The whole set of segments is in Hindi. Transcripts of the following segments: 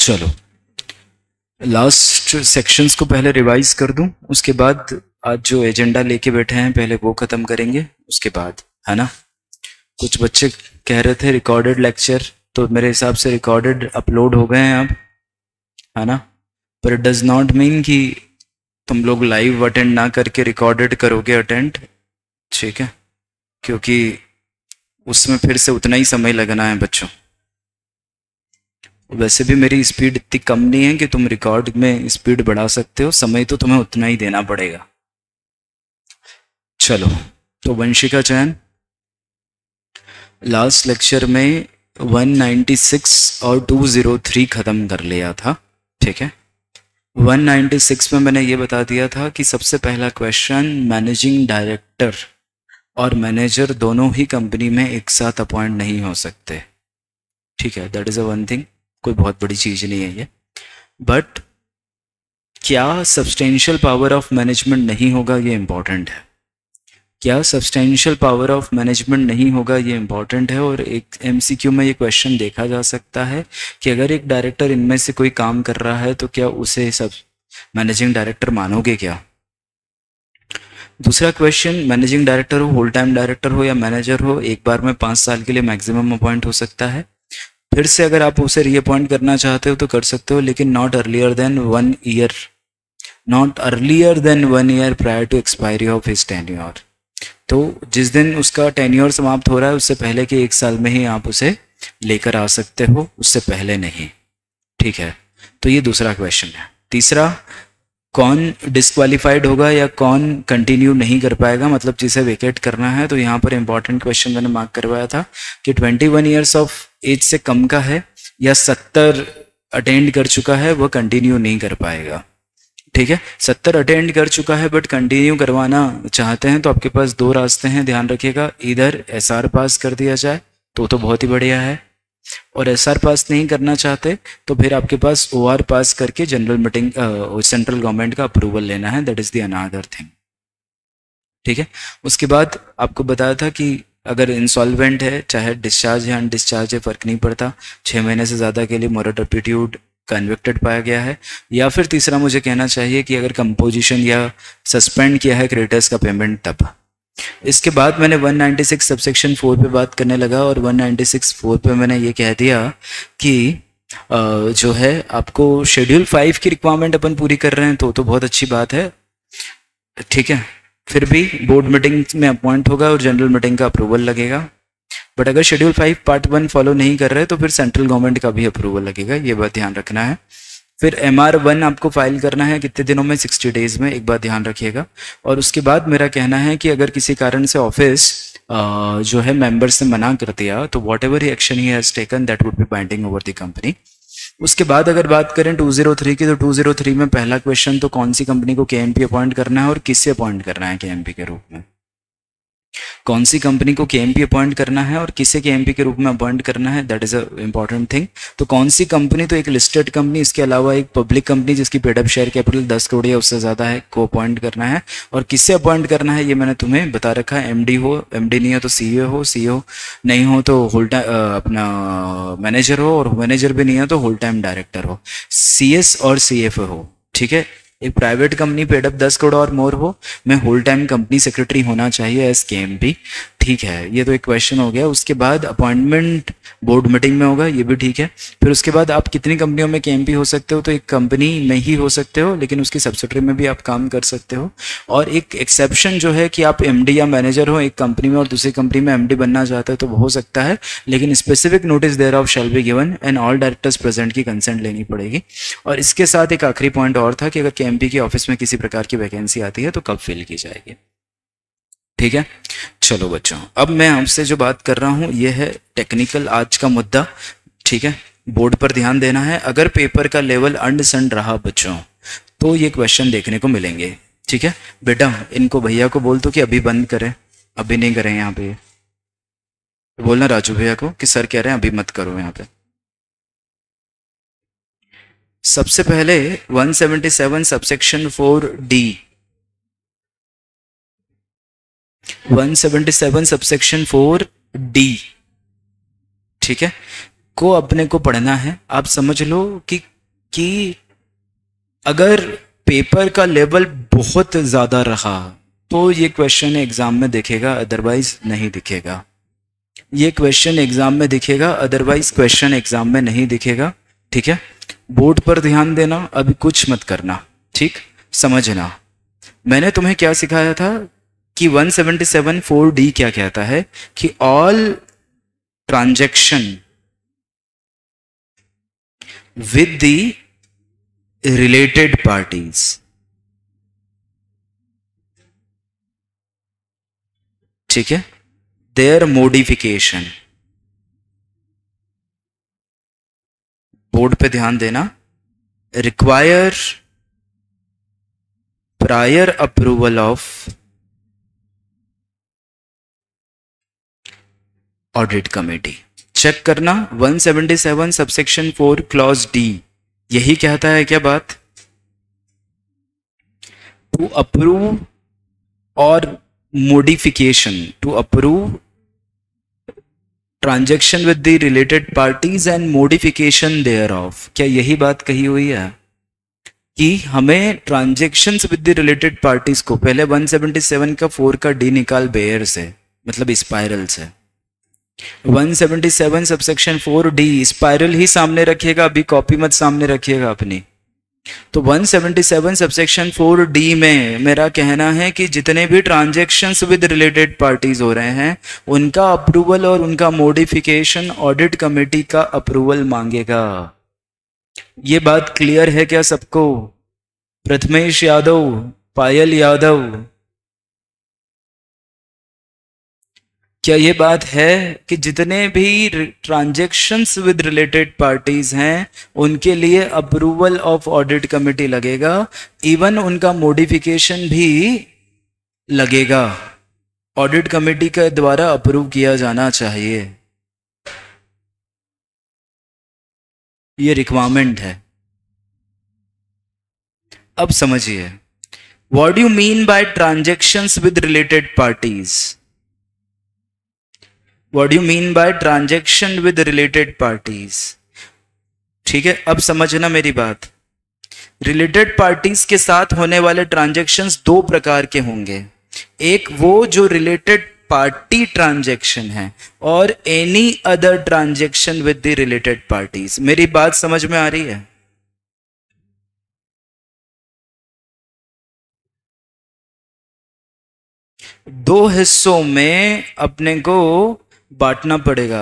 चलो लास्ट सेक्शंस को पहले रिवाइज कर दूं, उसके बाद आज जो एजेंडा लेके बैठे हैं पहले वो खत्म करेंगे, उसके बाद, है ना। कुछ बच्चे कह रहे थे रिकॉर्डेड लेक्चर, तो मेरे हिसाब से रिकॉर्डेड अपलोड हो गए हैं अब, है ना। पर इट डज नॉट मीन कि तुम लोग लाइव अटेंड ना करके रिकॉर्डेड करोगे अटेंड, ठीक है, क्योंकि उसमें फिर से उतना ही समय लगना है बच्चों। वैसे भी मेरी स्पीड इतनी कम नहीं है कि तुम रिकॉर्ड में स्पीड बढ़ा सकते हो, समय तो तुम्हें उतना ही देना पड़ेगा। चलो, तो वंशिका चयन लास्ट लेक्चर में 196 और 203 खत्म कर लिया था, ठीक है। 196 में मैंने ये बता दिया था कि सबसे पहला क्वेश्चन, मैनेजिंग डायरेक्टर और मैनेजर दोनों ही कंपनी में एक साथ अपॉइंट नहीं हो सकते, ठीक है। That is a one thing, कोई बहुत बड़ी चीज़ नहीं है ये। बट क्या सब्सटेंशियल पावर ऑफ मैनेजमेंट नहीं होगा, ये इंपॉर्टेंट है। क्या सब्सटेंशियल पावर ऑफ मैनेजमेंट नहीं होगा, ये इंपॉर्टेंट है। और एक एमसीक्यू में ये क्वेश्चन देखा जा सकता है कि अगर एक डायरेक्टर इनमें से कोई काम कर रहा है तो क्या उसे सब मैनेजिंग डायरेक्टर मानोगे क्या। दूसरा क्वेश्चन, मैनेजिंग डायरेक्टर हो, होल टाइम डायरेक्टर हो या मैनेजर हो, एक बार में 5 साल के लिए मैक्सिमम अपॉइंट हो सकता है। फिर से अगर आप उसे रीअपॉइंट करना चाहते हो तो कर सकते हो, लेकिन not earlier than 1 year, not earlier than 1 year prior to expiry of his tenure. तो जिस दिन उसका टेन्योर समाप्त हो रहा है उससे पहले के 1 साल में ही आप उसे लेकर आ सकते हो, उससे पहले नहीं, ठीक है। तो ये दूसरा क्वेश्चन है। तीसरा, कौन डिस्क्वालीफाइड होगा या कौन कंटिन्यू नहीं कर पाएगा, मतलब जिसे वेकेट करना है। तो यहाँ पर इंपॉर्टेंट क्वेश्चन मैंने मार्क करवाया था कि 21 ईयर्स ऑफ एज से कम का है या 70 अटेंड कर चुका है, वह कंटिन्यू नहीं कर पाएगा, ठीक है। 70 अटेंड कर चुका है बट कंटिन्यू करवाना चाहते हैं तो आपके पास 2 रास्ते हैं, ध्यान रखिएगा। इधर एसआर पास कर दिया जाए तो बहुत ही बढ़िया है, और एसआर पास नहीं करना चाहते तो फिर आपके पास ओआर पास करके जनरल मीटिंग सेंट्रल गवर्नमेंट का अप्रूवल लेना है। That is the another thing, ठीक है। उसके बाद आपको बताया था कि अगर इंसॉल्वेंट है, चाहे डिस्चार्ज या अनडिस्चार्ज है, फर्क नहीं पड़ता, 6 महीने से ज़्यादा के लिए मोरल टर्पिट्यूड कन्विक्टेड पाया गया है। या फिर तीसरा मुझे कहना चाहिए कि अगर कंपोजिशन या सस्पेंड किया है क्रेडिटर्स का पेमेंट तब। इसके बाद मैंने 196 सबसेक्शन 4 पे बात करने लगा, और 196 4 पे मैंने ये कह दिया कि जो है आपको शेड्यूल 5 की रिक्वायरमेंट अपन पूरी कर रहे हैं तो बहुत अच्छी बात है, ठीक है। फिर भी बोर्ड मीटिंग में अपॉइंट होगा और जनरल मीटिंग का अप्रूवल लगेगा। बट अगर शेड्यूल 5 पार्ट 1 फॉलो नहीं कर रहे तो फिर सेंट्रल गवर्नमेंट का भी अप्रूवल लगेगा, ये बात ध्यान रखना है। फिर MR1 आपको फाइल करना है कितने दिनों में, 60 डेज में, एक बात ध्यान रखिएगा। और उसके बाद मेरा कहना है कि अगर किसी कारण से ऑफिस जो है मेंबर्स ने मना कर दिया तो whatever action he has taken that would be binding over the company. उसके बाद अगर बात करें 203 की, तो 203 में पहला क्वेश्चन, तो कौन सी कंपनी को KMP अपॉइंट करना है और किससे अपॉइंट करना है KMP के रूप में। कौन सी कंपनी को KMP अपॉइंट करना है और किसे KMP के रूप में अपॉइंट करना है, that is a important thing. तो कौन सी कंपनी, तो एक लिस्टेड कंपनी, इसके अलावा एक पब्लिक कंपनी जिसकी paid up share capital 10 crore या उससे ज़्यादा है, को अपॉइंट करना है। और किससे अपॉइंट करना है ये मैंने तुम्हें बता रखा है। MD हो, MD नहीं हो तो CEO हो, CEO नहीं हो तो होल टाइम अपना मैनेजर हो, और मैनेजर भी नहीं हो तो होल टाइम डायरेक्टर हो, CS और CFO हो, ठीक है। एक private company paid up 10 crore और मोर हो, मैं होल टाइम कंपनी सेक्रेटरी होना चाहिए एज KMP, ठीक है। ये तो एक क्वेश्चन हो गया। उसके बाद अपॉइंटमेंट बोर्ड मीटिंग में होगा, ये भी ठीक है। फिर उसके बाद आप कितनी कंपनियों में KMP हो सकते हो, तो एक कंपनी में ही हो सकते हो, लेकिन उसकी सब्सिडरी में भी आप काम कर सकते हो। और एक एक्सेप्शन जो है कि आप MD या मैनेजर हो एक कंपनी में और दूसरी कंपनी में MD बनना चाहते हो तो हो सकता है, लेकिन specific notice thereof shall be given and all directors present की कंसेंट लेनी पड़ेगी। और इसके साथ एक आखिरी पॉइंट और था कि अगर KMP के ऑफिस में किसी प्रकार की वैकेंसी आती है तो कब फिल की जाएगी, ठीक है। चलो बच्चों, अब मैं आपसे जो बात कर रहा हूं ये है टेक्निकल आज का मुद्दा, ठीक है। बोर्ड पर ध्यान देना है। अगर पेपर का लेवल अंडरस्टैंड रहा बच्चों तो ये क्वेश्चन देखने को मिलेंगे, ठीक है। बेटा इनको भैया को बोल दो कि अभी बंद करें, अभी नहीं करें यहाँ पे, बोलना राजू भैया को कि सर कह रहे हैं अभी मत करो यहाँ पे। सबसे पहले 177 सबसेक्शन 4D, 177 सबसेक्शन 4D, ठीक है, को अपने को पढ़ना है। आप समझ लो कि कि अगर पेपर का लेवल बहुत ज़्यादा रहा तो ये क्वेश्चन एग्ज़ाम में दिखेगा, अदरवाइज नहीं दिखेगा। ये क्वेश्चन एग्ज़ाम में दिखेगा, अदरवाइज क्वेश्चन एग्ज़ाम में नहीं दिखेगा। ठीक है, बोर्ड पर ध्यान देना, अभी कुछ मत करना। ठीक, समझना। मैंने तुम्हें क्या सिखाया था कि 177(4)D क्या कहता है कि all transaction with the related parties, ठीक है, देयर मोडिफिकेशन, बोर्ड पे ध्यान देना, require prior approval of audit committee. Check करना 177 सबसेक्शन 4 क्लॉज डी यही कहता है क्या बात? टू अप्रूव और modification, to approve transaction with the related parties and modification thereof, क्या यही बात कही हुई है कि हमें transactions with the related parties को पहले 177 का 4 का डी निकाल बेयर से, मतलब स्पाइरल से। 177 सबसेक्शन 4D स्पाइरल ही सामने रखिएगा, अभी कॉपी मत सामने रखिएगा अपनी। तो 177 सबसेक्शन 4D में मेरा कहना है कि जितने भी ट्रांजैक्शंस विद रिलेटेड पार्टीज हो रहे हैं उनका अप्रूवल और उनका मॉडिफिकेशन ऑडिट कमेटी का अप्रूवल मांगेगा। ये बात क्लियर है क्या सबको? प्रथमेश यादव, पायल यादव, क्या ये बात है कि जितने भी ट्रांजैक्शंस विद रिलेटेड पार्टीज हैं उनके लिए अप्रूवल ऑफ ऑडिट कमेटी लगेगा, इवन उनका मॉडिफिकेशन भी लगेगा, ऑडिट कमेटी के द्वारा अप्रूव किया जाना चाहिए। ये रिक्वायरमेंट है। अब समझिए, what do you mean by transactions with related parties? What do you mean by transaction with related parties? ठीक है, अब समझना मेरी बात। रिलेटेड पार्टीज के साथ होने वाले ट्रांजैक्शंस दो प्रकार के होंगे, एक वो जो रिलेटेड पार्टी ट्रांजैक्शन है और any other transaction with the related parties. मेरी बात समझ में आ रही है? दो हिस्सों में अपने को बांटना पड़ेगा,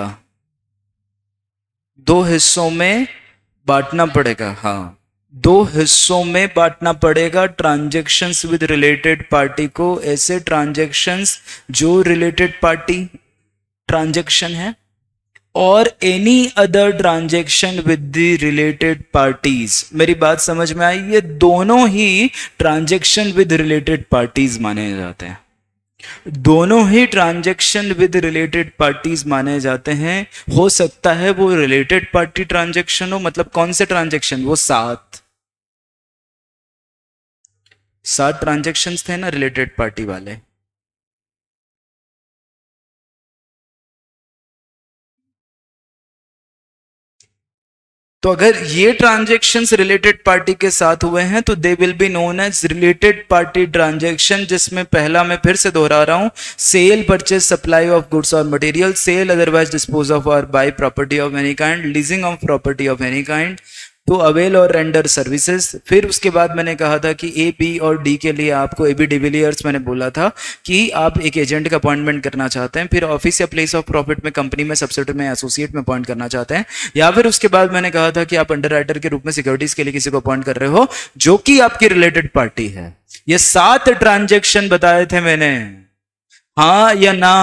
दो हिस्सों में बांटना पड़ेगा। हाँ, दो हिस्सों में बांटना पड़ेगा ट्रांजैक्शंस विद रिलेटेड पार्टी को, ऐसे ट्रांजैक्शंस जो रिलेटेड पार्टी ट्रांजैक्शन है और any other transaction with the related parties. मेरी बात समझ में आई? ये दोनों ही ट्रांजैक्शन विद रिलेटेड पार्टीज माने जाते हैं, दोनों ही ट्रांजैक्शन विद रिलेटेड पार्टीज माने जाते हैं। हो सकता है वो रिलेटेड पार्टी ट्रांजैक्शन हो, मतलब कौन से ट्रांजैक्शन? वो सात ट्रांजैक्शंस थे ना रिलेटेड पार्टी वाले। तो अगर ये ट्रांजैक्शंस रिलेटेड पार्टी के साथ हुए हैं तो they will be known as related party transaction, जिसमें पहला मैं फिर से दोहरा रहा हूं, sale, purchase, supply of goods और material, sale otherwise dispose of और buy property of any kind, leasing of property of any kind, to avail और रेंडर सर्विसेज। फिर उसके बाद मैंने कहा था कि ए, बी और डी के लिए आपको ए बी डिविलियर्स मैंने बोला था कि आप एक एजेंट का अपॉइंटमेंट करना चाहते हैं, फिर ऑफिस या प्लेस ऑफ प्रॉफिट में, कंपनी में, सब्सिडियरी में, एसोसिएट में अपॉइंट करना चाहते हैं, या फिर उसके बाद मैंने कहा था कि आप अंडर राइटर के रूप में सिक्योरिटीज के लिए किसी को अपॉइंट कर रहे हो जो कि आपकी रिलेटेड पार्टी है। ये 7 ट्रांजेक्शन बताए थे मैंने, हाँ या ना?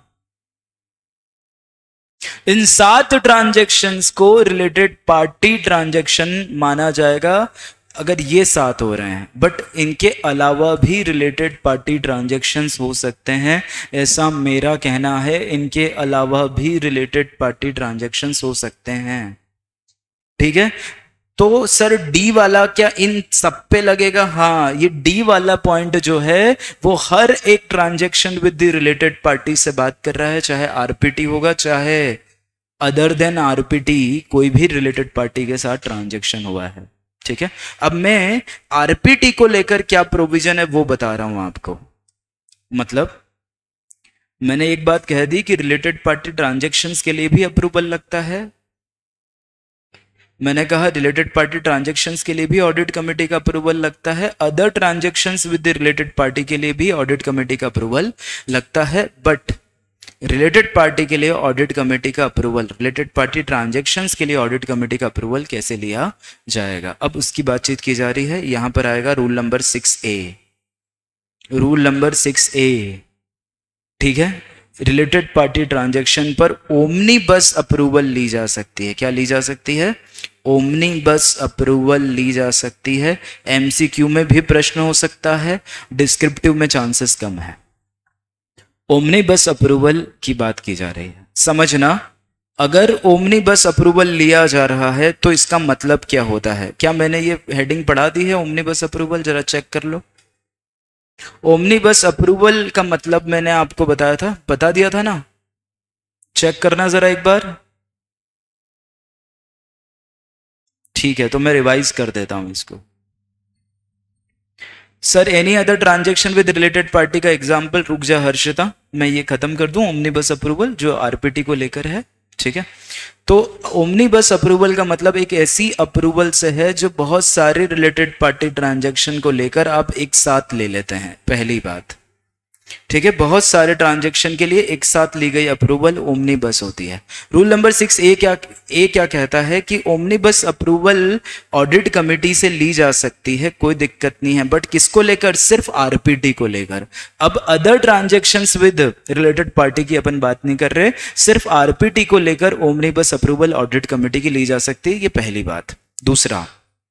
इन 7 ट्रांजैक्शंस को रिलेटेड पार्टी ट्रांजैक्शन माना जाएगा अगर ये 7 हो रहे हैं, बट इनके अलावा भी रिलेटेड पार्टी ट्रांजैक्शंस हो सकते हैं, ऐसा मेरा कहना है। इनके अलावा भी रिलेटेड पार्टी ट्रांजैक्शंस हो सकते हैं, ठीक है? तो सर डी वाला क्या इन सब पे लगेगा? हाँ, ये डी वाला पॉइंट जो है वो हर एक transaction with the related party से बात कर रहा है, चाहे आरपीटी होगा चाहे अदर देन आरपीटी, कोई भी रिलेटेड पार्टी के साथ ट्रांजैक्शन हुआ है। ठीक है, अब मैं आरपीटी को लेकर क्या प्रोविजन है वो बता रहा हूं आपको। मतलब मैंने एक बात कह दी कि रिलेटेड पार्टी ट्रांजैक्शंस के लिए भी अप्रूवल लगता है, मैंने कहा रिलेटेड पार्टी ट्रांजैक्शंस के लिए भी ऑडिट कमेटी का अप्रूवल लगता है, other transactions with the related party के लिए भी ऑडिट कमेटी का अप्रूवल लगता है, बट रिलेटेड पार्टी के लिए ऑडिट कमेटी का अप्रूवल, रिलेटेड पार्टी ट्रांजैक्शंस के लिए ऑडिट कमेटी का अप्रूवल कैसे लिया जाएगा, अब उसकी बातचीत की जा रही है। यहां पर आएगा rule number 6A, rule number 6A, ठीक है। रिलेटेड पार्टी ट्रांजैक्शन पर ओमनी बस अप्रूवल ली जा सकती है, क्या ली जा सकती है, ओमनी बस अप्रूवल ली जा सकती है। एमसीक्यू में भी प्रश्न हो सकता है, डिस्क्रिप्टिव में चांसेस कम है। ओमनी बस अप्रूवल की बात की जा रही है, समझना। अगर ओमनी बस अप्रूवल लिया जा रहा है तो इसका मतलब क्या होता है, क्या मैंने ये हेडिंग पढ़ा दी है ओमनी बस अप्रूवल, जरा चेक कर लो। ओमनी बस अप्रूवल का मतलब मैंने आपको बताया था, बता दिया था ना, चेक करना जरा एक बार। ठीक है, तो मैं रिवाइज कर देता हूं इसको। Sir any other transaction with related party का एग्जांपल, रुक जा हर्षिता, मैं ये खत्म कर दूं ओमनी बस अप्रूवल जो आरपीटी को लेकर है, ठीक है। तो ओमनी बस अप्रूवल का मतलब एक ऐसी अप्रूवल से है जो बहुत सारे रिलेटेड पार्टी ट्रांजैक्शन को लेकर आप एक साथ ले लेते हैं, पहली बात, ठीक है। बहुत सारे ट्रांजैक्शन के लिए एक साथ ली गई अप्रूवल ओमनी बस होती है। रूल नंबर 6A क्या कहता है कि omnibus approval audit committee से ली जा सकती है, कोई दिक्कत नहीं है, बट किसको लेकर, सिर्फ आरपीटी को लेकर। अब other transactions with related party की अपन बात नहीं कर रहे, सिर्फ आरपीटी को लेकर ओमनी बस अप्रूवल ऑडिट कमेटी की ली जा सकती है, ये पहली बात। दूसरा,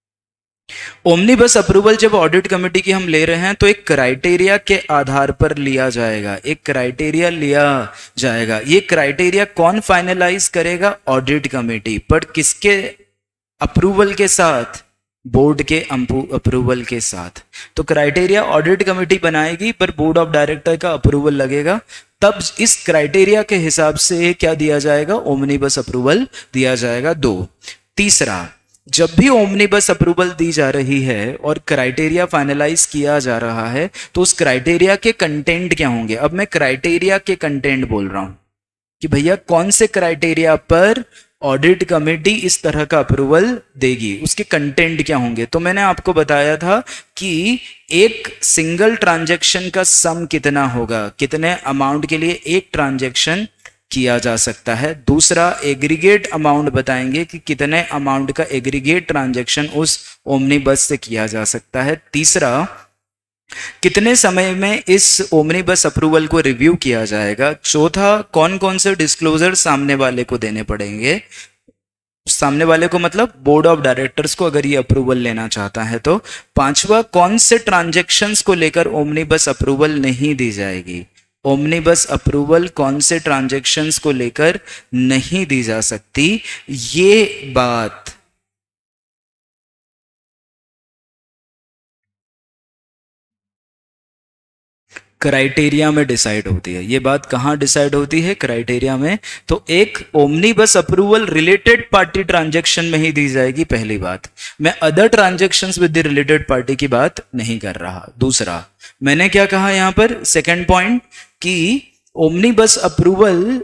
ओमनी बस अप्रूवल जब ऑडिट कमेटी की हम ले रहे हैं तो एक क्राइटेरिया के आधार पर लिया जाएगा, एक क्राइटेरिया लिया जाएगा। ये क्राइटेरिया कौन फाइनलाइज करेगा, ऑडिट कमेटी, पर किसके अप्रूवल के साथ, बोर्ड के अप्रूवल के साथ। तो क्राइटेरिया ऑडिट कमेटी बनाएगी पर बोर्ड ऑफ डायरेक्टर का अप्रूवल लगेगा, तब इस क्राइटेरिया के हिसाब से क्या दिया जाएगा, ओमनी बस अप्रूवल दिया जाएगा। 2, तीसरा, जब भी ओमनी बस अप्रूवल दी जा रही है और क्राइटेरिया फाइनलाइज किया जा रहा है तो उस क्राइटेरिया के कंटेंट क्या होंगे। अब मैं क्राइटेरिया के कंटेंट बोल रहा हूं कि भैया कौन से क्राइटेरिया पर ऑडिट कमेटी इस तरह का अप्रूवल देगी, उसके कंटेंट क्या होंगे। तो मैंने आपको बताया था कि एक सिंगल ट्रांजैक्शन का सम कितना होगा, कितने अमाउंट के लिए एक ट्रांजैक्शन किया जा सकता है। दूसरा, एग्रीगेट अमाउंट बताएंगे कि कितने अमाउंट का एग्रीगेट ट्रांजैक्शन उस ओमनी बस से किया जा सकता है। तीसरा, कितने समय में इस ओमनी बस अप्रूवल को रिव्यू किया जाएगा। चौथा, कौन कौन से डिस्क्लोजर सामने वाले को देने पड़ेंगे, सामने वाले को मतलब बोर्ड ऑफ डायरेक्टर्स को अगर ये अप्रूवल लेना चाहता है तो। पांचवा, कौन से ट्रांजैक्शंस को लेकर ओमनी बस अप्रूवल नहीं दी जाएगी, ओमनी बस अप्रूवल कौन से ट्रांजैक्शंस को लेकर नहीं दी जा सकती। ये बात क्राइटेरिया में डिसाइड होती है। ये बात कहां डिसाइड होती है, क्राइटेरिया में। तो एक ओमनी बस अप्रूवल रिलेटेड पार्टी ट्रांजैक्शन में ही दी जाएगी, पहली बात। मैं other transactions with the related party की बात नहीं कर रहा। दूसरा, मैंने क्या कहा यहां पर, सेकंड पॉइंट, कि omnibus approval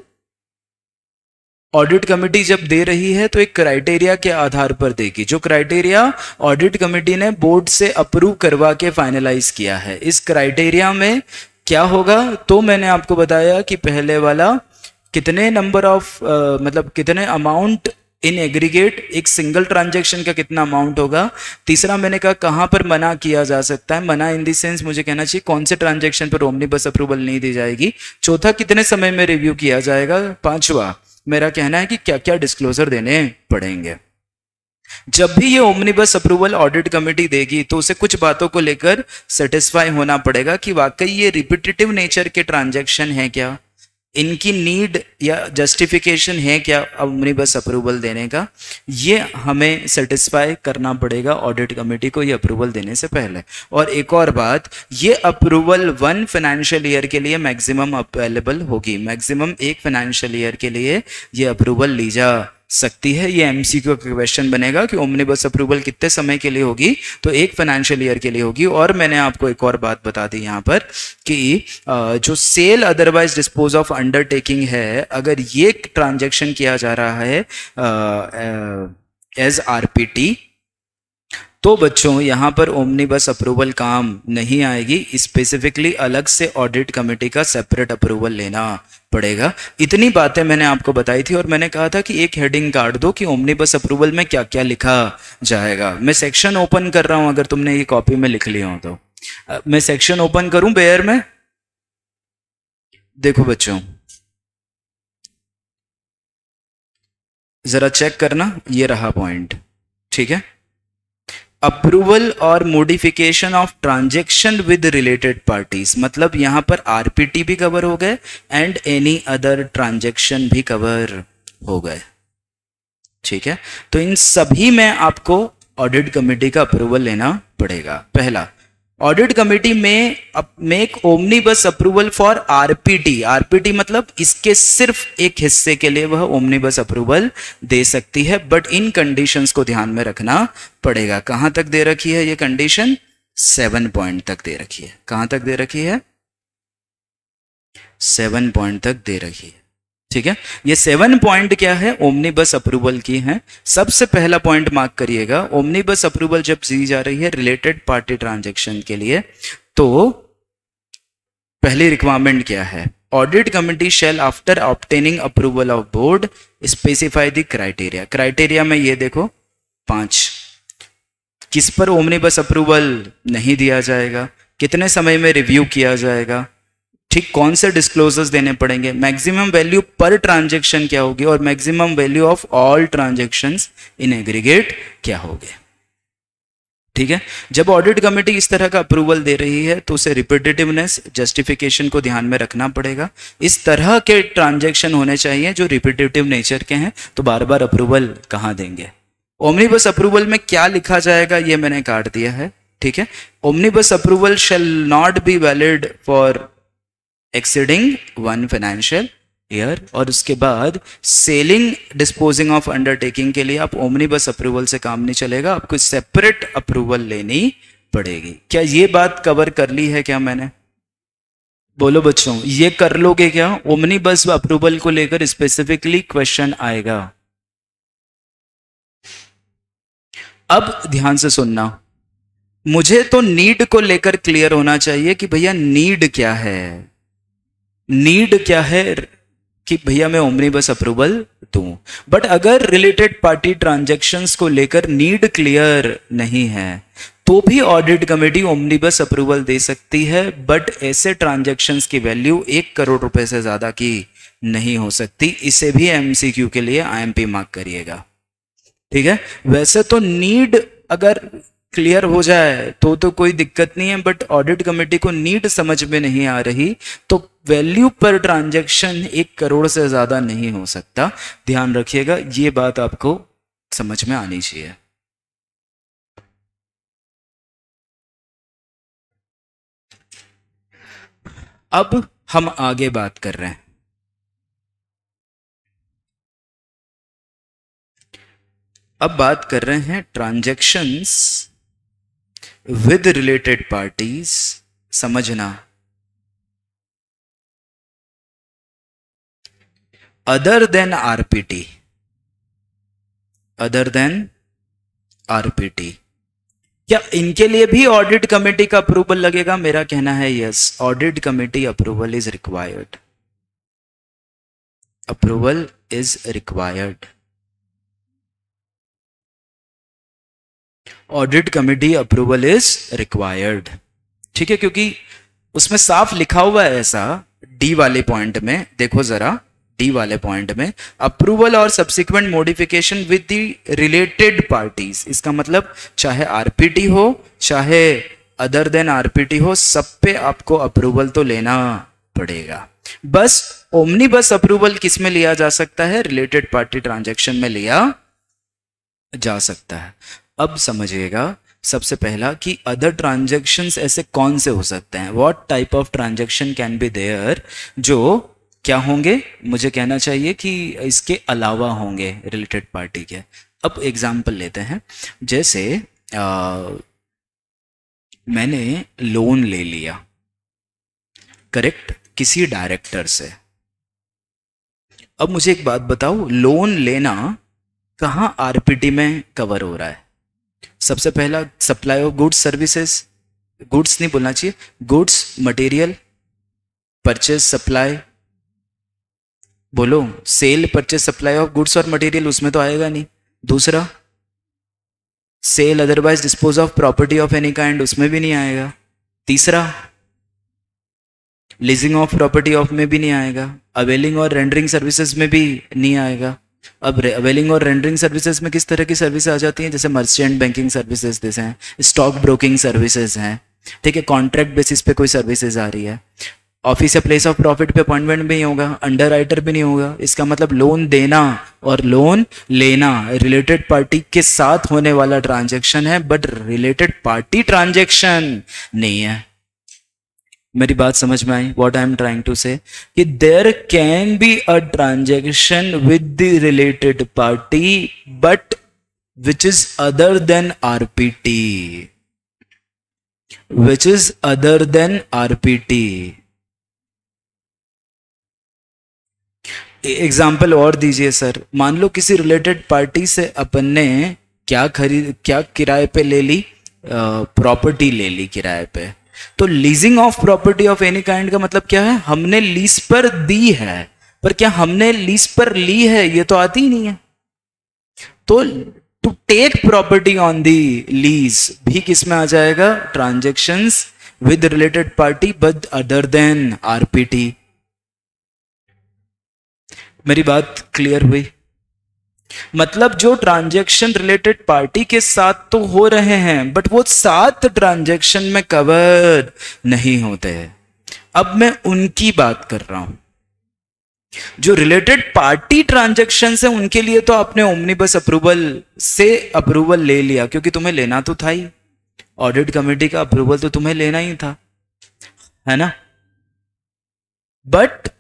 audit committee जब दे रही है तो एक क्राइटेरिया के आधार पर देगी, जो क्राइटेरिया ऑडिट कमेटी ने बोर्ड से अप्रूव करवा के फाइनलाइज किया है। इस क्राइटेरिया में क्या होगा, तो मैंने आपको बताया कि पहले वाला कितने नंबर ऑफ मतलब कितने अमाउंट इन एग्रीगेट, एक सिंगल ट्रांजैक्शन का कितना अमाउंट होगा। तीसरा, मैंने कहा कहां पर मना किया जा सकता है, मना इन दी सेंस मुझे कहना चाहिए कौन से ट्रांजैक्शन पर ओमनी बस अप्रूवल नहीं दी जाएगी। चौथा, कितने समय में रिव्यू किया जाएगा। पांचवा, मेरा कहना है कि क्या क्या डिस्क्लोजर देने पड़ेंगे। जब भी ये ओमनीबस अप्रूवल ऑडिट कमेटी देगी तो उसे कुछ बातों को लेकर सेटिस्फाई होना पड़ेगा कि वाकई ये रिपीटेटिव नेचर के ट्रांजैक्शन है क्या, इनकी नीड या जस्टिफिकेशन है क्या ओमनीबस अप्रूवल देने का, ये हमें सेटिस्फाई करना पड़ेगा ऑडिट कमेटी को ये अप्रूवल देने से पहले। और एक और बात, ये अप्रूवल 1 फाइनेंशियल ईयर के लिए मैक्सिमम अवेलेबल होगी, मैक्सिमम 1 फाइनेंशियल ईयर के लिए ये अप्रूवल ली जा सकती है। ये एमसीक्यू का क्वेश्चन बनेगा कि ओमनिबस अप्रूवल कितने समय के लिए होगी, तो एक फाइनेंशियल ईयर के लिए होगी। और मैंने आपको एक और बात बता दी यहाँ पर कि जो sale otherwise dispose of undertaking है, अगर ये ट्रांजेक्शन किया जा रहा है एज आरपीटी, तो बच्चों यहाँ पर ओमनिबस अप्रूवल काम नहीं आएगी। स्पेसिफिकली अलग से ऑडिट कमेटी का सेपरेट अप्रूवल लेना पड़ेगा। इतनी बातें मैंने आपको बताई थी और मैंने कहा था कि एक हेडिंग काट दो कि ओमनिबस अप्रूवल में क्या क्या लिखा जाएगा। मैं सेक्शन ओपन कर रहा हूं, अगर तुमने ये कॉपी में लिख लिया हो तो। मैं सेक्शन ओपन करूं बेयर में, देखो बच्चों जरा चेक करना, ये रहा पॉइंट, ठीक है। अप्रूवल और modification of transaction with related parties, मतलब यहां पर आरपीटी भी कवर हो गए एंड एनी अदर ट्रांजेक्शन भी कवर हो गए, ठीक है। तो इन सभी में आपको ऑडिट कमेटी का अप्रूवल लेना पड़ेगा। पहला, ऑडिट कमेटी में make omnibus approval for RPT. RPT मतलब इसके सिर्फ एक हिस्से के लिए वह ओमनिबस अप्रूवल दे सकती है, बट इन कंडीशंस को ध्यान में रखना पड़ेगा। कहां तक दे रखी है ये कंडीशन? 7 पॉइंट तक दे रखी है। कहां तक दे रखी है? 7 पॉइंट तक दे रखी है, ठीक है। ये 7 पॉइंट क्या है? ओमनिबस अप्रूवल की है। सबसे पहला पॉइंट मार्क करिएगा, ओमनिबस अप्रूवल जब दी जा रही है रिलेटेड पार्टी ट्रांजैक्शन के लिए, तो पहली रिक्वायरमेंट क्या है? Audit committee shall after obtaining approval of board specify the criteria. Criteria में ये देखो 5, किस पर ओमनिबस अप्रूवल नहीं दिया जाएगा, कितने समय में रिव्यू किया जाएगा, ठीक, कौन से डिस्क्लोजर्स देने पड़ेंगे, मैक्सिमम वैल्यू पर ट्रांजैक्शन क्या होगी और maximum value of all transactions in aggregate क्या होगे, ठीक है। जब ऑडिट कमेटी इस तरह का अप्रूवल दे रही है तो उसे रिपीटेटिवनेस, जस्टिफिकेशन को ध्यान में रखना पड़ेगा। इस तरह के ट्रांजैक्शन होने चाहिए जो रिपीटेटिव नेचर के हैं, तो बार बार अप्रूवल कहां देंगे। ओमनिबस अप्रूवल में क्या लिखा जाएगा ये मैंने काट दिया है, ठीक है। Omnibus approval shall not be valid for exceeding 1 financial year, और उसके बाद सेलिंग डिस्पोजिंग ऑफ अंडरटेकिंग के लिए आप ओमनिबस अप्रूवल से काम नहीं चलेगा, आपको सेपरेट अप्रूवल लेनी पड़ेगी। क्या ये बात कवर कर ली है क्या मैंने? बोलो बच्चों, ये कर लोगे क्या? ओमनिबस अप्रूवल को लेकर स्पेसिफिकली क्वेश्चन आएगा। अब ध्यान से सुनना, मुझे तो नीड को लेकर क्लियर होना चाहिए कि भैया नीड क्या है। नीड क्या है कि भैया मैं ओमनिबस अप्रूवल दूं, बट अगर रिलेटेड पार्टी ट्रांजैक्शंस को लेकर नीड क्लियर नहीं है तो भी ऑडिट कमेटी ओमनिबस अप्रूवल दे सकती है, बट ऐसे ट्रांजैक्शंस की वैल्यू 1 करोड़ रुपए से ज्यादा की नहीं हो सकती। इसे भी एमसीक्यू के लिए आईएमपी मार्क करिएगा, ठीक है। वैसे तो नीड अगर क्लियर हो जाए तो कोई दिक्कत नहीं है, बट ऑडिट कमेटी को नीड समझ में नहीं आ रही तो वैल्यू पर ट्रांजैक्शन 1 करोड़ से ज्यादा नहीं हो सकता। ध्यान रखिएगा, ये बात आपको समझ में आनी चाहिए। अब हम आगे बात कर रहे हैं, अब बात कर रहे हैं ट्रांजैक्शंस विद रिलेटेड पार्टीज। समझना, other than RPT, other than RPT, क्या इनके लिए भी ऑडिट कमेटी का अप्रूवल लगेगा? मेरा कहना है yes, audit committee approval is required, approval is required. Audit committee approval is required, ठीक है, क्योंकि उसमें साफ लिखा हुआ है ऐसा। डी वाले पॉइंट में देखो जरा, डी वाले पॉइंट में अप्रूवल और subsequent modification with the related parties, इसका मतलब चाहे आरपीटी हो चाहे अदर देन आरपीटी हो, सब पे आपको अप्रूवल तो लेना पड़ेगा। बस ओमनिबस अप्रूवल किस में लिया जा सकता है? रिलेटेड पार्टी ट्रांजैक्शन में लिया जा सकता है। अब समझिएगा, सबसे पहला कि अदर ट्रांजैक्शंस ऐसे कौन से हो सकते हैं, what type of transaction can be there जो क्या होंगे, मुझे कहना चाहिए कि इसके अलावा होंगे रिलेटेड पार्टी के। अब एग्जाम्पल लेते हैं, जैसे मैंने लोन ले लिया, करेक्ट, किसी डायरेक्टर से। अब मुझे एक बात बताओ, लोन लेना कहाँ आरपीटी में कवर हो रहा है? सबसे पहला supply of goods services, goods नहीं बोलना चाहिए, गुड्स मटेरियल, परचेज सप्लाई, बोलो, sale purchase supply of goods और मटेरियल, उसमें तो आएगा नहीं। दूसरा, sale otherwise dispose of property of any kind, उसमें भी नहीं आएगा। तीसरा, लीजिंग ऑफ प्रॉपर्टी ऑफ में भी नहीं आएगा। अवेलिंग और रेंडरिंग सर्विसेज में भी नहीं आएगा। अब अवेलिंग और रेंडरिंग सर्विसेज में किस तरह की सर्विस आ जाती हैं? जैसे मर्चेंट बैंकिंग सर्विसेज जैसे हैं, स्टॉक ब्रोकिंग सर्विसेज हैं, ठीक है, कॉन्ट्रैक्ट बेसिस पे कोई सर्विसेज आ रही है। ऑफिस या प्लेस ऑफ प्रॉफिट पे अपॉइंटमेंट भी नहीं होगा, अंडर राइटर भी नहीं होगा। इसका मतलब लोन देना और लोन लेना रिलेटेड पार्टी के साथ होने वाला ट्रांजैक्शन है, बट रिलेटेड पार्टी ट्रांजैक्शन नहीं है। मेरी बात समझ में आई? What I am trying to say, कि there can be a transaction with the related party but which is other than RPT, which is other than RPT. Example और दीजिए सर। मान लो किसी रिलेटेड पार्टी से अपन ने क्या किराए पे ले ली, प्रॉपर्टी ले ली किराए पे। तो leasing of property of any kind का मतलब क्या है? हमने लीज पर दी है, पर क्या हमने लीज पर ली है ये तो आती ही नहीं है। तो to take property on the lease भी किस में आ जाएगा? Transactions with related party but other than RPT. मेरी बात क्लियर हुई? मतलब जो ट्रांजैक्शन रिलेटेड पार्टी के साथ तो हो रहे हैं बट वो 7 ट्रांजैक्शन में कवर नहीं होते हैं। अब मैं उनकी बात कर रहा हूं जो रिलेटेड पार्टी ट्रांजैक्शन है। उनके लिए तो आपने ओमनिबस अप्रूवल से अप्रूवल ले लिया, क्योंकि तुम्हें लेना तो था ही, ऑडिट कमेटी का अप्रूवल तो तुम्हें लेना ही था, है ना। बट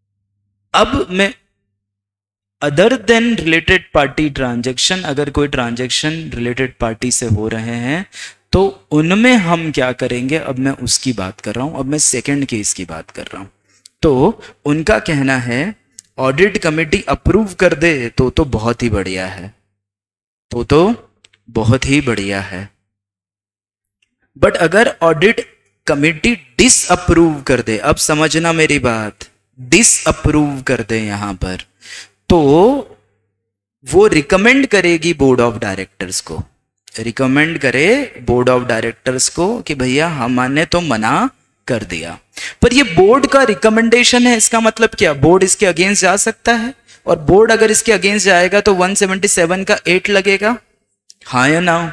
अब मैं other than related party transaction, अगर कोई ट्रांजैक्शन रिलेटेड पार्टी से हो रहे हैं तो उनमें हम क्या करेंगे? अब मैं उसकी बात कर रहा हूं, अब मैं सेकंड केस की बात कर रहा हूं। तो उनका कहना है ऑडिट कमेटी अप्रूव कर दे तो बहुत ही बढ़िया है, तो बहुत ही बढ़िया है। बट अगर ऑडिट कमेटी डिसअप्रूव कर दे, अब समझना मेरी बात, डिसअप्रूव कर दे यहां पर, तो वो रिकमेंड करेगी बोर्ड ऑफ डायरेक्टर्स को, रिकमेंड करे बोर्ड ऑफ डायरेक्टर्स को कि भैया हमने तो मना कर दिया। पर ये बोर्ड का रिकमेंडेशन है, इसका मतलब क्या? बोर्ड इसके अगेंस्ट जा सकता है, और बोर्ड अगर इसके अगेंस्ट जाएगा तो 177 का 8 लगेगा, हाँ या ना?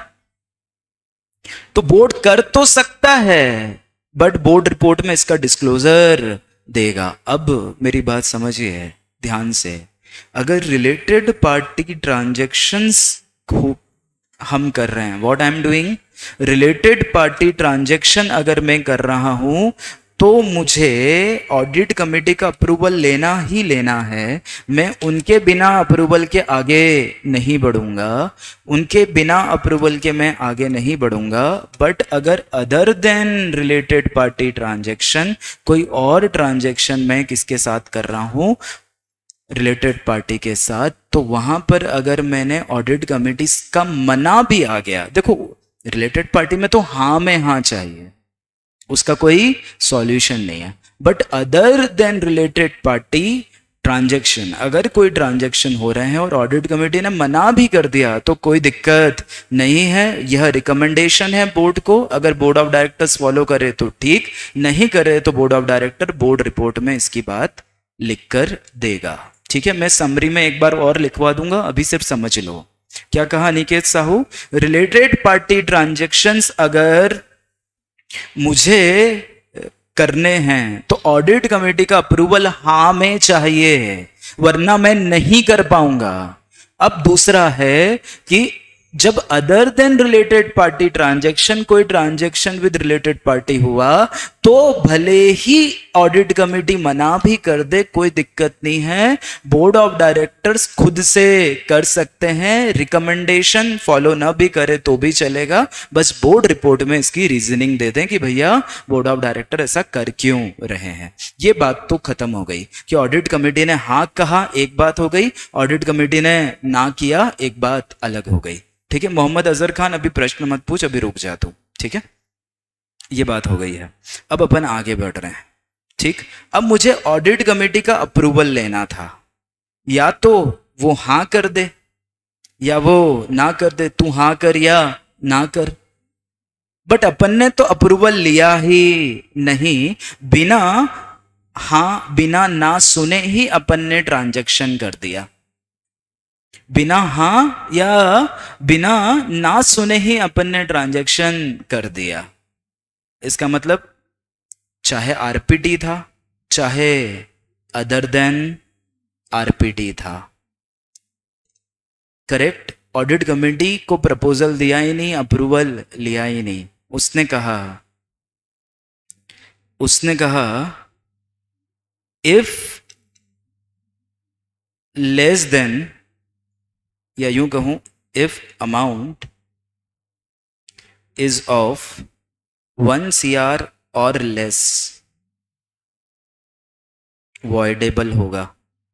तो बोर्ड कर तो सकता है बट बोर्ड रिपोर्ट में इसका डिस्क्लोजर देगा। अब मेरी बात समझिए ध्यान से, अगर रिलेटेड पार्टी ट्रांजैक्शंस को हम कर रहे हैं, what I am doing, related party transaction अगर मैं कर रहा हूं तो मुझे ऑडिट कमेटी का अप्रूवल लेना ही लेना है। मैं उनके बिना अप्रूवल के आगे नहीं बढ़ूंगा, उनके बिना अप्रूवल के मैं आगे नहीं बढ़ूंगा। बट अगर other than related party transaction, कोई और ट्रांजैक्शन मैं किसके साथ कर रहा हूं? रिलेटेड पार्टी के साथ, तो वहां पर अगर मैंने ऑडिट कमेटी का मना भी आ गया, देखो रिलेटेड पार्टी में तो हाँ में हाँ चाहिए, उसका कोई सॉल्यूशन नहीं है। But other than related party transaction, अगर कोई ट्रांजैक्शन हो रहे हैं और ऑडिट कमेटी ने मना भी कर दिया तो कोई दिक्कत नहीं है। यह रिकमेंडेशन है बोर्ड को, अगर बोर्ड ऑफ डायरेक्टर्स फॉलो करे तो ठीक, नहीं करे तो board of director board report में इसकी बात लिख कर देगा। ठीक है, मैं समरी में एक बार और लिखवा दूंगा, अभी सिर्फ समझ लो। क्या कहा Niket Sahu? Related party transactions अगर मुझे करने हैं तो ऑडिट कमेटी का अप्रूवल हाँ में चाहिए, वरना मैं नहीं कर पाऊंगा। अब दूसरा है कि जब other than related party transaction, कोई ट्रांजैक्शन विद रिलेटेड पार्टी हुआ तो भले ही ऑडिट कमेटी मना भी कर दे कोई दिक्कत नहीं है, बोर्ड ऑफ डायरेक्टर्स खुद से कर सकते हैं, रिकमेंडेशन फॉलो ना भी करे तो भी चलेगा, बस बोर्ड रिपोर्ट में इसकी रीजनिंग दे दें कि भैया बोर्ड ऑफ डायरेक्टर ऐसा कर क्यों रहे हैं। ये बात तो खत्म हो गई कि ऑडिट कमेटी ने हाँ कहा एक बात हो गई, ऑडिट कमेटी ने ना किया एक बात अलग हो गई। ठीक है मोहम्मद अजहर खान, अभी प्रश्न मत पूछ, अभी रुक जा तू। ठीक है, ये बात हो गई है। अब अपन आगे बढ़ रहे हैं। ठीक, अब मुझे ऑडिट कमेटी का अप्रूवल लेना था, या तो वो हाँ कर दे या वो ना कर दे, तू हाँ कर या ना कर। बट अपन ने तो अप्रूवल लिया ही नहीं, बिना हाँ बिना ना सुने ही अपन ने ट्रांजैक्शन कर दिया। बिना हाँ या बिना ना सुने ही अपन ने ट्रांजैक्शन कर दिया। इसका मतलब चाहे आरपीटी था चाहे अदर देन आरपीटी था, करेक्ट। ऑडिट कमेटी को प्रपोजल दिया ही नहीं, अप्रूवल लिया ही नहीं। उसने कहा इफ लेस देन, या यूं कहूं if amount is of 1 CR और लेस, वॉइडेबल होगा।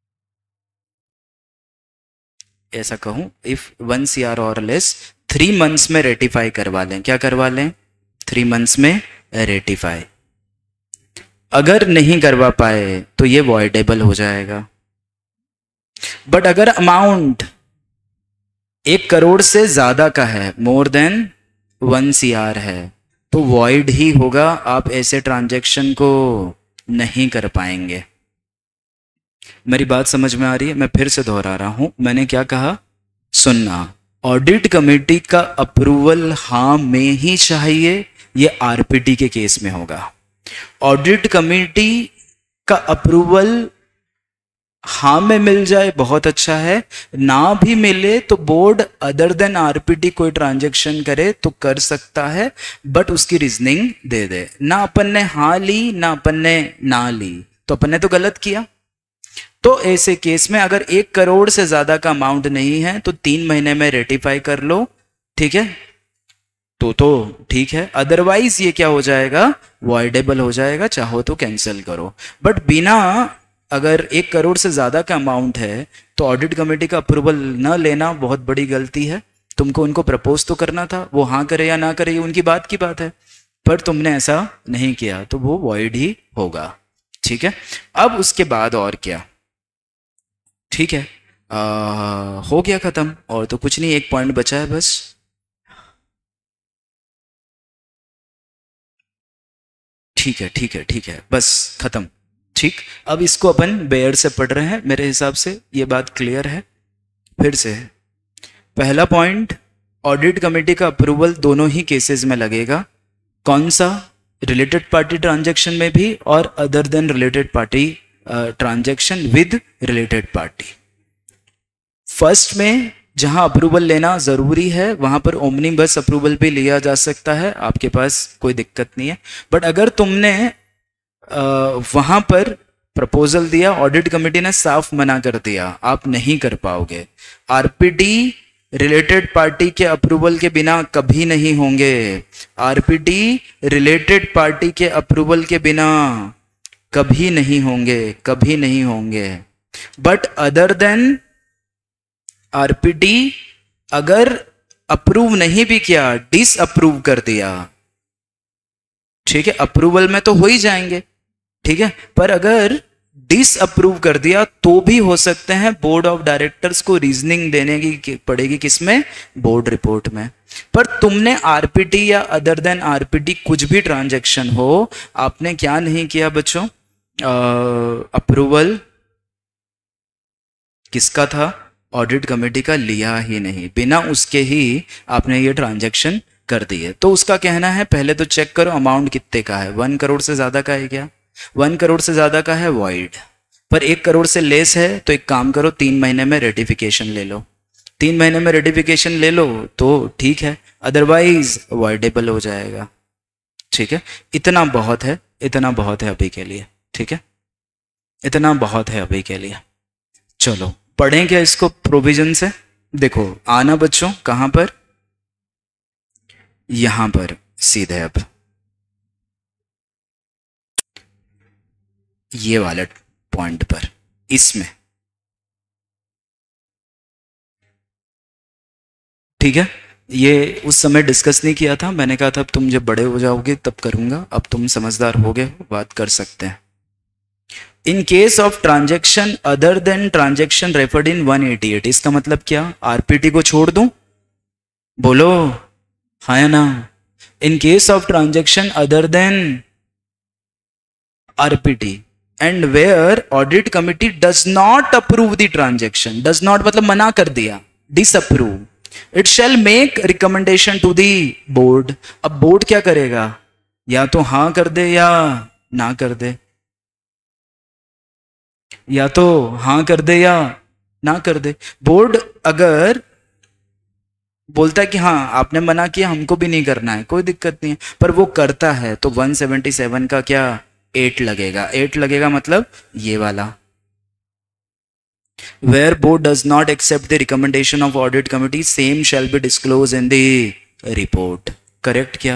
ऐसा कहूं इफ 1 CR और लेस 3 मंथ्स में रेटिफाई करवा लें। क्या करवा लें? 3 मंथ्स में रेटिफाई। अगर नहीं करवा पाए तो ये वॉइडेबल हो जाएगा। बट अगर अमाउंट 1 करोड़ से ज्यादा का है, मोर देन 1 CR है, तो वॉइड ही होगा। आप ऐसे ट्रांजैक्शन को नहीं कर पाएंगे। मेरी बात समझ में आ रही है? मैं फिर से दोहरा रहा हूं, मैंने क्या कहा सुनना। ऑडिट कमेटी का अप्रूवल हाँ में ही चाहिए, ये आरपीटी के केस में होगा। ऑडिट कमेटी का अप्रूवल हाँ में मिल जाए बहुत अच्छा है, ना भी मिले तो बोर्ड अदर देन आरपीटी कोई ट्रांजैक्शन करे तो कर सकता है, बट उसकी रीजनिंग दे दे। ना अपन ने हाँ ली ना अपन ने ना ली, तो अपन ने तो गलत किया। तो ऐसे केस में अगर 1 करोड़ से ज्यादा का अमाउंट नहीं है तो 3 महीने में रेटिफाई कर लो। ठीक है, तो ठीक है, अदरवाइज ये क्या हो जाएगा? वॉइडेबल हो जाएगा, चाहो तो कैंसिल करो। बट बिना, अगर 1 करोड़ से ज्यादा का अमाउंट है तो ऑडिट कमेटी का अप्रूवल न लेना बहुत बड़ी गलती है। तुमको उनको प्रपोज तो करना था, वो हाँ करे या ना करे ये उनकी बात की बात है, पर तुमने ऐसा नहीं किया तो वो वॉइड ही होगा। ठीक है, अब उसके बाद और क्या? ठीक है, हो गया खत्म, और तो कुछ नहीं, 1 पॉइंट बचा है बस। ठीक है ठीक है ठीक है, बस खत्म। ठीक, अब इसको अपन बेयर से पढ़ रहे हैं, मेरे हिसाब से ये बात क्लियर है। फिर से पहला पॉइंट, ऑडिट कमेटी का अप्रूवल दोनों ही केसेस में लगेगा। कौन सा? रिलेटेड पार्टी ट्रांजैक्शन में भी और other than related party transaction with related party. First में जहां अप्रूवल लेना जरूरी है वहां पर ओमनीबस अप्रूवल भी लिया जा सकता है, आपके पास कोई दिक्कत नहीं है। बट अगर तुमने वहां पर प्रपोजल दिया, ऑडिट कमेटी ने साफ मना कर दिया, आप नहीं कर पाओगे। आरपीटी रिलेटेड पार्टी के अप्रूवल के बिना कभी नहीं होंगे। आरपीटी रिलेटेड पार्टी के अप्रूवल के बिना कभी नहीं होंगे, कभी नहीं होंगे। बट अदर देन आरपीटी अगर अप्रूव नहीं भी किया, डिस अप्रूव कर दिया, ठीक है, अप्रूवल में तो हो ही जाएंगे, ठीक है, पर अगर डिस अप्रूव कर दिया तो भी हो सकते हैं। बोर्ड ऑफ डायरेक्टर्स को रीजनिंग देने की पड़ेगी, किसमें? बोर्ड रिपोर्ट में। पर तुमने आरपीटी या अदर देन आरपीटी कुछ भी ट्रांजैक्शन हो, आपने क्या नहीं किया बच्चों? अप्रूवल किसका था? ऑडिट कमेटी का लिया ही नहीं, बिना उसके ही आपने ये ट्रांजैक्शन कर दिए। तो उसका कहना है पहले तो चेक करो अमाउंट कितने का है। 1 करोड़ से ज्यादा का है क्या? 1 करोड़ से ज्यादा का है, वॉइड। पर 1 करोड़ से लेस है तो एक काम करो, 3 महीने में रेटिफिकेशन ले लो। 3 महीने में रेटिफिकेशन ले लो तो ठीक है, अदरवाइज वॉइडेबल हो जाएगा। ठीक है, इतना बहुत है, इतना बहुत है अभी के लिए, ठीक है, इतना बहुत है अभी के लिए। चलो पढ़ें क्या इसको प्रोविजन से। देखो आना बच्चों कहां पर, यहां पर सीधे अब ये वाले पॉइंट पर, इसमें, ठीक है। ये उस समय डिस्कस नहीं किया था, मैंने कहा था अब तुम जब बड़े हो जाओगे तब करूंगा, अब तुम समझदार हो गए हो, बात कर सकते हैं। In case of transaction other than transaction referred in 188, इसका मतलब क्या, आरपीटी को छोड़ दूं, बोलो हाँ या ना। In case of transaction other than RPT and where audit committee does not approve the transaction, does not मतलब मना कर दिया, disapprove, it shall make recommendation to the board. अब बोर्ड क्या करेगा, या तो हाँ कर दे या ना कर दे, या तो हाँ कर दे या ना कर दे। बोर्ड अगर बोलता है कि हाँ आपने मना किया, हमको भी नहीं करना है, कोई दिक्कत नहीं है, पर वो करता है तो 177 का क्या 8 लगेगा, 8 लगेगा मतलब ये वाला। Where board does not accept the recommendation of audit committee, same shall be disclosed in the report. Correct क्या,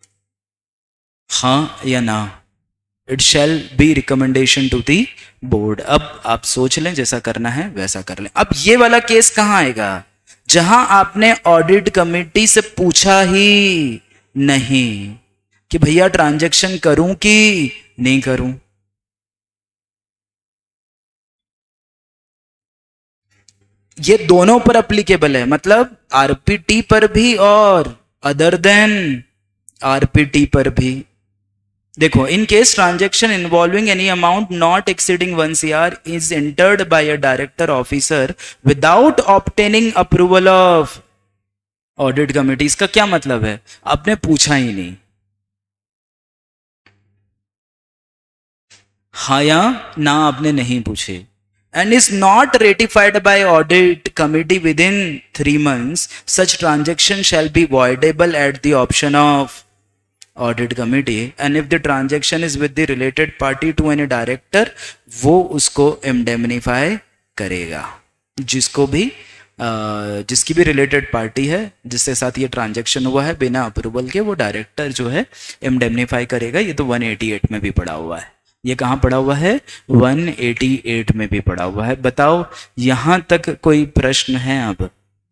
हाँ या ना, it shall be recommendation to the board। अब आप सोच लें, जैसा करना है वैसा कर लें। अब ये वाला केस कहाँ आएगा, जहां आपने ऑडिट कमेटी से पूछा ही नहीं कि भैया ट्रांजैक्शन करूं कि नहीं करूं। ये दोनों पर अप्लीकेबल है, मतलब आरपीटी पर भी और अदर देन आरपीटी पर भी। देखो in case transaction involving any amount not exceeding 1 CR is entered by a director officer without obtaining approval of audit committee. इसका क्या मतलब है, आपने पूछा ही नहीं, हाँ या ना आपने नहीं पूछे, and is not ratified by audit committee within 3 months, such transaction shall be voidable at the option of audit committee, and if the transaction is with the related party to any director, वो उसको indemnify करेगा। जिसको भी जिसकी भी रिलेटेड पार्टी है जिसके साथ ये ट्रांजैक्शन हुआ है बिना अप्रूवल के, वो डायरेक्टर जो है इंडेमनीफाई करेगा। ये तो 188 में भी पड़ा हुआ है, ये कहाँ पड़ा हुआ है, 188 में भी पड़ा हुआ है। बताओ यहां तक कोई प्रश्न है। अब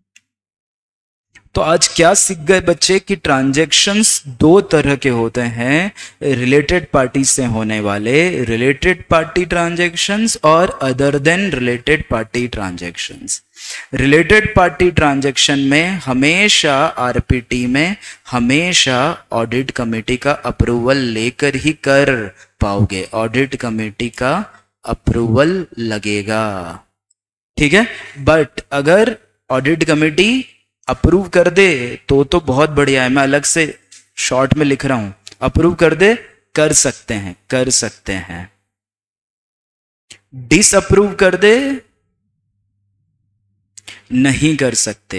तो आज क्या सीख गए बच्चे कि ट्रांजैक्शंस 2 तरह के होते हैं, रिलेटेड पार्टी से होने वाले रिलेटेड पार्टी ट्रांजैक्शंस और other than related party transactions. Related party transaction में हमेशा आरपीटी में हमेशा ऑडिट कमेटी का अप्रूवल लेकर ही कर पाओगे, ऑडिट कमेटी का अप्रूवल लगेगा, ठीक है। बट अगर ऑडिट कमेटी अप्रूव कर दे तो बहुत बढ़िया है, मैं अलग से शॉर्ट में लिख रहा हूं, अप्रूव कर दे कर सकते हैं, कर सकते हैं। डिसअप्रूव कर दे नहीं कर सकते,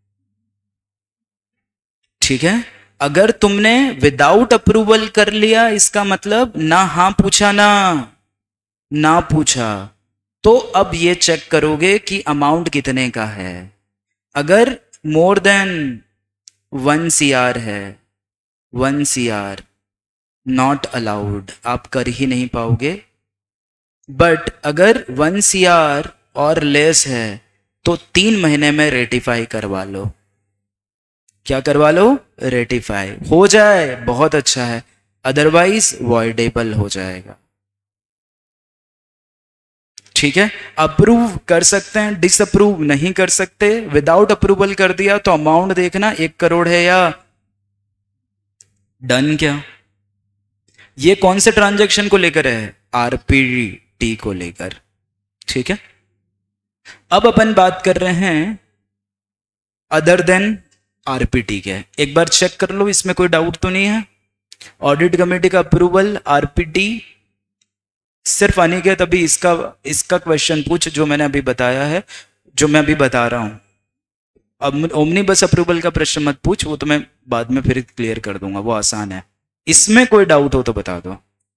ठीक है। अगर तुमने विदाउट अप्रूवल कर लिया, इसका मतलब ना हाँ पूछा ना पूछा, तो अब ये चेक करोगे कि अमाउंट कितने का है। अगर मोर देन 1 CR है, 1 CR नॉट अलाउड, आप कर ही नहीं पाओगे। बट अगर 1 CR और लेस है तो 3 महीने में रेटिफाई करवा लो। क्या करवा लो, रेटिफाई हो जाए बहुत अच्छा है, अदरवाइज वॉइडेबल हो जाएगा, ठीक है। अप्रूव कर सकते हैं, डिसअप्रूव नहीं कर सकते। विदाउट अप्रूवल कर दिया तो अमाउंट देखना 1 करोड़ है या डन। क्या ये कौन से ट्रांजैक्शन को लेकर है, आरपीटी को लेकर, ठीक है। अब अपन बात कर रहे हैं अदर देन आरपीटी के। एक बार चेक कर लो इसमें कोई डाउट तो नहीं है। ऑडिट कमेटी का अप्रूवल आरपीटी, सिर्फ अनिकेत अभी इसका क्वेश्चन पूछ जो मैंने अभी बताया है, जो मैं अभी बता रहा हूं। अब ओमनीबस अप्रूवल का प्रश्न मत पूछ, वो तो मैं बाद में फिर क्लियर कर दूंगा, वो आसान है। इसमें कोई डाउट हो तो बता दो।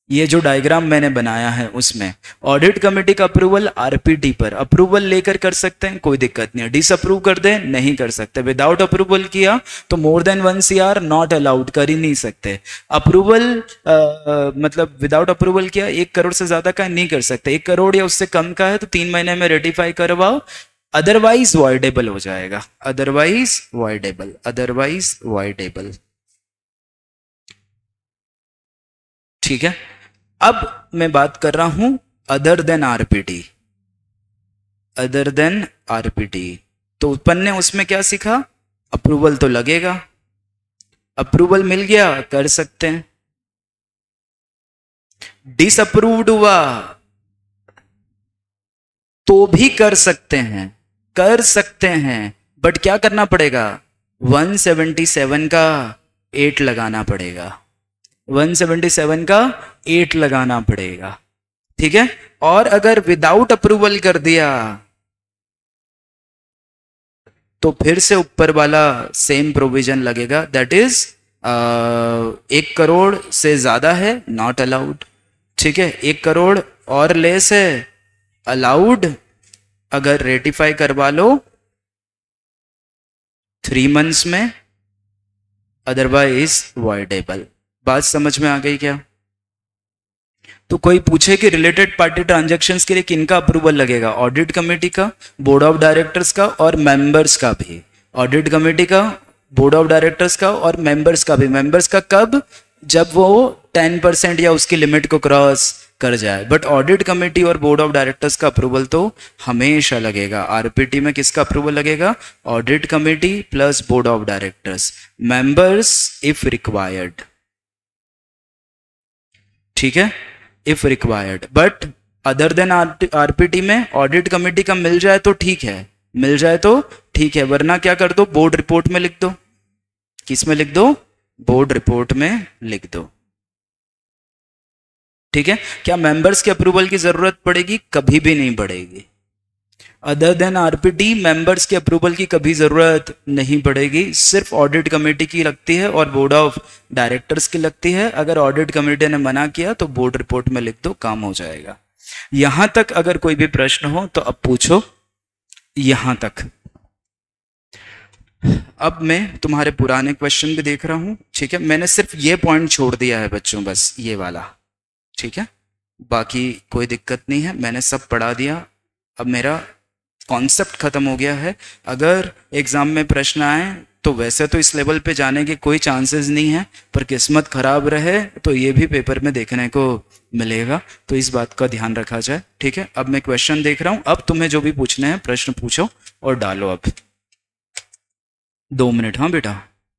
ये जो डायग्राम मैंने बनाया है उसमें ऑडिट कमेटी का अप्रूवल आरपीटी पर अप्रूवल लेकर कर सकते हैं, कोई दिक्कत नहीं है। डिसअप्रूव कर दे, नहीं कर सकते। विदाउट अप्रूवल किया तो more than 1 CR not allowed, कर ही नहीं सकते। अप्रूवल मतलब विदाउट अप्रूवल किया 1 करोड़ से ज्यादा का नहीं कर सकते, 1 करोड़ या उससे कम का है तो 3 महीने में रेटिफाई करवाओ, अदरवाइज वॉइडेबल हो जाएगा। अदरवाइज वॉइडेबल, अदरवाइज वॉइडेबल, ठीक है। अब मैं बात कर रहा हूं other than RPT, other than RPT. तो अपन ने उसमें क्या सीखा, अप्रूवल तो लगेगा, अप्रूवल मिल गया कर सकते हैं। डिसअप्रूव्ड हुआ तो भी कर सकते हैं, कर सकते हैं, बट क्या करना पड़ेगा, 177 का 8 लगाना पड़ेगा, 177 का 8 लगाना पड़ेगा, ठीक है। और अगर विदाउट अप्रूवल कर दिया तो फिर से ऊपर वाला सेम प्रोविजन लगेगा, दैट इज 1 करोड़ से ज्यादा है नॉट अलाउड, ठीक है। 1 करोड़ और लेस है अलाउड, अगर रेटिफाई करवा लो 3 मंथ्स में, अदरवाइज वॉइडेबल। बात समझ में आ गई क्या? तो कोई पूछे कि रिलेटेड पार्टी ट्रांजैक्शंस के लिए किनका अप्रूवल लगेगा, ऑडिट कमेटी का, बोर्ड ऑफ डायरेक्टर्स का और मेंबर्स का भी। ऑडिट कमेटी का, बोर्ड ऑफ डायरेक्टर्स का और मेंबर्स का भी। मेंबर्स का कब, जब वो 10% या उसकी लिमिट को क्रॉस कर जाए। बट ऑडिट कमेटी और बोर्ड ऑफ डायरेक्टर्स का अप्रूवल तो हमेशा लगेगा। आरपीटी में किसका अप्रूवल लगेगा, audit committee plus board of directors, members if required, ठीक है, if required. But other than RPT में ऑडिट कमेटी का मिल जाए तो ठीक है, मिल जाए तो ठीक है, वरना क्या कर दो, बोर्ड रिपोर्ट में लिख दो। किस में लिख दो, बोर्ड रिपोर्ट में लिख दो, ठीक है। क्या मेंबर्स के अप्रूवल की जरूरत पड़ेगी, कभी भी नहीं पड़ेगी। अदर देन आरपीटी मेंबर्स के अप्रूवल की कभी जरूरत नहीं पड़ेगी, सिर्फ ऑडिट कमेटी की लगती है और बोर्ड ऑफ डायरेक्टर्स की लगती है। अगर ऑडिट कमेटी ने मना किया तो बोर्ड रिपोर्ट में लिख दो, काम हो जाएगा। यहां तक अगर कोई भी प्रश्न हो तो अब पूछो, यहां तक। अब मैं तुम्हारे पुराने क्वेश्चन भी देख रहा हूं, ठीक है। मैंने सिर्फ ये पॉइंट छोड़ दिया है बच्चों, बस ये वाला, ठीक है। बाकी कोई दिक्कत नहीं है, मैंने सब पढ़ा दिया। अब मेरा कॉन्सेप्ट खत्म हो गया है। अगर एग्जाम में प्रश्न आए तो वैसे तो इस लेवल पे जाने के कोई चांसेस नहीं है, पर किस्मत खराब रहे तो ये भी पेपर में देखने को मिलेगा, तो इस बात का ध्यान रखा जाए, ठीक है। अब मैं क्वेश्चन देख रहा हूं, अब तुम्हें जो भी पूछने हैं प्रश्न पूछो और डालो। अब 2 मिनट, हाँ बेटा।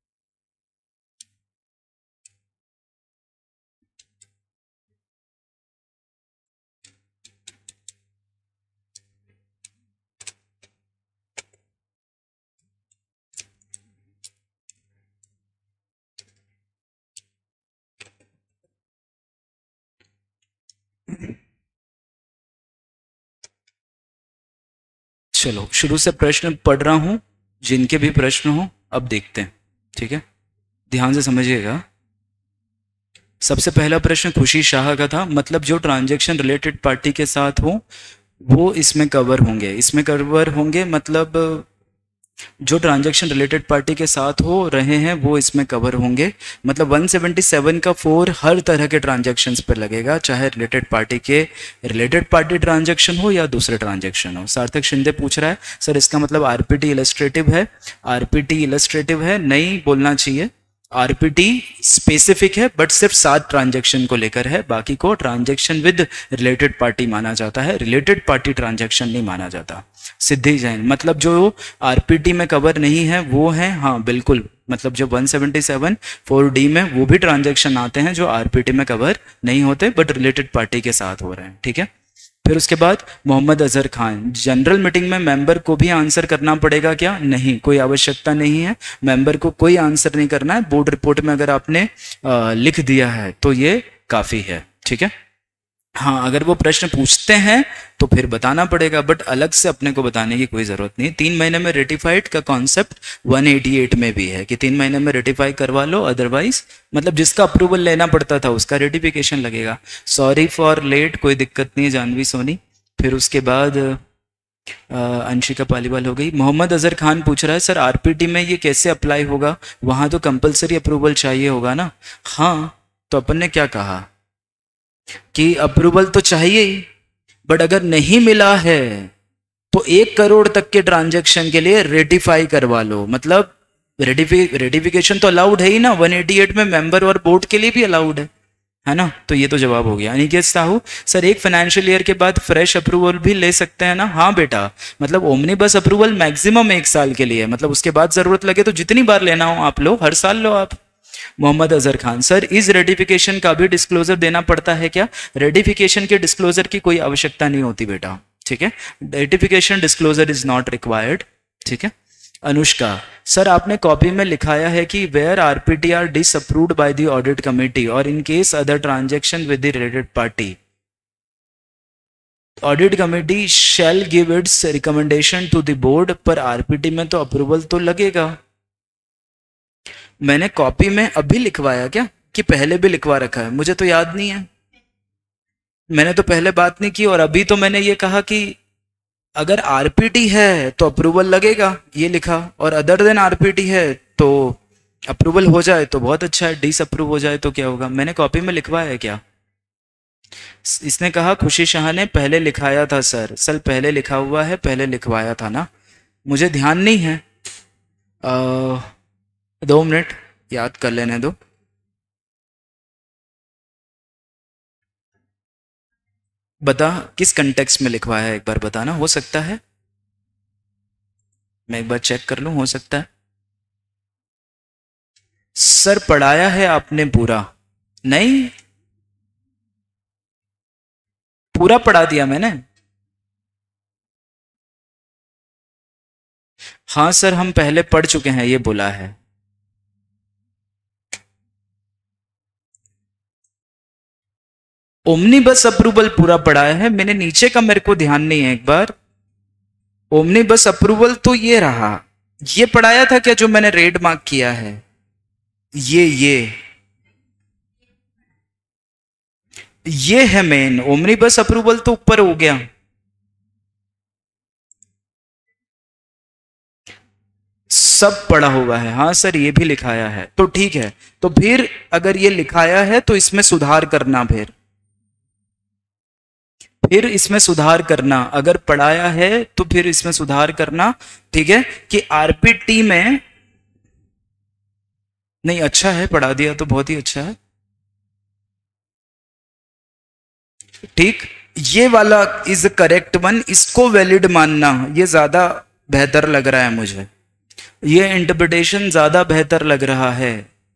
चलो शुरू से प्रश्न पढ़ रहा हूं, जिनके भी प्रश्न हो अब देखते हैं, ठीक है। ध्यान से समझिएगा। सबसे पहला प्रश्न खुशी शाह का था, मतलब जो ट्रांजैक्शन रिलेटेड पार्टी के साथ हो वो इसमें कवर होंगे। इसमें कवर होंगे मतलब जो ट्रांजैक्शन रिलेटेड पार्टी के साथ हो रहे हैं वो इसमें कवर होंगे। मतलब 177 का 4 हर तरह के ट्रांजैक्शंस पर लगेगा, चाहे रिलेटेड पार्टी ट्रांजैक्शन हो या दूसरे ट्रांजैक्शन हो। सार्थक शिंदे पूछ रहा है सर इसका मतलब आरपीटी इलस्ट्रेटिव है। आरपीटी इलस्ट्रेटिव है, नहीं बोलना चाहिए। आरपीटी स्पेसिफिक है बट सिर्फ 7 ट्रांजैक्शन को लेकर है, बाकी को ट्रांजैक्शन विद रिलेटेड पार्टी माना जाता है, रिलेटेड पार्टी ट्रांजैक्शन नहीं माना जाता। सिद्धि जैन, मतलब जो आरपीटी में कवर नहीं है वो है, हाँ बिल्कुल, मतलब जो 177 4D में वो भी ट्रांजैक्शन आते हैं जो आरपीटी में कवर नहीं होते बट रिलेटेड पार्टी के साथ हो रहे हैं, ठीक है। फिर उसके बाद मोहम्मद अजहर खान, जनरल मीटिंग में मेंबर को भी आंसर करना पड़ेगा क्या? नहीं, कोई आवश्यकता नहीं है, मेंबर को कोई आंसर नहीं करना है। बोर्ड रिपोर्ट में अगर आपने लिख दिया है तो ये काफी है, ठीक है। हाँ, अगर वो प्रश्न पूछते हैं तो फिर बताना पड़ेगा, बट अलग से अपने को बताने की कोई ज़रूरत नहीं। 3 महीने में रेटिफाइड का कॉन्सेप्ट 188 में भी है कि 3 महीने में रेटिफाई करवा लो, अदरवाइज मतलब जिसका अप्रूवल लेना पड़ता था उसका रेटिफिकेशन लगेगा। सॉरी फॉर लेट, कोई दिक्कत नहीं है जानवी सोनी। फिर उसके बाद अंशिका पालीवाल हो गई। मोहम्मद अजहर खान पूछ रहा है सर आरपीटी में ये कैसे अप्लाई होगा, वहाँ तो कंपलसरी अप्रूवल चाहिए होगा ना। हाँ, तो अपन ने क्या कहा कि अप्रूवल तो चाहिए ही, बट अगर नहीं मिला है तो 1 करोड़ तक के ट्रांजैक्शन के लिए रेटिफाई करवा लो। मतलब रेटिफिकेशन तो अलाउड है ही ना, 188 में मेंबर और बोर्ड के लिए भी अलाउड है ना। तो ये तो जवाब हो गया। अनिकेत साहू सर एक फाइनेंशियल ईयर के बाद फ्रेश अप्रूवल भी ले सकते हैं ना। हाँ बेटा, मतलब ओमनीबस अप्रूवल मैक्सिमम 1 साल के लिए, मतलब उसके बाद जरूरत लगे तो जितनी बार लेना हो आप लो, हर साल लो आप। मोहम्मद अजहर खान सर इस रेटिफिकेशन का भी डिस्क्लोजर देना पड़ता है क्या। रेटिफिकेशन के डिस्क्लोजर की कोई आवश्यकता नहीं होती बेटा, ठीक है। Ratification disclosure is not required, ठीक है। अनुष्का सर आपने कॉपी में लिखाया है कि where RPT are disapproved by the audit committee और in case other transaction with the related party audit committee shall give its recommendation to the board. पर आरपीटी में तो अप्रूवल तो लगेगा। मैंने कॉपी में अभी लिखवाया क्या कि पहले भी लिखवा रखा है, मुझे तो याद नहीं है। मैंने तो पहले बात नहीं की और अभी तो मैंने ये कहा कि अगर आरपीटी है तो अप्रूवल लगेगा, ये लिखा, और अदर देन आरपीटी है तो अप्रूवल हो जाए तो बहुत अच्छा है, डिसअप्रूव हो जाए तो क्या होगा। मैंने कॉपी में लिखवाया है क्या। इसने कहा खुशी शाह ने पहले लिखाया था सर। सर पहले लिखा हुआ है, पहले लिखवाया था ना, मुझे ध्यान नहीं है। 2 मिनट याद कर लेने दो। बता किस कंटेक्स्ट में लिखवाया है, एक बार बताना, हो सकता है मैं एक बार चेक कर लूं, हो सकता है। सर पढ़ाया है आपने पूरा, नहीं पूरा पढ़ा दिया मैंने। हाँ सर हम पहले पढ़ चुके हैं, ये बोला है। ओमनीबस अप्रूवल पूरा पढ़ाया है मैंने, नीचे का मेरे को ध्यान नहीं है। एक बार ओमनीबस अप्रूवल तो ये रहा, ये पढ़ाया था क्या जो मैंने रेड मार्क किया है, ये है मेन। ओमनीबस अप्रूवल तो ऊपर हो गया। सब पढ़ा हुआ है, हाँ सर ये भी लिखाया है, तो ठीक है। तो फिर अगर ये लिखाया है तो इसमें सुधार करना, फिर इसमें सुधार करना। अगर पढ़ाया है तो फिर इसमें सुधार करना, ठीक है। कि आरपीटी में नहीं, अच्छा है पढ़ा दिया तो बहुत ही अच्छा है, ठीक। ये वाला इज करेक्ट वन, इसको वैलिड मानना ये ज्यादा बेहतर लग रहा है मुझे, ये इंटरप्रिटेशन ज्यादा बेहतर लग रहा है।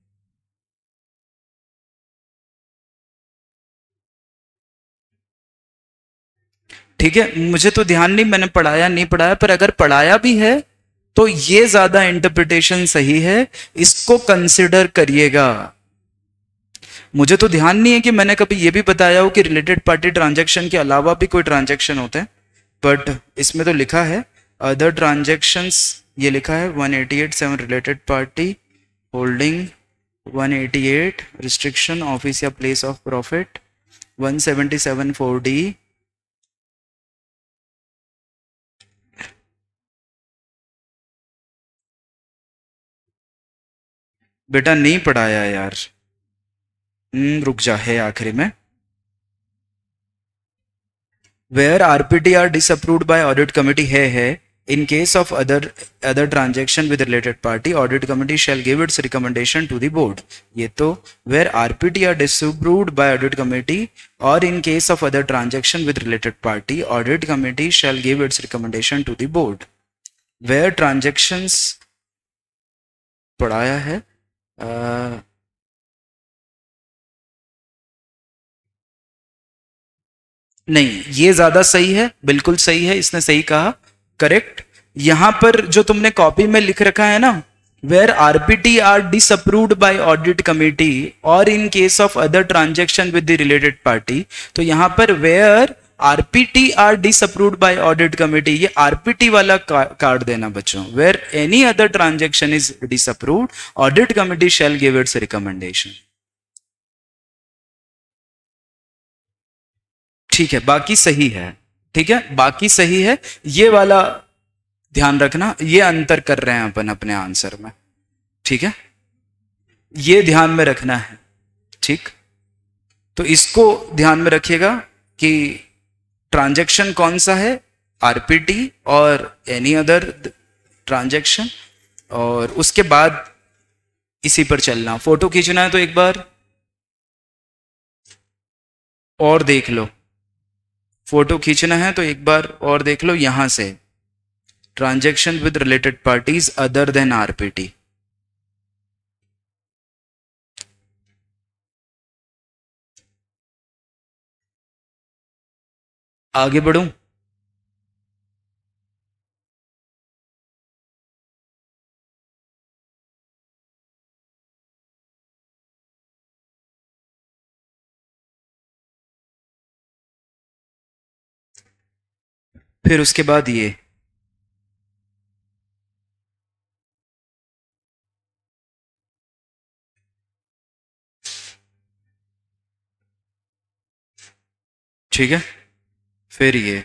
ठीक है, मुझे तो ध्यान नहीं मैंने पढ़ाया नहीं पढ़ाया, पर अगर पढ़ाया भी है तो ये ज्यादा इंटरप्रिटेशन सही है, इसको कंसिडर करिएगा। मुझे तो ध्यान नहीं है कि मैंने कभी ये भी बताया हो कि रिलेटेड पार्टी ट्रांजैक्शन के अलावा भी कोई ट्रांजैक्शन होते हैं, बट इसमें तो लिखा है अदर ट्रांजैक्शंस, ये लिखा है 188(7) related party holding 188 restriction office या प्लेस ऑफ प्रॉफिट 177(4)D। बेटा नहीं पढ़ाया यार, रुक जा, है आखिरी में। Where RPT are disapproved by audit committee है in case of other transaction with related party audit committee shall give its recommendation to the board. ये तो where RPT are disapproved by audit committee और in case of other transaction with related party audit committee shall give its recommendation to the board. Where transactions पढ़ाया है, नहीं ये ज्यादा सही है, बिल्कुल सही है, इसने सही कहा, करेक्ट। यहां पर जो तुमने कॉपी में लिख रखा है ना, where RPT are disapproved by audit committee or in case of other transaction with the related party, तो यहाँ पर where RPT are disapproved by audit committee, ये RPT वाला कार्ड देना बच्चों. where any other transaction is disapproved, audit committee shall give its recommendation. ठीक है, बाकी सही है. ठीक है, बाकी सही है. ये वाला ध्यान रखना, ये अंतर कर रहे हैं अपन अपने आंसर में. ठीक है, ये ध्यान में रखना है. ठीक, तो इसको ध्यान में रखिएगा कि ट्रांजैक्शन कौन सा है, आरपीटी और एनी अदर ट्रांजैक्शन, और उसके बाद इसी पर चलना. फोटो खींचना है तो एक बार और देख लो, फोटो खींचना है तो एक बार और देख लो. यहां से transaction with related parties other than RPT. आगे बढ़ूं? फिर उसके बाद ये ठीक है, फिर ये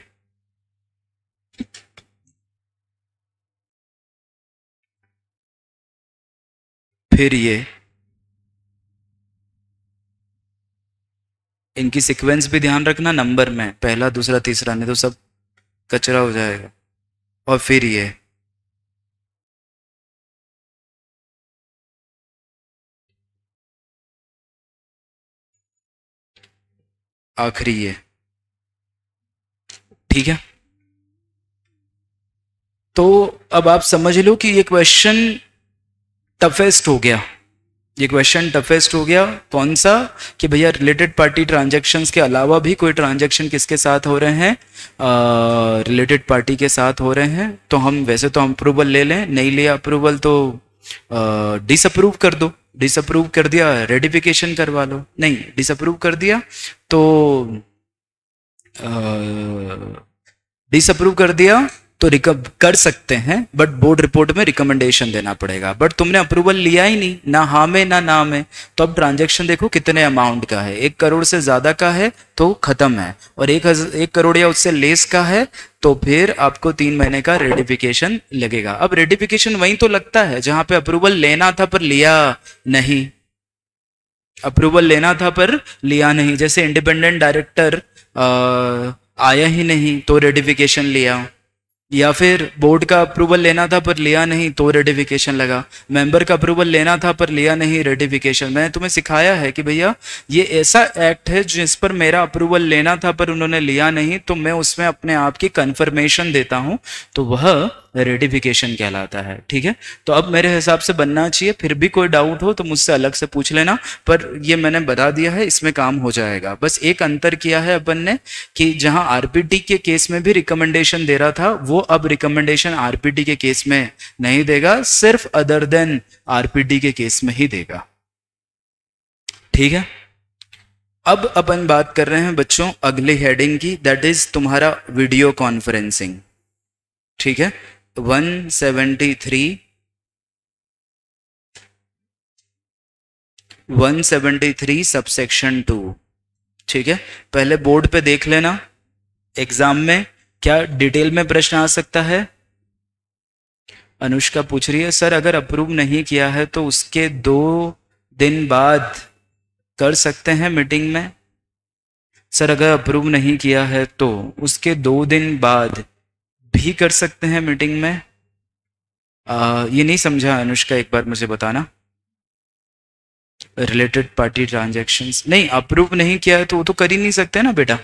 फिर ये इनकी सीक्वेंस भी ध्यान रखना, नंबर में पहला दूसरा तीसरा, नहीं तो सब कचरा हो जाएगा. और फिर ये आखिरी ये. ठीक है, तो अब आप समझ लो कि ये क्वेश्चन टफेस्ट हो गया. ये क्वेश्चन टफेस्ट हो गया. कौन सा? कि भैया रिलेटेड पार्टी ट्रांजैक्शंस के अलावा भी कोई ट्रांजैक्शन किसके साथ हो रहे हैं, रिलेटेड पार्टी के साथ हो रहे हैं. तो हम वैसे तो हम अप्रूवल ले लें, नहीं लिया अप्रूवल तो डिसअप्रूव कर दो. डिसअप्रूव कर दिया, रेटिफिकेशन करवा लो. नहीं, डिसअप्रूव कर दिया तो डिसअप्रूव कर दिया तो कर सकते हैं, बट बोर्ड रिपोर्ट में रिकमेंडेशन देना पड़ेगा. बट तुमने अप्रूवल लिया ही नहीं, ना हाँ में ना ना में. तो अब ट्रांजैक्शन देखो कितने अमाउंट का है. 1 करोड़ से ज्यादा का है तो खत्म है, और 1 करोड़ या उससे लेस का है तो फिर आपको 3 महीने का रेटिफिकेशन लगेगा. अब रेटिफिकेशन वहीं तो लगता है जहां पे अप्रूवल लेना था पर लिया नहीं. अप्रूवल लेना था पर लिया नहीं. जैसे इंडिपेंडेंट डायरेक्टर आया ही नहीं तो रेटिफिकेशन लिया, या फिर बोर्ड का अप्रूवल लेना था पर लिया नहीं तो रेटिफिकेशन लगा. मेंबर का अप्रूवल लेना था पर लिया नहीं, रेटिफिकेशन. मैंने तुम्हें सिखाया है कि भैया ये ऐसा एक्ट है जिस पर मेरा अप्रूवल लेना था पर उन्होंने लिया नहीं, तो मैं उसमें अपने आप की कंफर्मेशन देता हूं, तो वह रेटिफिकेशन कहलाता है. ठीक है, तो अब मेरे हिसाब से बनना चाहिए. फिर भी कोई डाउट हो तो मुझसे अलग से पूछ लेना, पर ये मैंने बता दिया है, इसमें काम हो जाएगा. बस एक अंतर किया है अपन ने कि जहां आरपीटी के केस में भी रिकमेंडेशन दे रहा था, वो अब रिकमेंडेशन आरपीटी के केस में नहीं देगा, सिर्फ अदर देन आरपीटी के केस में ही देगा. ठीक है, अब अपन बात कर रहे हैं बच्चों अगले हेडिंग की, दैट इज तुम्हारा वीडियो कॉन्फ्रेंसिंग. ठीक है, 173 सबसेक्शन 2. ठीक है, पहले बोर्ड पे देख लेना, एग्जाम में क्या डिटेल में प्रश्न आ सकता है. अनुष्का पूछ रही है सर अगर अप्रूव नहीं किया है तो उसके 2 दिन बाद कर सकते हैं मीटिंग में. सर अगर अप्रूव नहीं किया है तो उसके 2 दिन बाद भी कर सकते हैं मीटिंग में. ये नहीं समझा अनुष्का, एक बार मुझे बताना. रिलेटेड पार्टी ट्रांजैक्शंस नहीं, अप्रूव नहीं किया है तो वो तो कर ही नहीं सकते ना बेटा.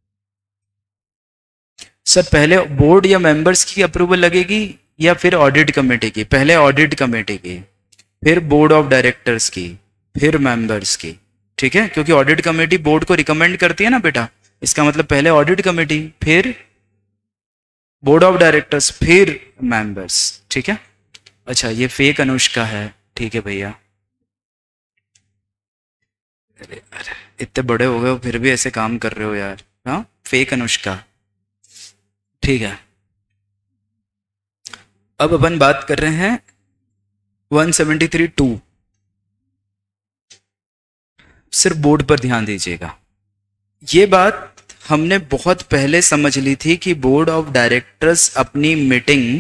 सर पहले बोर्ड या मेंबर्स की अप्रूवल लगेगी या फिर ऑडिट कमेटी की? पहले ऑडिट कमेटी की, फिर बोर्ड ऑफ डायरेक्टर्स की, फिर मेंबर्स की. ठीक है, क्योंकि ऑडिट कमेटी बोर्ड को रिकमेंड करती है ना बेटा, इसका मतलब पहले ऑडिट कमेटी, फिर बोर्ड ऑफ डायरेक्टर्स, फिर मेंबर्स. ठीक है, अच्छा ये फेक अनुष्का है, ठीक है भैया। अरे अरे, इतने बड़े हो गए हो फिर भी ऐसे काम कर रहे हो यार। हाँ, फेक अनुष्का, ठीक है। अब अपन बात कर रहे हैं 173(2). सिर्फ बोर्ड पर ध्यान दीजिएगा। ये बात हमने बहुत पहले समझ ली थी कि बोर्ड ऑफ डायरेक्टर्स अपनी मीटिंग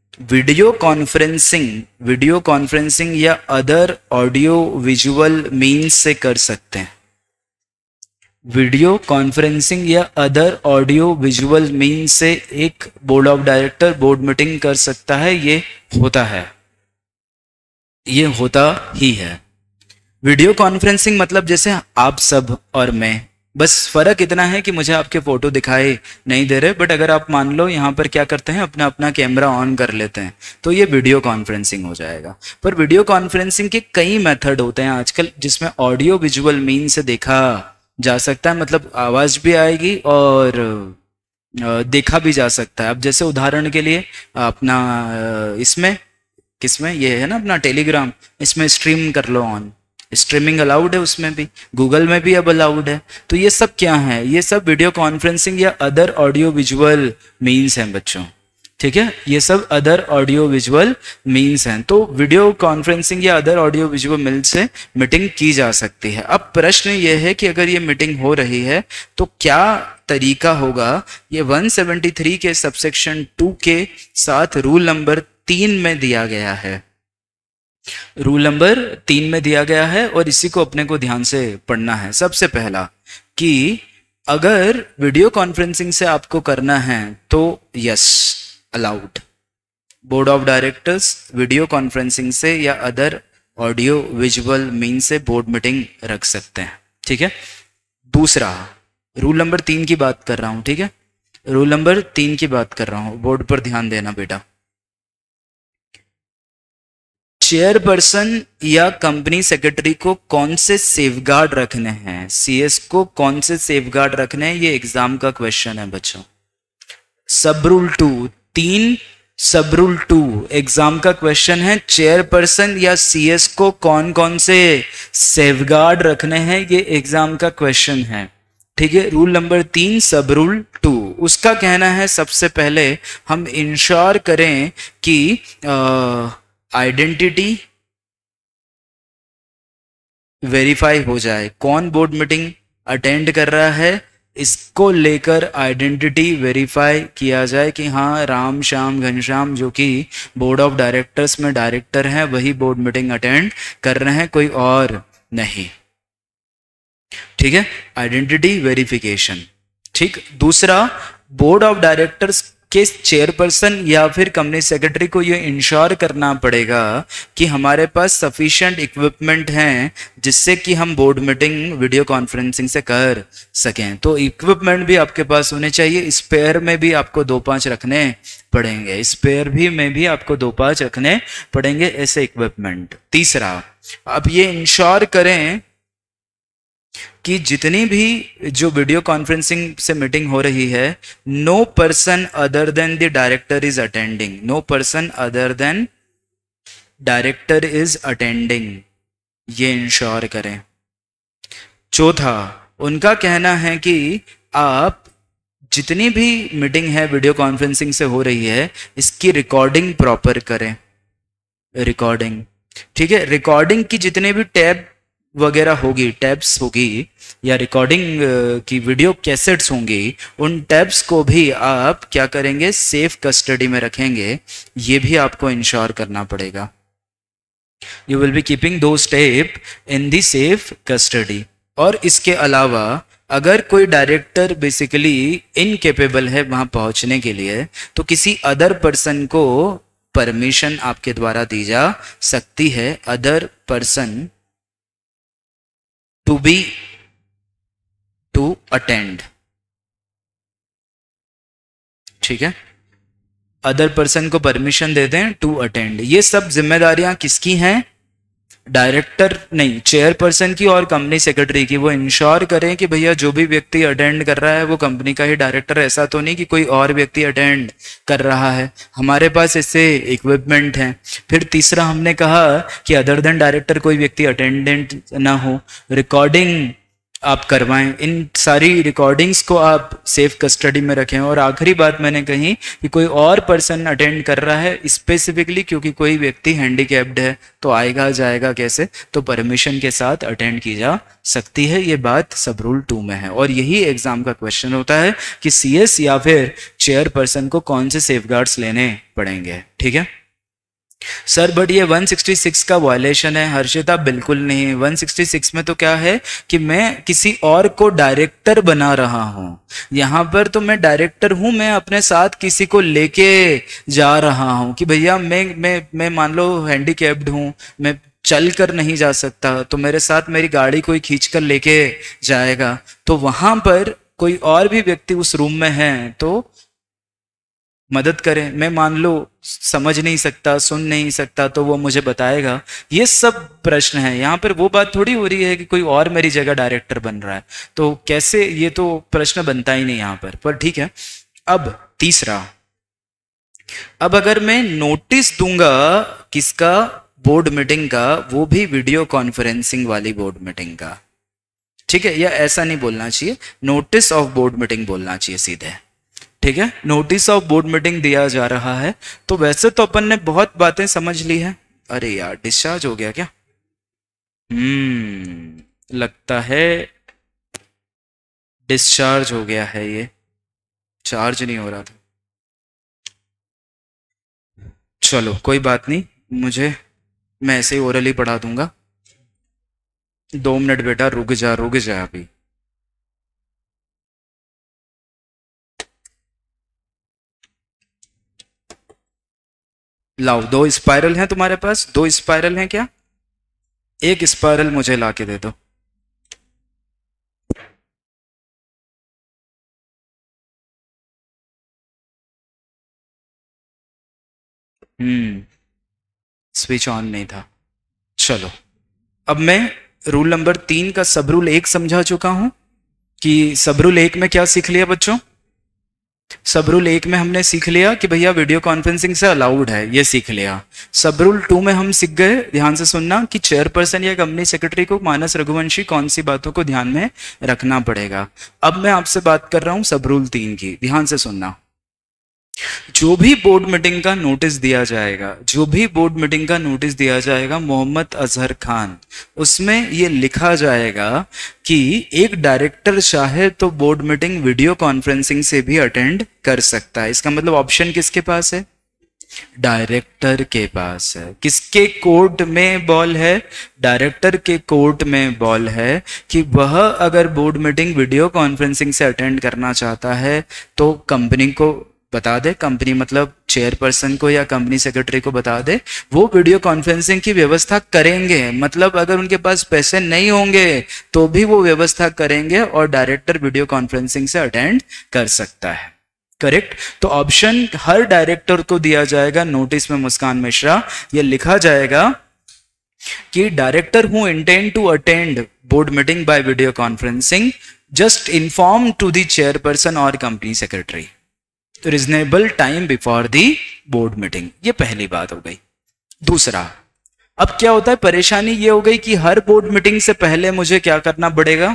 वीडियो कॉन्फ्रेंसिंग या अदर ऑडियो विजुअल मीन्स से कर सकते हैं। वीडियो कॉन्फ्रेंसिंग या अदर ऑडियो विजुअल मीन्स से एक board of director board meeting कर सकता है। ये होता है, ये होता ही है। वीडियो कॉन्फ्रेंसिंग मतलब जैसे आप सब और मैं, बस फर्क इतना है कि मुझे आपके फोटो दिखाई नहीं दे रहे, बट अगर आप मान लो यहाँ पर क्या करते हैं, अपना अपना कैमरा ऑन कर लेते हैं, तो ये वीडियो कॉन्फ्रेंसिंग हो जाएगा। पर वीडियो कॉन्फ्रेंसिंग के कई मेथड होते हैं आजकल, जिसमें ऑडियो विजुअल मीन से देखा जा सकता है, मतलब आवाज भी आएगी और देखा भी जा सकता है। अब जैसे उदाहरण के लिए अपना इसमें किसमें ये है ना अपना टेलीग्राम, इसमें स्ट्रीम कर लो ऑन, स्ट्रीमिंग अलाउड है उसमें भी, गूगल में भी अब अलाउड है। तो ये सब क्या है, ये सब वीडियो कॉन्फ्रेंसिंग या अदर ऑडियो विजुअल मीन्स हैं बच्चों, ठीक है। ये सब अदर ऑडियो विजुअल मीन्स हैं। तो वीडियो कॉन्फ्रेंसिंग या अदर ऑडियो विजुअल मीन्स से मीटिंग की जा सकती है। अब प्रश्न ये है कि अगर ये मीटिंग हो रही है तो क्या तरीका होगा। ये 173 के सबसेक्शन 2 के साथ रूल नंबर 3 में दिया गया है। रूल नंबर 3 में दिया गया है और इसी को अपने को ध्यान से पढ़ना है। सबसे पहला कि अगर वीडियो कॉन्फ्रेंसिंग से आपको करना है तो yes allowed, board of directors video conferencing से या अदर ऑडियो विजुअल मीन से बोर्ड मीटिंग रख सकते हैं, ठीक है। दूसरा, रूल नंबर 3 की बात कर रहा हूं, ठीक है, रूल नंबर 3 की बात कर रहा हूं, बोर्ड पर ध्यान देना बेटा। चेयरपर्सन या कंपनी सेक्रेटरी को कौन से सेफगार्ड रखने हैं, सीएस को कौन से सेफगार्ड रखने हैं, ये एग्जाम का क्वेश्चन है बच्चों। सब रूल 2, 3 सब रूल 2 एग्जाम का क्वेश्चन है। चेयरपर्सन या सीएस को कौन कौन से सेफगार्ड रखने हैं, ये एग्जाम का क्वेश्चन है, ठीक है। रूल नंबर 3 सब रूल 2, उसका कहना है सबसे पहले हम इंश्योर करें कि आइडेंटिटी वेरीफाई हो जाए, कौन बोर्ड मीटिंग अटेंड कर रहा है इसको लेकर आइडेंटिटी वेरीफाई किया जाए कि हाँ राम श्याम घनश्याम जो कि बोर्ड ऑफ डायरेक्टर्स में डायरेक्टर हैं वही बोर्ड मीटिंग अटेंड कर रहे हैं, कोई और नहीं, ठीक है। आइडेंटिटी वेरिफिकेशन, ठीक। दूसरा, बोर्ड ऑफ डायरेक्टर्स के चेयरपर्सन या फिर कंपनी सेक्रेटरी को ये इंश्योर करना पड़ेगा कि हमारे पास सफिशिएंट इक्विपमेंट हैं जिससे कि हम बोर्ड मीटिंग वीडियो कॉन्फ्रेंसिंग से कर सकें। तो इक्विपमेंट भी आपके पास होने चाहिए, स्पेयर में भी आपको 2-5 रखने पड़ेंगे, स्पेयर भी में भी आपको 2-5 रखने पड़ेंगे ऐसे इक्विपमेंट। तीसरा, अब ये इंश्योर करें कि जितनी भी जो वीडियो कॉन्फ्रेंसिंग से मीटिंग हो रही है, no person other than the director is attending, no person other than director is attending, ये इंश्योर करें। चौथा, उनका कहना है कि आप जितनी भी मीटिंग है वीडियो कॉन्फ्रेंसिंग से हो रही है इसकी रिकॉर्डिंग प्रॉपर करें, रिकॉर्डिंग, ठीक है। रिकॉर्डिंग की जितने भी टैब वगैरह होगी, टैब्स होगी या रिकॉर्डिंग की वीडियो कैसेट्स होंगी, उन टैब्स को भी आप क्या करेंगे, सेफ कस्टडी में रखेंगे, ये भी आपको इंश्योर करना पड़ेगा। You will be keeping those tape in the safe custody. और इसके अलावा अगर कोई डायरेक्टर बेसिकली इनकेपेबल है वहां पहुंचने के लिए तो किसी अदर पर्सन को परमिशन आपके द्वारा दी जा सकती है, अदर पर्सन टू अटेंड, ठीक है। अदर पर्सन को परमिशन दे दें टू अटेंड। ये सब जिम्मेदारियां किसकी हैं, डायरेक्टर नहीं, चेयरपर्सन की और कंपनी सेक्रेटरी की, वो इंश्योर करें कि भैया जो भी व्यक्ति अटेंड कर रहा है वो कंपनी का ही डायरेक्टर, ऐसा तो नहीं कि कोई और व्यक्ति अटेंड कर रहा है, हमारे पास इससे इक्विपमेंट है। फिर तीसरा हमने कहा कि अदर देन डायरेक्टर कोई व्यक्ति अटेंडेंट ना हो, रिकॉर्डिंग आप करवाएं, इन सारी रिकॉर्डिंग्स को आप सेफ कस्टडी में रखें। और आखिरी बात मैंने कही कि कोई और पर्सन अटेंड कर रहा है स्पेसिफिकली, क्योंकि कोई व्यक्ति हैंडीकैप्ड है तो आएगा जाएगा कैसे, तो परमिशन के साथ अटेंड की जा सकती है। ये बात सब रूल 2 में है और यही एग्जाम का क्वेश्चन होता है कि सीएस या फिर चेयरपर्सन को कौन से सेफगार्ड्स लेने पड़ेंगे। ठीक है सर, बट ये 166 का वायलेशन है। हर्षिता बिल्कुल नहीं, 166 में तो क्या है कि मैं किसी और को डायरेक्टर बना रहा हूं, यहां पर तो मैं डायरेक्टर हूं, मैं अपने साथ किसी को लेके जा रहा हूं कि भैया मैं मान लो हैंडीकैप्ड हूं, मैं चल कर नहीं जा सकता, तो मेरे साथ मेरी गाड़ी कोई खींच कर लेके जाएगा, तो वहां पर कोई और भी व्यक्ति उस रूम में है तो मदद करें। मैं मान लो समझ नहीं सकता, सुन नहीं सकता, तो वो मुझे बताएगा। ये सब प्रश्न है, यहाँ पर वो बात थोड़ी हो रही है कि कोई और मेरी जगह डायरेक्टर बन रहा है, तो कैसे, ये तो प्रश्न बनता ही नहीं यहाँ पर ठीक है। अब तीसरा, अब अगर मैं नोटिस दूंगा किसका, बोर्ड मीटिंग का, वो भी वीडियो कॉन्फ्रेंसिंग वाली बोर्ड मीटिंग का, ठीक है, या ऐसा नहीं बोलना चाहिए, नोटिस ऑफ बोर्ड मीटिंग बोलना चाहिए सीधे, ठीक है, नोटिस ऑफ बोर्ड मीटिंग दिया जा रहा है। तो वैसे तो अपन ने बहुत बातें समझ ली है। अरे यार डिस्चार्ज हो गया क्या? लगता है डिस्चार्ज हो गया है, ये चार्ज नहीं हो रहा था। चलो कोई बात नहीं, मैं ऐसे ही ओरली पढ़ा दूंगा। 2 मिनट बेटा, रुक जा अभी। लाओ, 2 स्पाइरल हैं तुम्हारे पास? 2 स्पाइरल हैं क्या? एक स्पाइरल मुझे ला के दे दो। स्विच ऑन नहीं था। चलो, अब मैं रूल नंबर 3 का सब रूल 1 समझा चुका हूं कि सब रूल 1 में क्या सीख लिया बच्चों? सब रूल 1 में हमने सीख लिया कि भैया वीडियो कॉन्फ्रेंसिंग से अलाउड है, ये सीख लिया। सब रूल 2 में हम सीख गए, ध्यान से सुनना, कि चेयरपर्सन या कंपनी सेक्रेटरी को मानस रघुवंशी कौन सी बातों को ध्यान में रखना पड़ेगा। अब मैं आपसे बात कर रहा हूं सब रूल 3 की, ध्यान से सुनना। जो भी बोर्ड मीटिंग का नोटिस दिया जाएगा, मोहम्मद अजहर खान, उसमें ये लिखा जाएगा कि एक डायरेक्टर चाहे तो बोर्ड मीटिंग वीडियो कॉन्फ्रेंसिंग से भी अटेंड कर सकता है। इसका मतलब ऑप्शन किसके पास है? डायरेक्टर के पास है। किसके कोर्ट में बॉल है? डायरेक्टर के कोर्ट में बॉल है कि वह अगर बोर्ड मीटिंग वीडियो कॉन्फ्रेंसिंग से अटेंड करना चाहता है तो कंपनी को बता दे, कंपनी मतलब चेयरपर्सन को या कंपनी सेक्रेटरी को बता दे, वो वीडियो कॉन्फ्रेंसिंग की व्यवस्था करेंगे। मतलब अगर उनके पास पैसे नहीं होंगे तो भी वो व्यवस्था करेंगे और डायरेक्टर वीडियो कॉन्फ्रेंसिंग से अटेंड कर सकता है। करेक्ट? तो ऑप्शन हर डायरेक्टर को दिया जाएगा नोटिस में, मुस्कान मिश्रा, ये लिखा जाएगा कि director who intend to attend board meeting by video conferencing just inform to the chairperson और company secretary reasonable time before the board meeting. ये पहली बात हो गई। दूसरा, अब क्या होता है, परेशानी ये हो गई कि हर बोर्ड मीटिंग से पहले मुझे क्या करना पड़ेगा?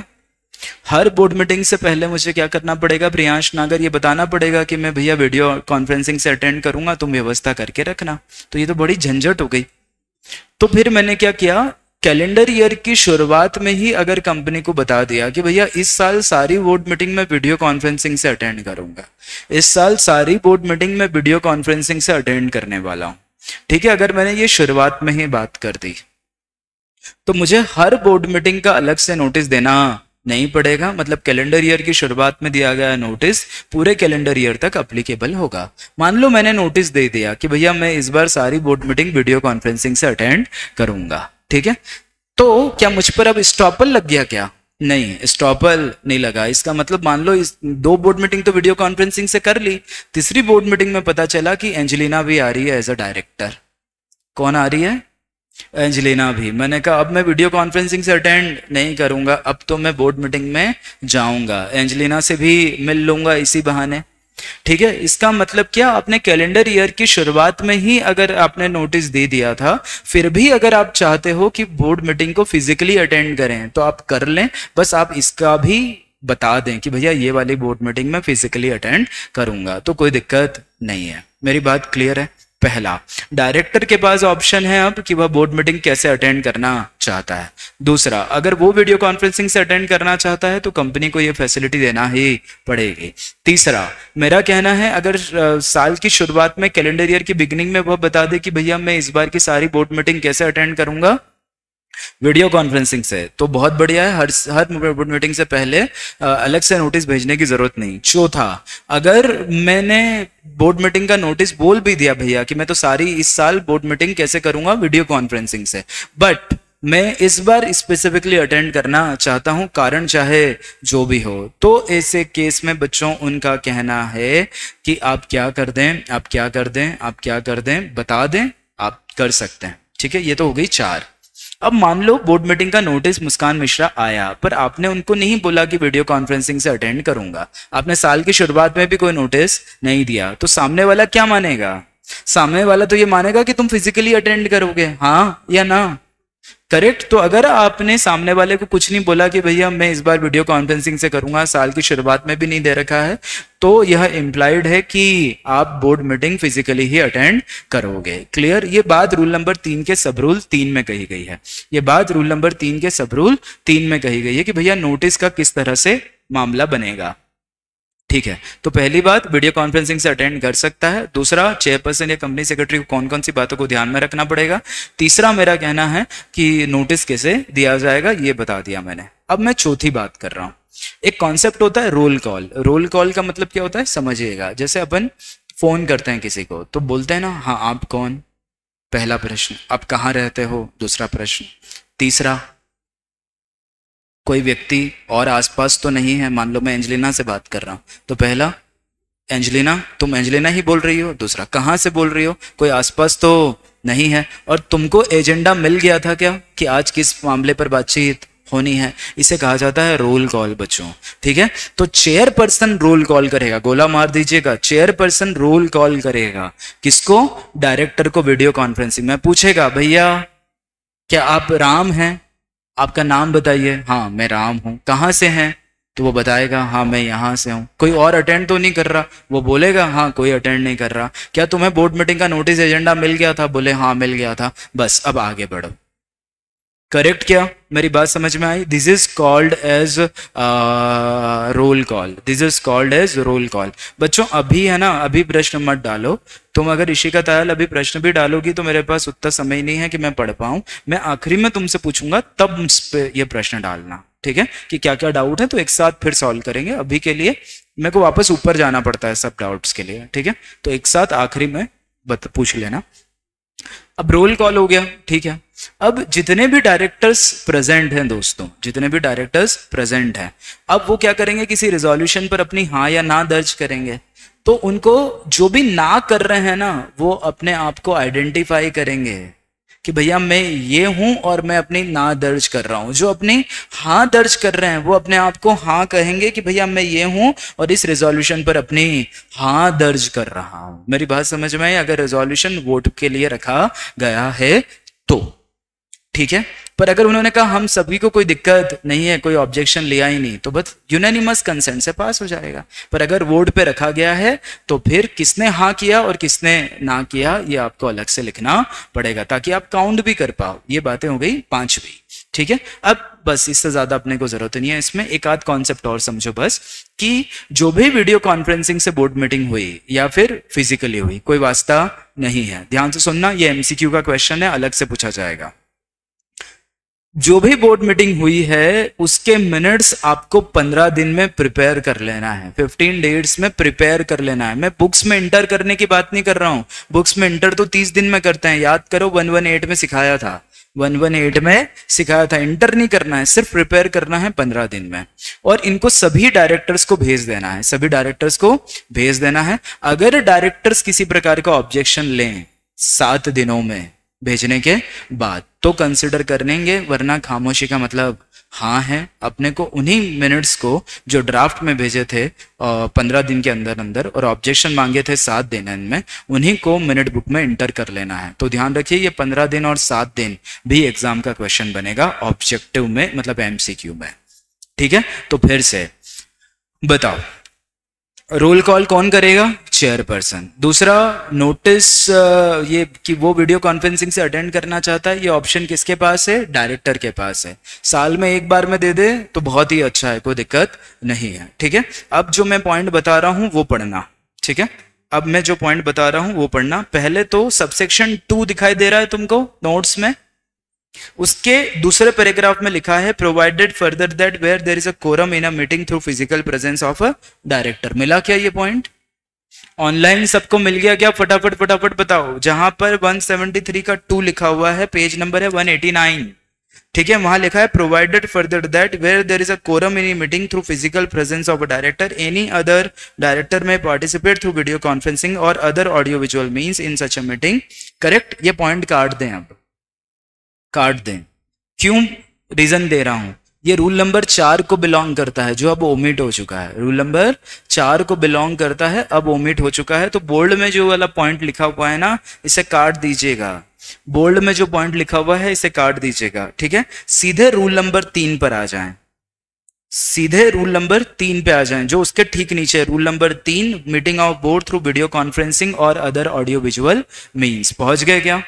प्रियांश नागर, ये बताना पड़ेगा कि मैं भैया वीडियो कॉन्फ्रेंसिंग से अटेंड करूंगा, तुम व्यवस्था करके रखना। तो ये तो बड़ी झंझट हो गई। तो फिर मैंने क्या किया, कैलेंडर ईयर की शुरुआत में ही अगर कंपनी को बता दिया कि भैया इस साल सारी बोर्ड मीटिंग में वीडियो कॉन्फ्रेंसिंग से अटेंड करूंगा, इस साल सारी बोर्ड मीटिंग में वीडियो कॉन्फ्रेंसिंग से अटेंड करने वाला हूं, ठीक है, अगर मैंने ये शुरुआत में ही बात कर दी तो मुझे हर बोर्ड मीटिंग का अलग से नोटिस देना नहीं पड़ेगा। मतलब कैलेंडर ईयर की शुरुआत में दिया गया नोटिस पूरे कैलेंडर ईयर तक अप्लीकेबल होगा। मान लो मैंने नोटिस दे दिया कि भैया मैं इस बार सारी बोर्ड मीटिंग वीडियो कॉन्फ्रेंसिंग से अटेंड करूंगा, ठीक है, तो क्या मुझ पर अब स्टॉपल लग गया क्या? नहीं, स्टॉपल नहीं लगा। इसका मतलब मान लो इस 2 बोर्ड मीटिंग तो वीडियो कॉन्फ्रेंसिंग से कर ली, तीसरी बोर्ड मीटिंग में पता चला कि एंजेलिना भी आ रही है एज अ डायरेक्टर। कौन आ रही है? एंजेलिना भी, मैंने कहा अब मैं वीडियो कॉन्फ्रेंसिंग से अटेंड नहीं करूंगा, अब तो मैं बोर्ड मीटिंग में जाऊंगा, एंजेलिना से भी मिल लूंगा इसी बहाने। ठीक है, इसका मतलब क्या, आपने कैलेंडर ईयर की शुरुआत में ही अगर आपने नोटिस दे दिया था, फिर भी अगर आप चाहते हो कि बोर्ड मीटिंग को फिजिकली अटेंड करें तो आप कर लें, बस आप इसका भी बता दें कि भैया ये वाली बोर्ड मीटिंग में फिजिकली अटेंड करूंगा, तो कोई दिक्कत नहीं है। मेरी बात क्लियर है? पहला, डायरेक्टर के पास ऑप्शन है अब कि वह बोर्ड मीटिंग कैसे अटेंड करना चाहता है। दूसरा, अगर वो वीडियो कॉन्फ्रेंसिंग से अटेंड करना चाहता है तो कंपनी को ये फैसिलिटी देना ही पड़ेगी। तीसरा, मेरा कहना है अगर साल की शुरुआत में, कैलेंडर ईयर की बिगिनिंग में वह बता दे कि भैया मैं इस बार की सारी बोर्ड मीटिंग कैसे अटेंड करूंगा, वीडियो कॉन्फ्रेंसिंग से, तो बहुत बढ़िया है। हर बोर्ड मीटिंग से पहले अलग से नोटिस भेजने की जरूरत नहीं। चौथा, अगर मैंने बोर्ड मीटिंग का नोटिस बोल भी दिया भैया कि मैं तो सारी इस साल बोर्ड मीटिंग कैसे करूंगा, वीडियो कॉन्फ्रेंसिंग से, बट मैं इस बार स्पेसिफिकली अटेंड करना चाहता हूं, कारण चाहे जो भी हो, तो ऐसे केस में बच्चों उनका कहना है कि आप क्या कर दें, आप क्या कर दें, आप क्या कर दें, बता दें, आप कर सकते हैं। ठीक है, ये तो हो गई 4। अब मान लो बोर्ड मीटिंग का नोटिस मुस्कान मिश्रा आया, पर आपने उनको नहीं बोला कि वीडियो कॉन्फ्रेंसिंग से अटेंड करूंगा, आपने साल की शुरुआत में भी कोई नोटिस नहीं दिया, तो सामने वाला क्या मानेगा? सामने वाला तो ये मानेगा कि तुम फिजिकली अटेंड करोगे, हाँ या ना? करेक्ट। तो अगर आपने सामने वाले को कुछ नहीं बोला कि भैया मैं इस बार वीडियो कॉन्फ्रेंसिंग से करूंगा, साल की शुरुआत में भी नहीं दे रखा है, तो यह इंप्लाइड है कि आप बोर्ड मीटिंग फिजिकली ही अटेंड करोगे। क्लियर? ये बात रूल नंबर 3 के सब रूल 3 में कही गई है। ये बात रूल नंबर 3 के सब रूल 3 में कही गई है कि भैया नोटिस का किस तरह से मामला बनेगा। ठीक है, तो पहली बात, वीडियो कॉन्फ्रेंसिंग से अटेंड कर सकता है। दूसरा, चेयरपर्सन या कंपनी सेक्रेटरी को कौन कौन सी बातों को ध्यान में रखना पड़ेगा। तीसरा, मेरा कहना है कि नोटिस कैसे दिया जाएगा, ये बता दिया मैंने। अब मैं चौथी बात कर रहा हूं। एक कॉन्सेप्ट होता है रोल कॉल। रोल कॉल का मतलब क्या होता है, समझिएगा। जैसे अपन फोन करते हैं किसी को, तो बोलते हैं ना, हाँ आप कौन, पहला प्रश्न। आप कहाँ रहते हो, दूसरा प्रश्न। तीसरा, कोई व्यक्ति और आसपास तो नहीं है, मान लो मैं एंजेलिना से बात कर रहा हूं, तो पहला, एंजेलिना, तुम एंजेलिना ही बोल रही हो। दूसरा, कहां से बोल रही हो, कोई आसपास तो नहीं है। और तुमको एजेंडा मिल गया था क्या कि आज किस मामले पर बातचीत होनी है। इसे कहा जाता है रोल कॉल बच्चों। ठीक है, तो चेयरपर्सन रोल कॉल करेगा, गोला मार दीजिएगा, चेयरपर्सन रोल कॉल करेगा। किसको? डायरेक्टर को वीडियो कॉन्फ्रेंसिंग में। पूछेगा, भैया क्या आप राम हैं, आपका नाम बताइए। हाँ मैं राम हूं। कहाँ से हैं? तो वो बताएगा, हाँ मैं यहाँ से हूँ। कोई और अटेंड तो नहीं कर रहा? वो बोलेगा, हाँ कोई अटेंड नहीं कर रहा। क्या तुम्हें बोर्ड मीटिंग का नोटिस एजेंडा मिल गया था? बोले हाँ मिल गया था। बस अब आगे बढ़ो। करेक्ट? क्या मेरी बात समझ में आई? This is called as roll call. This is called as roll call. बच्चों अभी है ना, अभी प्रश्न मत डालो। तुम अगर ऋषिका तायल अभी प्रश्न भी डालोगी तो मेरे पास उतना समय नहीं है कि मैं पढ़ पाऊं। मैं आखिरी में तुमसे पूछूंगा, तब मुझ पे ये प्रश्न डालना। ठीक है, कि क्या क्या डाउट है, तो एक साथ फिर सॉल्व करेंगे। अभी के लिए मेरे को वापस ऊपर जाना पड़ता है सब डाउट्स के लिए। ठीक है, तो एक साथ आखिरी में पूछ लेना। अब रोल कॉल हो गया। ठीक है, अब जितने भी डायरेक्टर्स प्रेजेंट हैं दोस्तों, जितने भी डायरेक्टर्स प्रेजेंट हैं, अब वो क्या करेंगे, किसी रिजोल्यूशन पर अपनी हाँ या ना दर्ज करेंगे। तो उनको जो भी ना कर रहे हैं ना, वो अपने आप को आइडेंटिफाई करेंगे कि भैया मैं ये हूं और मैं अपनी ना दर्ज कर रहा हूं। जो अपनी हाँ दर्ज कर रहे हैं वो अपने आप को हाँ कहेंगे कि भैया मैं ये हूं और इस रेजोल्यूशन पर अपनी हाँ दर्ज कर रहा हूं। मेरी बात समझ में आई? अगर रेजोल्यूशन वोट के लिए रखा गया है तो ठीक है, पर अगर उन्होंने कहा हम सभी को कोई दिक्कत नहीं है, कोई ऑब्जेक्शन लिया ही नहीं, तो बस यूनानिमस कंसेंट से पास हो जाएगा। पर अगर वोट पे रखा गया है तो फिर किसने हाँ किया और किसने ना किया ये आपको अलग से लिखना पड़ेगा, ताकि आप काउंट भी कर पाओ। ये बातें हो गई 5वीं। ठीक है, अब बस इससे ज्यादा अपने को जरूरत नहीं है। इसमें एक आध कॉन्सेप्ट और समझो बस, कि जो भी वीडियो कॉन्फ्रेंसिंग से बोर्ड मीटिंग हुई या फिर फिजिकली हुई, कोई वास्ता नहीं है। ध्यान से सुनना, ये एमसीक्यू का क्वेश्चन है, अलग से पूछा जाएगा। जो भी बोर्ड मीटिंग हुई है उसके मिनट्स आपको 15 दिन में प्रिपेयर कर लेना है, 15 डेज में प्रिपेयर कर लेना है। मैं बुक्स में इंटर करने की बात नहीं कर रहा हूं। बुक्स में इंटर तो 30 दिन में करते हैं, याद करो 118 में सिखाया था, 118 में सिखाया था। इंटर नहीं करना है, सिर्फ प्रिपेयर करना है 15 दिन में। और इनको सभी डायरेक्टर्स को भेज देना है, सभी डायरेक्टर्स को भेज देना है। अगर डायरेक्टर्स किसी प्रकार का ऑब्जेक्शन लें 7 दिनों में, भेजने के बाद तो कंसिडर करेंगे, वरना खामोशी का मतलब हाँ है। अपने को उन्हीं मिनट्स को जो ड्राफ्ट में भेजे थे 15 दिन के अंदर अंदर और ऑब्जेक्शन मांगे थे 7 दिन में, उन्हीं को मिनट बुक में इंटर कर लेना है। तो ध्यान रखिए ये 15 दिन और 7 दिन भी एग्जाम का क्वेश्चन बनेगा ऑब्जेक्टिव में, मतलब एमसीक्यू में। ठीक है, तो फिर से बताओ, रोल कॉल कौन करेगा? चेयरपर्सन। दूसरा, नोटिस ये कि वो वीडियो कॉन्फ्रेंसिंग से अटेंड करना चाहता है, ये ऑप्शन किसके पास है? डायरेक्टर के पास है। साल में एक बार में दे दे तो बहुत ही अच्छा है, कोई दिक्कत नहीं है। ठीक है, अब जो मैं पॉइंट बता रहा हूं वो पढ़ना। ठीक है, अब मैं जो पॉइंट बता रहा हूं वो पढ़ना। पहले तो सबसेक्शन 2 दिखाई दे रहा है तुमको नोट्स में, उसके दूसरे पैराग्राफ में लिखा है provided further that where there is a quorum in a meeting through physical presence of a director. मिला क्या ये पॉइंट? ऑनलाइन सबको मिल गया क्या? फटाफट फटाफट बताओ। जहां पर 173 का 2 लिखा हुआ है, पेज नंबर है 189। ठीक है, वहां लिखा है provided further that where there is a quorum in meeting through physical presence of a director, any other director may participate through video conferencing or other audio visual means in such a meeting. Correct, ये पॉइंट काट दें, अब काट दें। क्यों रीजन दे रहा हूं? ये रूल नंबर 4 को बिलोंग करता है, जो अब ओमिट हो चुका है। रूल नंबर 4 को बिलोंग करता है, अब ओमिट हो चुका है। तो बोल्ड में जो वाला पॉइंट लिखा हुआ है ना, इसे काट दीजिएगा। बोल्ड में जो पॉइंट लिखा हुआ है इसे काट दीजिएगा। ठीक है, सीधे रूल नंबर 3 पर आ जाएं, सीधे रूल नंबर 3 पे आ जाएं, जो उसके ठीक नीचे है। Rule number 3, meeting of board through video conferencing or other audio visual means. पहुंच गए क्या?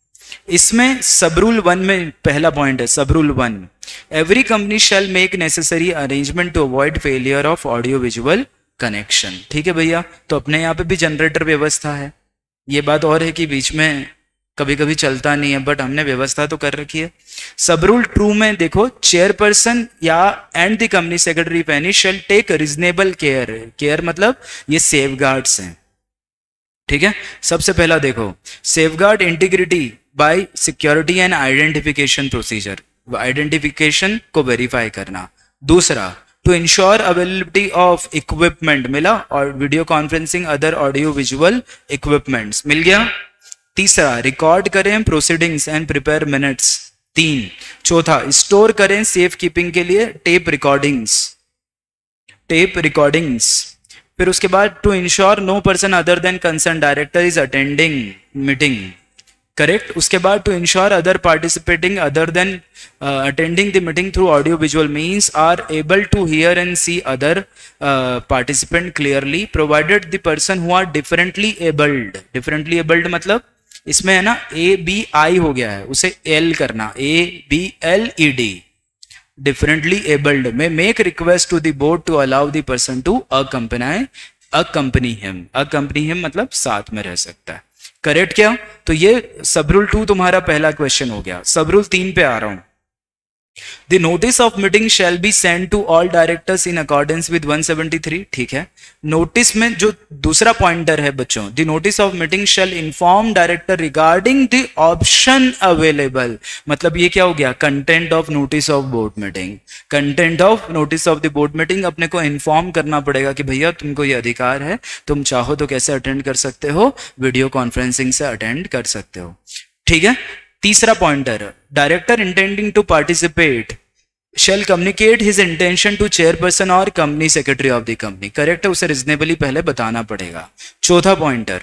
इसमें सब रूल 1 में पहला पॉइंट है, sub rule 1, every company shall make necessary arrangement to avoid failure of audio visual connection. ठीक है भैया, तो अपने यहाँ पे भी जनरेटर व्यवस्था है। ये बात और है कि बीच में कभी कभी चलता नहीं है, बट हमने व्यवस्था तो कर रखी है। सब रूल 2 में देखो, चेयरपर्सन या and the company secretary if any shall take reasonable care. Care मतलब ये सेफगार्ड्स हैं। ठीक है, सबसे पहला देखो, safeguard integrity by security and identification procedure, identification को वेरीफाई करना। दूसरा, to ensure availability of equipment, मिला, और video conferencing other audio visual equipments, मिल गया। तीसरा, रिकॉर्ड करें प्रोसीडिंग्स एंड प्रिपेयर मिनट्स। 3, चौथा, स्टोर करें सेफ कीपिंग के लिए टेप रिकॉर्डिंग्स, टेप रिकॉर्डिंग्स। फिर उसके बाद, to ensure no person other than concern director is attending meeting. Correct, उसके बाद, to ensure other participating other than attending the meeting through audio visual means are able to hear and see other participant clearly, provided the person who are differently abled. Differently abled मतलब इसमें है ना ABI हो गया है, उसे L करना, ABLED, differently abled may make request to the board to allow the person to accompany him मतलब साथ में रह सकता है। करेक्ट क्या? तो ये सब रूल 2 तुम्हारा पहला क्वेश्चन हो गया। सब रूल 3 पे आ रहा हूं। The notice of meeting shall be sent to all directors in accordance with 173। ठीक है, नोटिस में जो दूसरा पॉइंटर है बच्चों, the notice of meeting shall inform director regarding the option available, मतलब ये क्या हो गया? Content of notice of board meeting. Content of notice of the board meeting अपने को इन्फॉर्म करना पड़ेगा कि भैया तुमको ये अधिकार है, तुम चाहो तो कैसे अटेंड कर सकते हो? वीडियो कॉन्फ्रेंसिंग से अटेंड कर सकते हो। ठीक है, तीसरा pointer, director intending to participate shall communicate his intention to chairperson और company secretary of the company. Correct है, उसे रिजनेबली पहले बताना पड़ेगा। चौथा pointer,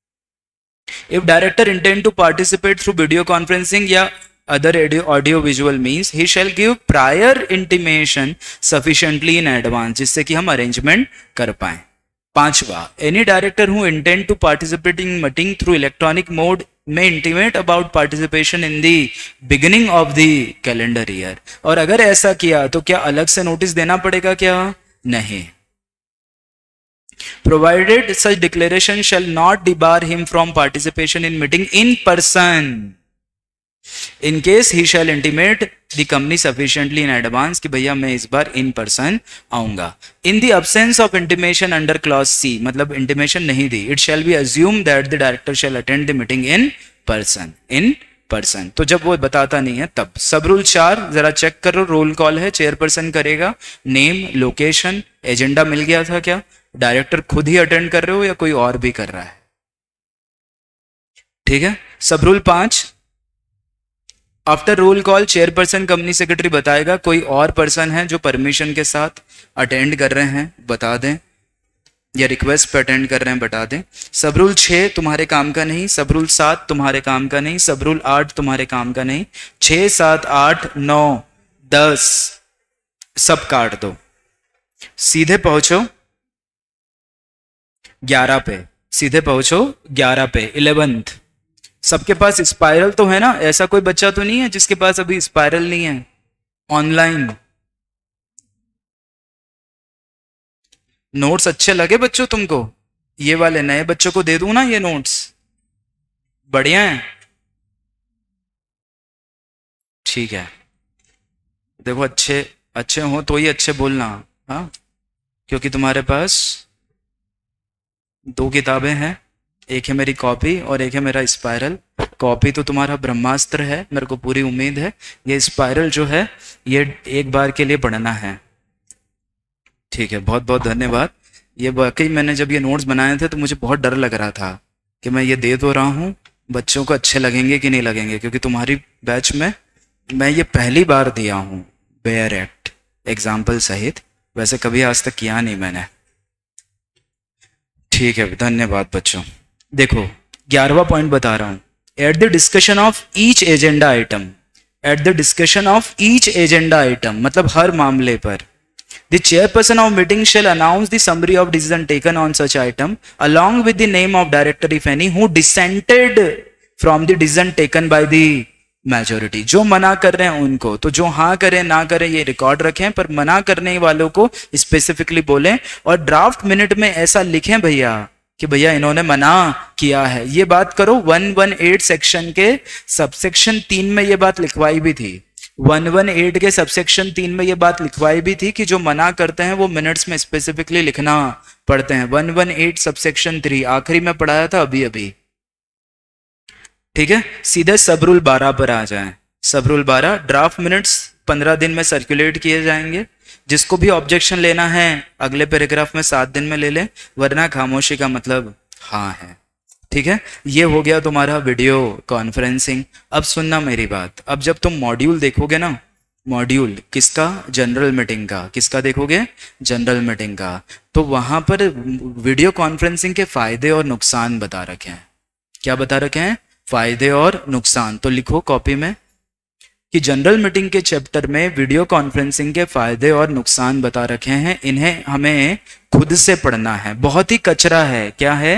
if director intend to participate through video conferencing या other audio visual means he shall give prior intimation sufficiently in advance, जिससे कि हम अरेंजमेंट कर पाए। पांचवा, any director who intend to participate in meeting through electronic mode में intimate about participation in the beginning of the calendar year. और अगर ऐसा किया तो क्या अलग से नोटिस देना पड़ेगा? क्या नहीं। Provided such declaration shall not debar him from participation in meeting in person in case he shall intimate the company sufficiently in advance कि भैया मैं इस बार इन पर्सन आऊंगा। In the absence of intimation under clause C, मतलब इंटीमेशन नहीं दी, it shall be assume that the director shall attend the meeting in person. तो जब वो बताता नहीं है तब। सब रूल 4 जरा चेक करो, रोल कॉल है, चेयरपर्सन करेगा, नेम, लोकेशन, एजेंडा मिल गया था क्या? डायरेक्टर खुद ही अटेंड कर रहे हो या कोई और भी कर रहा है? ठीक है, sub rule 5, after roll call chairperson company secretary बताएगा कोई और पर्सन है जो परमिशन के साथ अटेंड कर रहे हैं, बता दें, या रिक्वेस्ट पे अटेंड कर रहे हैं, बता दें। सब रूल 6 तुम्हारे काम का नहीं, सब रूल 7 तुम्हारे काम का नहीं, सब रूल 8 तुम्हारे काम का नहीं। 6, 7, 8, 9, 10 सब काट दो, सीधे पहुंचो 11 पे, सीधे पहुंचो 11 पे, 11th। सबके पास स्पाइरल तो है ना? ऐसा कोई बच्चा तो नहीं है जिसके पास अभी स्पाइरल नहीं है ऑनलाइन? नोट्स अच्छे लगे बच्चों तुमको? ये वाले नए बच्चों को दे दूं ना ये नोट्स? बढ़िया है, ठीक है। देखो अच्छे अच्छे हो तो ही अच्छे बोलना, हाँ, क्योंकि तुम्हारे पास 2 किताबें हैं, एक है मेरी कॉपी और एक है मेरा स्पाइरल। कॉपी तो तुम्हारा ब्रह्मास्त्र है, मेरे को पूरी उम्मीद है। ये स्पाइरल जो है ये एक बार के लिए पढ़ना है, ठीक है। बहुत बहुत धन्यवाद। ये वाकई मैंने जब ये नोट्स बनाए थे तो मुझे बहुत डर लग रहा था कि मैं ये दे तो रहा हूँ, बच्चों को अच्छे लगेंगे कि नहीं लगेंगे, क्योंकि तुम्हारी बैच में मैं ये पहली बार दिया हूँ बेयर एक्ट एग्जाम्पल सहित, वैसे कभी आज तक किया नहीं मैंने, ठीक है। धन्यवाद बच्चों। देखो 11वां पॉइंट बता रहा हूँ, at the discussion of each agenda item, at the discussion of each agenda item मतलब हर मामले पर, the chairperson of meeting shall announce the summary of decision taken on such item along with the name of director if any who dissented from the decision taken by the majority। जो मना कर रहे हैं उनको, तो जो हाँ करें ना करें ये रिकॉर्ड रखें, पर मना करने वालों को स्पेसिफिकली बोलें और ड्राफ्ट मिनट में ऐसा लिखें भैया कि भैया इन्होंने मना किया है। ये बात करो 118 सेक्शन के सबसेक्शन 3 में ये बात लिखवाई भी थी, 118 के सबसेक्शन 3 में ये बात लिखवाई भी थी कि जो मना करते हैं वो मिनट्स में स्पेसिफिकली लिखना पड़ते हैं। 118 सबसेक्शन 3 आखिरी में पढ़ाया था अभी अभी, ठीक है। सीधे सब रूल 12 पर आ जाएं। सब रूल 12, ड्राफ्ट मिनट्स 15 दिन में सर्कुलेट किए जाएंगे। जिसको भी ऑब्जेक्शन लेना है अगले पैराग्राफ में 7 दिन में ले लें, वरना खामोशी का मतलब हाँ है, ठीक है। ये हो गया तुम्हारा वीडियो कॉन्फ्रेंसिंग। अब सुनना मेरी बात, अब जब तुम मॉड्यूल देखोगे ना, मॉड्यूल किसका? जनरल मीटिंग का। किसका देखोगे? जनरल मीटिंग का। तो वहां पर वीडियो कॉन्फ्रेंसिंग के फायदे और नुकसान बता रखे हैं। क्या बता रखे हैं? फायदे और नुकसान। तो लिखो कॉपी में कि जनरल मीटिंग के चैप्टर में वीडियो कॉन्फ्रेंसिंग के फायदे और नुकसान बता रखे हैं। इन्हें हमें खुद से पढ़ना है। बहुत ही कचरा है। क्या है?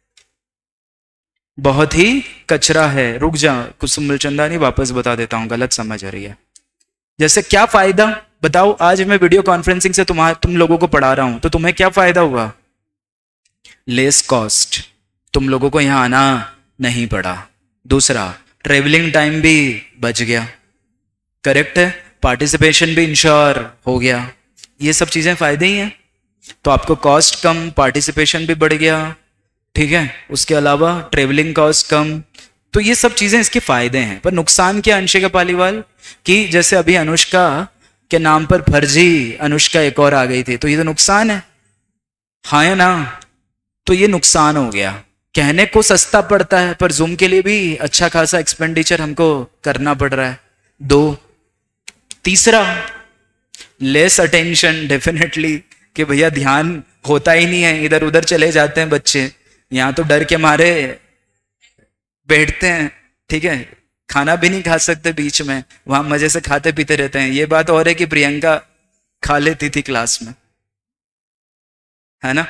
बहुत ही कचरा है। रुक जा, कुसुम मुलचंदानी वापस बता देता हूं, गलत समझ आ रही है। जैसे क्या फायदा बताओ, आज मैं वीडियो कॉन्फ्रेंसिंग से तुम लोगों को पढ़ा रहा हूं तो तुम्हें क्या फायदा हुआ? लेस कॉस्ट, तुम लोगों को यहां आना नहीं पड़ा। दूसरा, ट्रेवलिंग टाइम भी बच गया, करेक्ट है। पार्टिसिपेशन भी इंश्योर हो गया। ये सब चीजें फायदे ही हैं। तो आपको कॉस्ट कम, पार्टिसिपेशन भी बढ़ गया, ठीक है। उसके अलावा ट्रेवलिंग कॉस्ट कम। तो ये सब चीजें इसके फायदे हैं। पर नुकसान क्या अंशिका पालीवाल? कि जैसे अभी अनुष्का के नाम पर फर्जी अनुष्का एक और आ गई थी, तो ये तो नुकसान है, हाँ है ना? तो ये नुकसान हो गया। कहने को सस्ता पड़ता है पर जूम के लिए भी अच्छा खासा एक्सपेंडिचर हमको करना पड़ रहा है। 2, तीसरा, लेस अटेंशन डेफिनेटली, कि भैया ध्यान होता ही नहीं है, इधर उधर चले जाते हैं बच्चे। यहाँ तो डर के मारे बैठते हैं, ठीक है, खाना भी नहीं खा सकते बीच में, वहां मजे से खाते पीते रहते हैं। ये बात और है कि प्रियंका खा लेती थी क्लास में, है ना?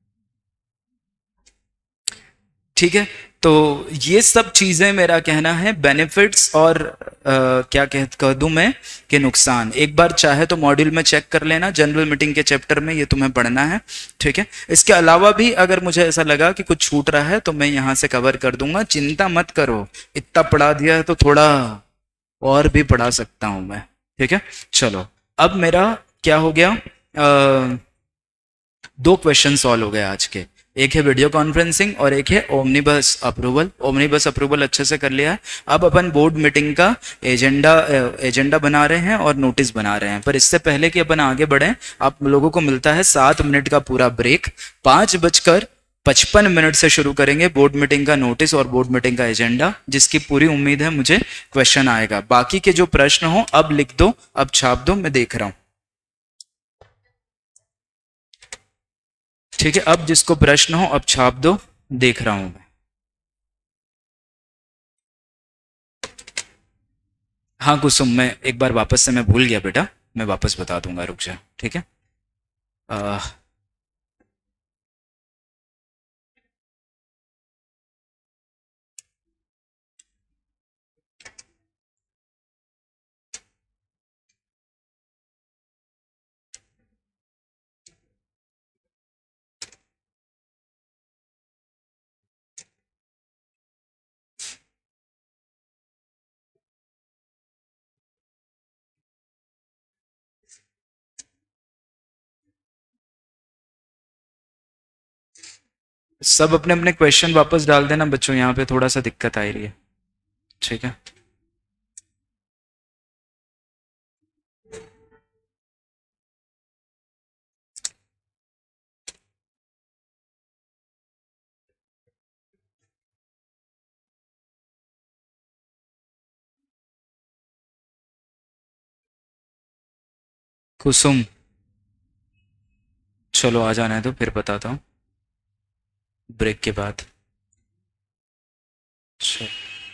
ठीक है। तो ये सब चीजें मेरा कहना है बेनिफिट्स और क्या कह दूं मैं कि नुकसान। एक बार चाहे तो मॉड्यूल में चेक कर लेना, जनरल मीटिंग के चैप्टर में ये तुम्हें पढ़ना है, ठीक है। इसके अलावा भी अगर मुझे ऐसा लगा कि कुछ छूट रहा है तो मैं यहाँ से कवर कर दूंगा, चिंता मत करो। इतना पढ़ा दिया है तो थोड़ा और भी पढ़ा सकता हूं मैं, ठीक है। चलो, अब मेरा क्या हो गया, 2 क्वेश्चन सॉल्व हो गए आज के। एक है वीडियो कॉन्फ्रेंसिंग और एक है ओमनीबस अप्रूवल। ओमनीबस अप्रूवल अच्छे से कर लिया है। अब अपन बोर्ड मीटिंग का एजेंडा बना रहे हैं और नोटिस बना रहे हैं। पर इससे पहले कि अपन आगे बढ़ें, आप लोगों को मिलता है 7 मिनट का पूरा ब्रेक। 5 बजकर 55 मिनट से शुरू करेंगे बोर्ड मीटिंग का नोटिस और बोर्ड मीटिंग का एजेंडा, जिसकी पूरी उम्मीद है मुझे क्वेश्चन आएगा। बाकी के जो प्रश्न हो अब लिख दो, अब छाप दो, मैं देख रहा हूं। ठीक है, अब जिसको प्रश्न हो अब छाप दो, देख रहा हूं मैं। हाँ कुसुम, मैं एक बार वापस से, मैं भूल गया बेटा, मैं वापस बता दूंगा, रुक जा। ठीक है, सब अपने अपने क्वेश्चन वापस डाल देना बच्चों, यहाँ पे थोड़ा सा दिक्कत आ रही है। ठीक है, कुसुम चलो आ जाना है तो फिर बताता हूँ ब्रेक के बाद। चलो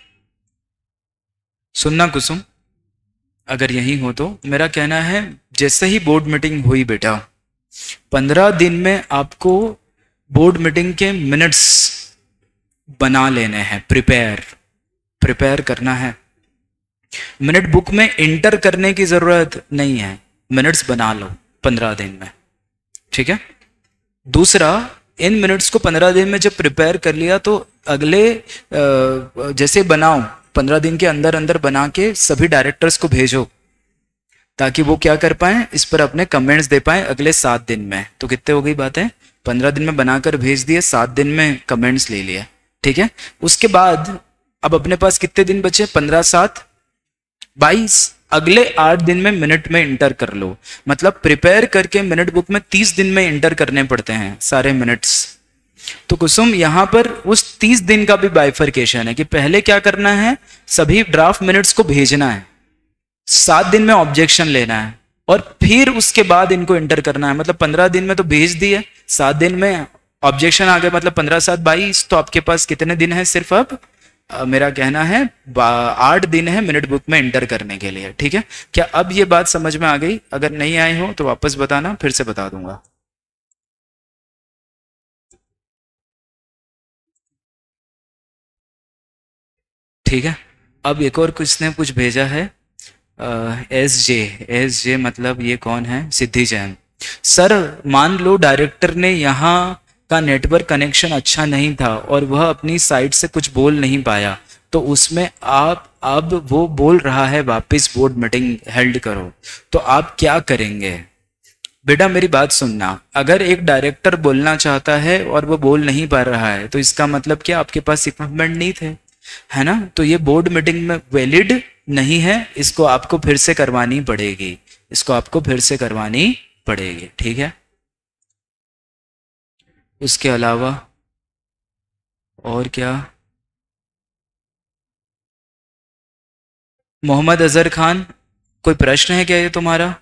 सुनना कुसुम, अगर यही हो तो मेरा कहना है, जैसे ही बोर्ड मीटिंग हुई बेटा, 15 दिन में आपको बोर्ड मीटिंग के मिनट्स बना लेने हैं, प्रिपेयर करना है। मिनट बुक में इंटर करने की जरूरत नहीं है, मिनट्स बना लो 15 दिन में। ठीक है, दूसरा, इन मिनट्स को 15 दिन में जब प्रिपेयर कर लिया तो अगले जैसे बनाओ, 15 दिन के अंदर अंदर बना के सभी डायरेक्टर्स को भेजो, ताकि वो क्या कर पाए, इस पर अपने कमेंट्स दे पाए अगले 7 दिन में। तो कितने हो गई बातें, 15 दिन में बनाकर भेज दिए, 7 दिन में कमेंट्स ले लिए। ठीक है, उसके बाद अब अपने पास कितने दिन बचे, 15 7 22, अगले 8 दिन में मिनट में इंटर कर लो। मतलब प्रिपेयर करके मिनट बुक में 30 दिन में इंटर करने पड़ते हैं सारे मिनट्स। तो कुसुम यहाँ पर उस 30 दिन का भी बाइफर्केशन है कि पहले क्या करना है, सभी ड्राफ्ट मिनट्स को भेजना है, 7 दिन में ऑब्जेक्शन लेना है, और फिर उसके बाद इनको इंटर करना है। मतलब 15 दिन में तो भेज दिए, 7 दिन में ऑब्जेक्शन आ गए, मतलब 15 7 22, तो आपके पास कितने दिन है, सिर्फ अब मेरा कहना है 8 दिन है मिनट बुक में इंटर करने के लिए। ठीक है, क्या अब ये बात समझ में आ गई? अगर नहीं आई हो तो वापस बताना, फिर से बता दूंगा। ठीक है, अब एक और किसने कुछ भेजा है, एस जे मतलब ये कौन है, सिद्धि जैन। सर मान लो डायरेक्टर ने यहाँ का नेटवर्क कनेक्शन अच्छा नहीं था और वह अपनी साइड से कुछ बोल नहीं पाया, तो उसमें आप, अब वो बोल रहा है वापस बोर्ड मीटिंग हेल्ड करो, तो आप क्या करेंगे? बेटा मेरी बात सुनना, अगर एक डायरेक्टर बोलना चाहता है और वो बोल नहीं पा रहा है, तो इसका मतलब क्या आपके पास इक्विपमेंट नहीं थे, है ना? तो ये बोर्ड मीटिंग में वैलिड नहीं है, इसको आपको फिर से करवानी पड़ेगी, इसको आपको फिर से करवानी पड़ेगी। ठीक है, उसके अलावा और क्या? मोहम्मद अजहर खान, कोई प्रश्न है क्या ये तुम्हारा?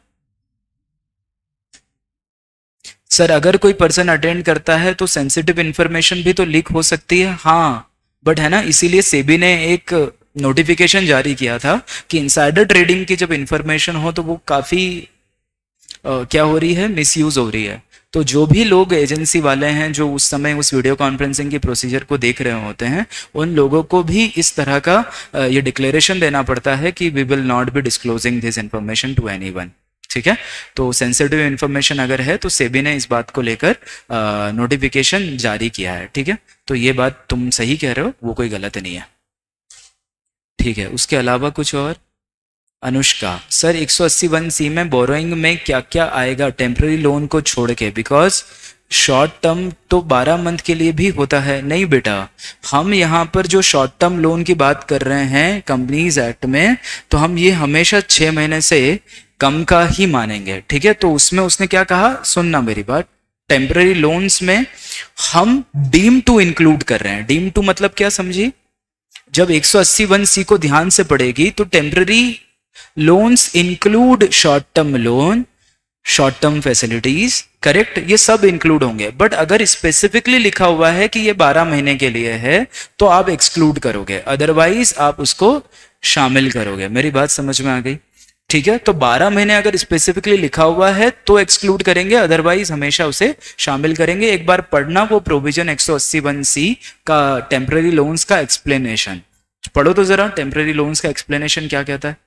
सर अगर कोई पर्सन अटेंड करता है तो सेंसिटिव इंफॉर्मेशन भी तो लीक हो सकती है। हाँ बट है ना, इसीलिए सेबी ने एक नोटिफिकेशन जारी किया था कि इनसाइडर ट्रेडिंग की जब इंफॉर्मेशन हो तो वो काफ़ी क्या हो रही है, मिसयूज हो रही है। तो जो भी लोग एजेंसी वाले हैं जो उस समय उस वीडियो कॉन्फ्रेंसिंग की प्रोसीजर को देख रहे होते हैं, उन लोगों को भी इस तरह का ये डिक्लेरेशन देना पड़ता है कि we will not be disclosing this information to anyone. ठीक है, तो सेंसिटिव इंफॉर्मेशन अगर है तो सेबी ने इस बात को लेकर नोटिफिकेशन जारी किया है। ठीक है, तो ये बात तुम सही कह रहे हो, वो कोई गलत नहीं है। ठीक है, उसके अलावा कुछ और? अनुष्का, सर 180(1)(c में बोरोइंग में क्या क्या आएगा टेम्पररी लोन को छोड़ के? बिकॉज शॉर्ट टर्म तो 12 मंथ के लिए भी होता है। नहीं बेटा, हम यहाँ पर जो शॉर्ट टर्म लोन की बात कर रहे हैं कंपनीज एक्ट में, तो हम ये हमेशा 6 महीने से कम का ही मानेंगे। ठीक है, तो उसमें उसने क्या कहा, सुनना मेरी बात, टेम्पररी लोन्स में हम डीम टू इंक्लूड कर रहे हैं। डीम टू मतलब क्या समझी? जब 180(1) को ध्यान से पढ़ेगी तो temporary loans include short term loan, short term facilities, correct, ये सब इंक्लूड होंगे। बट अगर स्पेसिफिकली लिखा हुआ है कि ये 12 महीने के लिए है तो आप एक्सक्लूड करोगे, अदरवाइज आप उसको शामिल करोगे। मेरी बात समझ में आ गई? ठीक है, तो 12 महीने अगर स्पेसिफिकली लिखा हुआ है तो एक्सक्लूड करेंगे, अदरवाइज हमेशा उसे शामिल करेंगे। एक बार पढ़ना वो प्रोविजन 180(1) का टेम्पररी लोन्स का एक्सप्लेनेशन पढ़ो तो जरा, टेम्पररी लोन्स का एक्सप्लेनेशन क्या कहता है,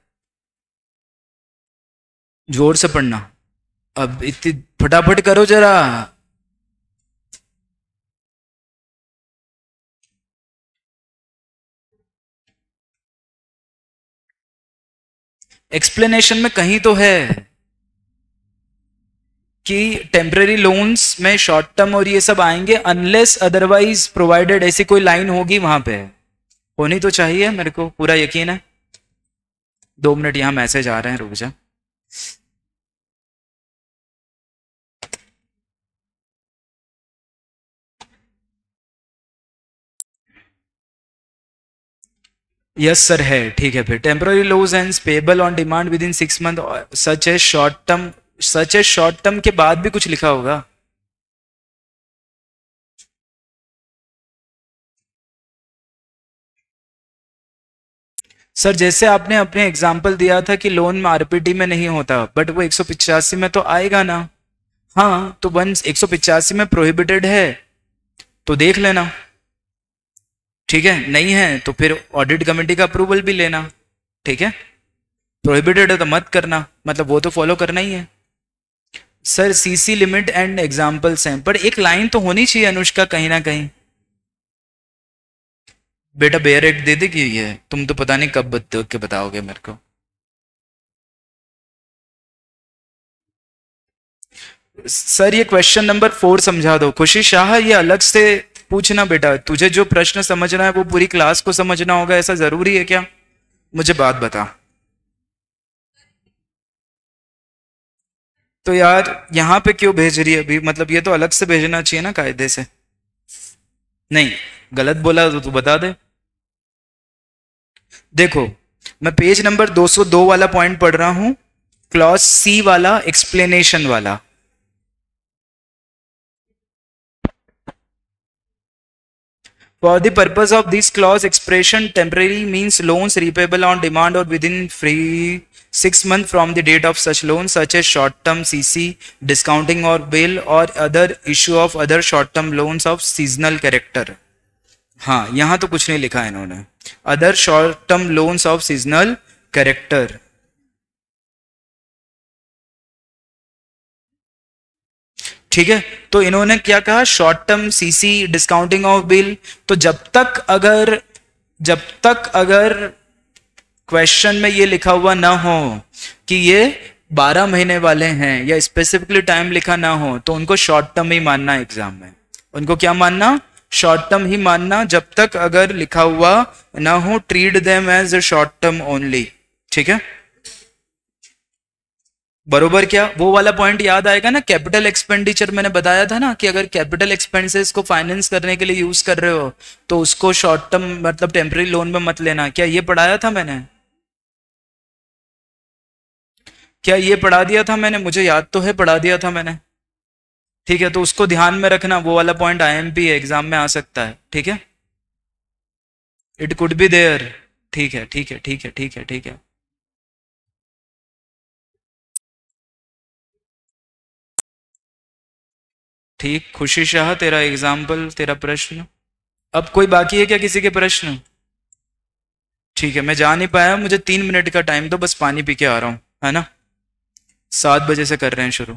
जोर से पढ़ना। अब इतनी फटाफट करो जरा। एक्सप्लेनेशन में कहीं तो है कि टेम्पररी लोन्स में शॉर्ट टर्म और ये सब आएंगे अनलेस अदरवाइज प्रोवाइडेड, ऐसी कोई लाइन होगी वहां पे, होनी तो चाहिए, मेरे को पूरा यकीन है। 2 मिनट, यहां मैसेज आ रहे हैं, रुक जा। यस सर है, ठीक है। फिर temporary loans and payable on demand within 6 month such as short term, such as short term के बाद भी कुछ लिखा होगा। सर जैसे आपने अपने एग्जाम्पल दिया था कि लोन में आरपीटी में नहीं होता, बट वो 185 में तो आएगा ना। हाँ, तो 185 में प्रोहिबिटेड है तो देख लेना, ठीक है। नहीं है तो फिर ऑडिट कमेटी का अप्रूवल भी लेना, ठीक है। प्रोहिबिटेड है तो मत करना, मतलब वो तो फॉलो करना ही है। Sir CC limit and examples हैं, पर एक लाइन तो होनी चाहिए अनुष्का कहीं ना कहीं। बेटा बेयर एक्ट दे देगी ये, तुम तो पता नहीं कब देख के बताओगे मेरे को। सर ये क्वेश्चन नंबर 4 समझा दो खुशी शाह, ये अलग से पूछना बेटा, तुझे जो प्रश्न समझना है वो पूरी क्लास को समझना होगा, ऐसा जरूरी है क्या? मुझे बात बता। तो यार यहाँ पे क्यों भेज रही है अभी, मतलब ये तो अलग से भेजना चाहिए ना कायदे से। नहीं, गलत बोला तो तू बता दे। देखो, मैं पेज नंबर 202 वाला पॉइंट पढ़ रहा हूं, क्लॉज सी वाला, एक्सप्लेनेशन वाला। For the purpose of this clause, expression temporary means loans repayable on demand or within free 6 months from the date of such loan, such as short-term CC, discounting or bill or other issue of other short-term loans of seasonal character. हाँ, यहाँ तो कुछ नहीं लिखा है इन्होंने, other short term loans of seasonal character. ठीक है, तो इन्होंने क्या कहा, short term CC, discounting of bill. तो जब तक अगर क्वेश्चन में ये लिखा हुआ ना हो कि ये 12 महीने वाले हैं या स्पेसिफिकली टाइम लिखा ना हो तो उनको शॉर्ट टर्म ही मानना एग्जाम में। उनको क्या मानना? शॉर्ट टर्म ही मानना, जब तक अगर लिखा हुआ ना हो, treat them as short term only, ठीक है। बरोबर, क्या वो वाला पॉइंट याद आएगा ना, कैपिटल एक्सपेंडिचर मैंने बताया था ना कि अगर कैपिटल एक्सपेंसेस को फाइनेंस करने के लिए यूज कर रहे हो तो उसको शॉर्ट टर्म मतलब टेम्पररी लोन में मत लेना। क्या ये पढ़ाया था मैंने? क्या ये पढ़ा दिया था मैंने? मुझे याद तो है पढ़ा दिया था मैंने। ठीक है, तो उसको ध्यान में रखना, वो वाला पॉइंट आईएमपी एग्जाम में आ सकता है, ठीक है। इट कुड बी देयर, ठीक है ठीक है ठीक है ठीक है ठीक है। ठीक, खुशी शाह तेरा एग्जाम्पल, तेरा प्रश्न। अब कोई बाकी है क्या, किसी के प्रश्न? ठीक है, मैं जा नहीं पाया, मुझे 3 मिनट का टाइम दो, बस पानी पी के आ रहा हूँ, है ना। 7 बजे से कर रहे हैं शुरू।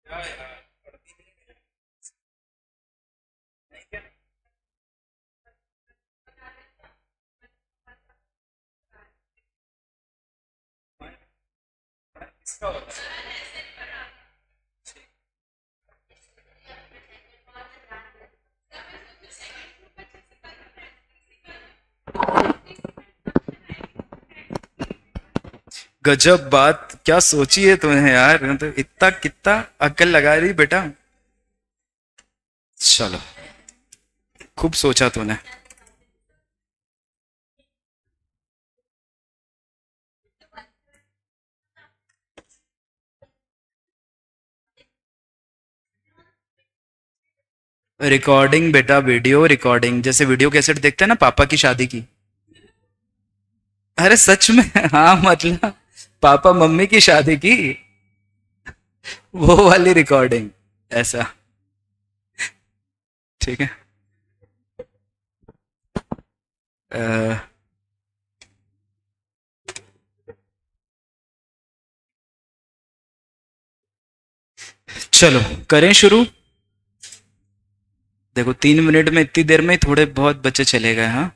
गजब बात क्या सोची है तूने यार, तो इतना कितना अक्ल लगा रही बेटा। चलो, खूब सोचा तूने। रिकॉर्डिंग बेटा, वीडियो रिकॉर्डिंग, जैसे वीडियो कैसेट देखते हैं ना पापा की शादी की। अरे सच में। हाँ मतलब पापा मम्मी की शादी की वो वाली रिकॉर्डिंग, ऐसा। ठीक है। अ, चलो करें शुरू। देखो 3 मिनट में, इतनी देर में थोड़े बहुत बच्चे चले गए। हाँ,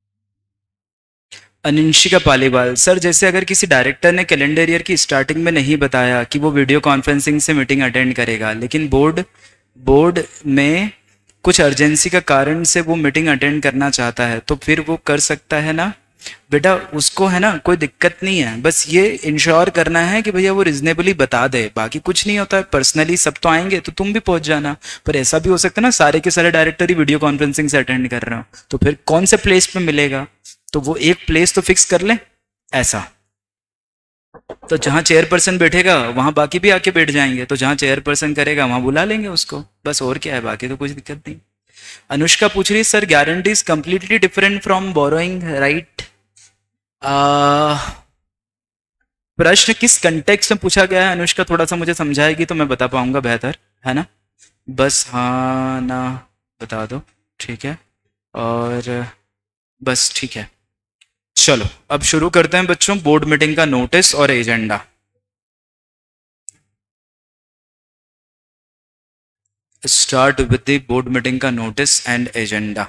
अनिंशिका पालीवाल सर, जैसे अगर किसी डायरेक्टर ने कैलेंडर ईयर की स्टार्टिंग में नहीं बताया कि वो वीडियो कॉन्फ्रेंसिंग से मीटिंग अटेंड करेगा, लेकिन बोर्ड बोर्ड में कुछ अर्जेंसी का कारण से वो मीटिंग अटेंड करना चाहता है, तो फिर वो कर सकता है ना बेटा? उसको है ना, कोई दिक्कत नहीं है, बस ये इंश्योर करना है कि भैया वो रिजनेबली बता दे, बाकी कुछ नहीं होता है। पर्सनली सब तो आएंगे तो तुम भी पहुंच जाना, पर ऐसा भी हो सकता है ना सारे के सारे डायरेक्टर ही वीडियो कॉन्फ्रेंसिंग से अटेंड कर रहे हो, तो फिर कौन से प्लेस पे मिलेगा? तो वो एक प्लेस तो फिक्स कर ले ऐसा। तो जहां चेयरपर्सन बैठेगा वहां बाकी भी आके बैठ जाएंगे, तो जहां चेयरपर्सन करेगा वहां बुला लेंगे उसको, बस और क्या है, बाकी तो कुछ दिक्कत नहीं। अनुष्का पूछ रही है sir, guarantee is completely different from borrowing right? प्रश्न किस कंटेक्स्ट में पूछा गया है अनुष्का, थोड़ा सा मुझे समझाएगी तो मैं बता पाऊंगा बेहतर, है ना? बस हाँ ना बता दो, ठीक है। और बस ठीक है। चलो अब शुरू करते हैं बच्चों, बोर्ड मीटिंग का नोटिस और agenda. Start with the board meeting का नोटिस एंड एजेंडा।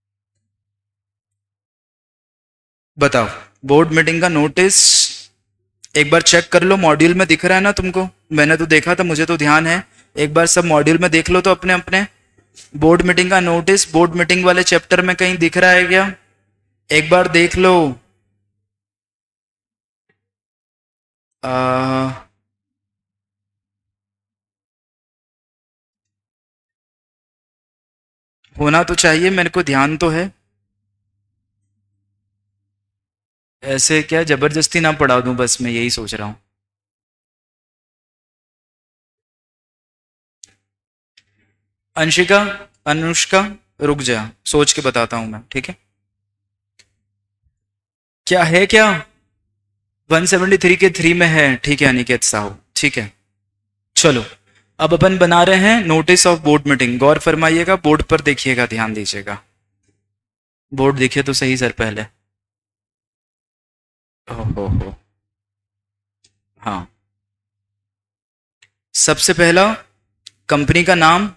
बताओ, बोर्ड मीटिंग का नोटिस एक बार चेक कर लो, मॉड्यूल में दिख रहा है ना तुमको? मैंने तो देखा था, मुझे तो ध्यान है। एक बार सब मॉड्यूल में देख लो तो अपने अपने। बोर्ड मीटिंग का नोटिस बोर्ड मीटिंग वाले चैप्टर में कहीं दिख रहा है क्या? एक बार देख लो। आ, होना तो चाहिए, मेरे को ध्यान तो है। ऐसे क्या जबरदस्ती ना पढ़ा दूं, बस मैं यही सोच रहा हूँ। अंशिका, अनुष्का, रुक जा, सोच के बताता हूं मैं, ठीक है? क्या है क्या? 173 के 3 में है, ठीक है अनिकेत साहू, ठीक है। चलो अब अपन बना रहे हैं नोटिस ऑफ बोर्ड मीटिंग। गौर फरमाइएगा, बोर्ड पर देखिएगा, ध्यान दीजिएगा। बोर्ड दिखे तो सही सर पहले। हो हाँ, सबसे पहला कंपनी का नाम,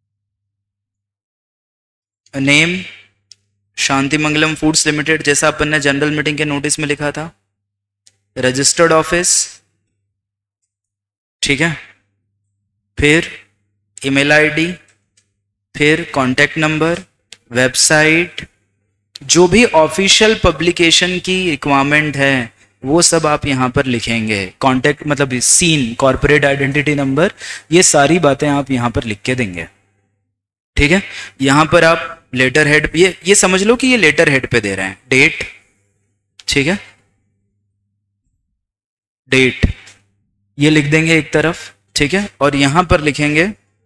name Shanti Mangalam foods limited, जैसा अपन ने जनरल मीटिंग के नोटिस में लिखा था। रजिस्टर्ड ऑफिस, ठीक है। फिर ईमेल आईडी, फिर कॉन्टैक्ट नंबर, वेबसाइट, जो भी ऑफिशियल पब्लिकेशन की रिक्वायरमेंट है वो सब आप यहाँ पर लिखेंगे। कॉन्टैक्ट मतलब सीन, कॉर्पोरेट आइडेंटिटी नंबर, ये सारी बातें आप यहाँ पर लिख के देंगे, ठीक है। यहाँ पर आप लेटर हेड, ये समझ लो कि ये लेटर हेड पे दे रहे हैं। डेट, ठीक है, डेट ये लिख देंगे एक तरफ, ठीक है। और यहां पर लिखेंगे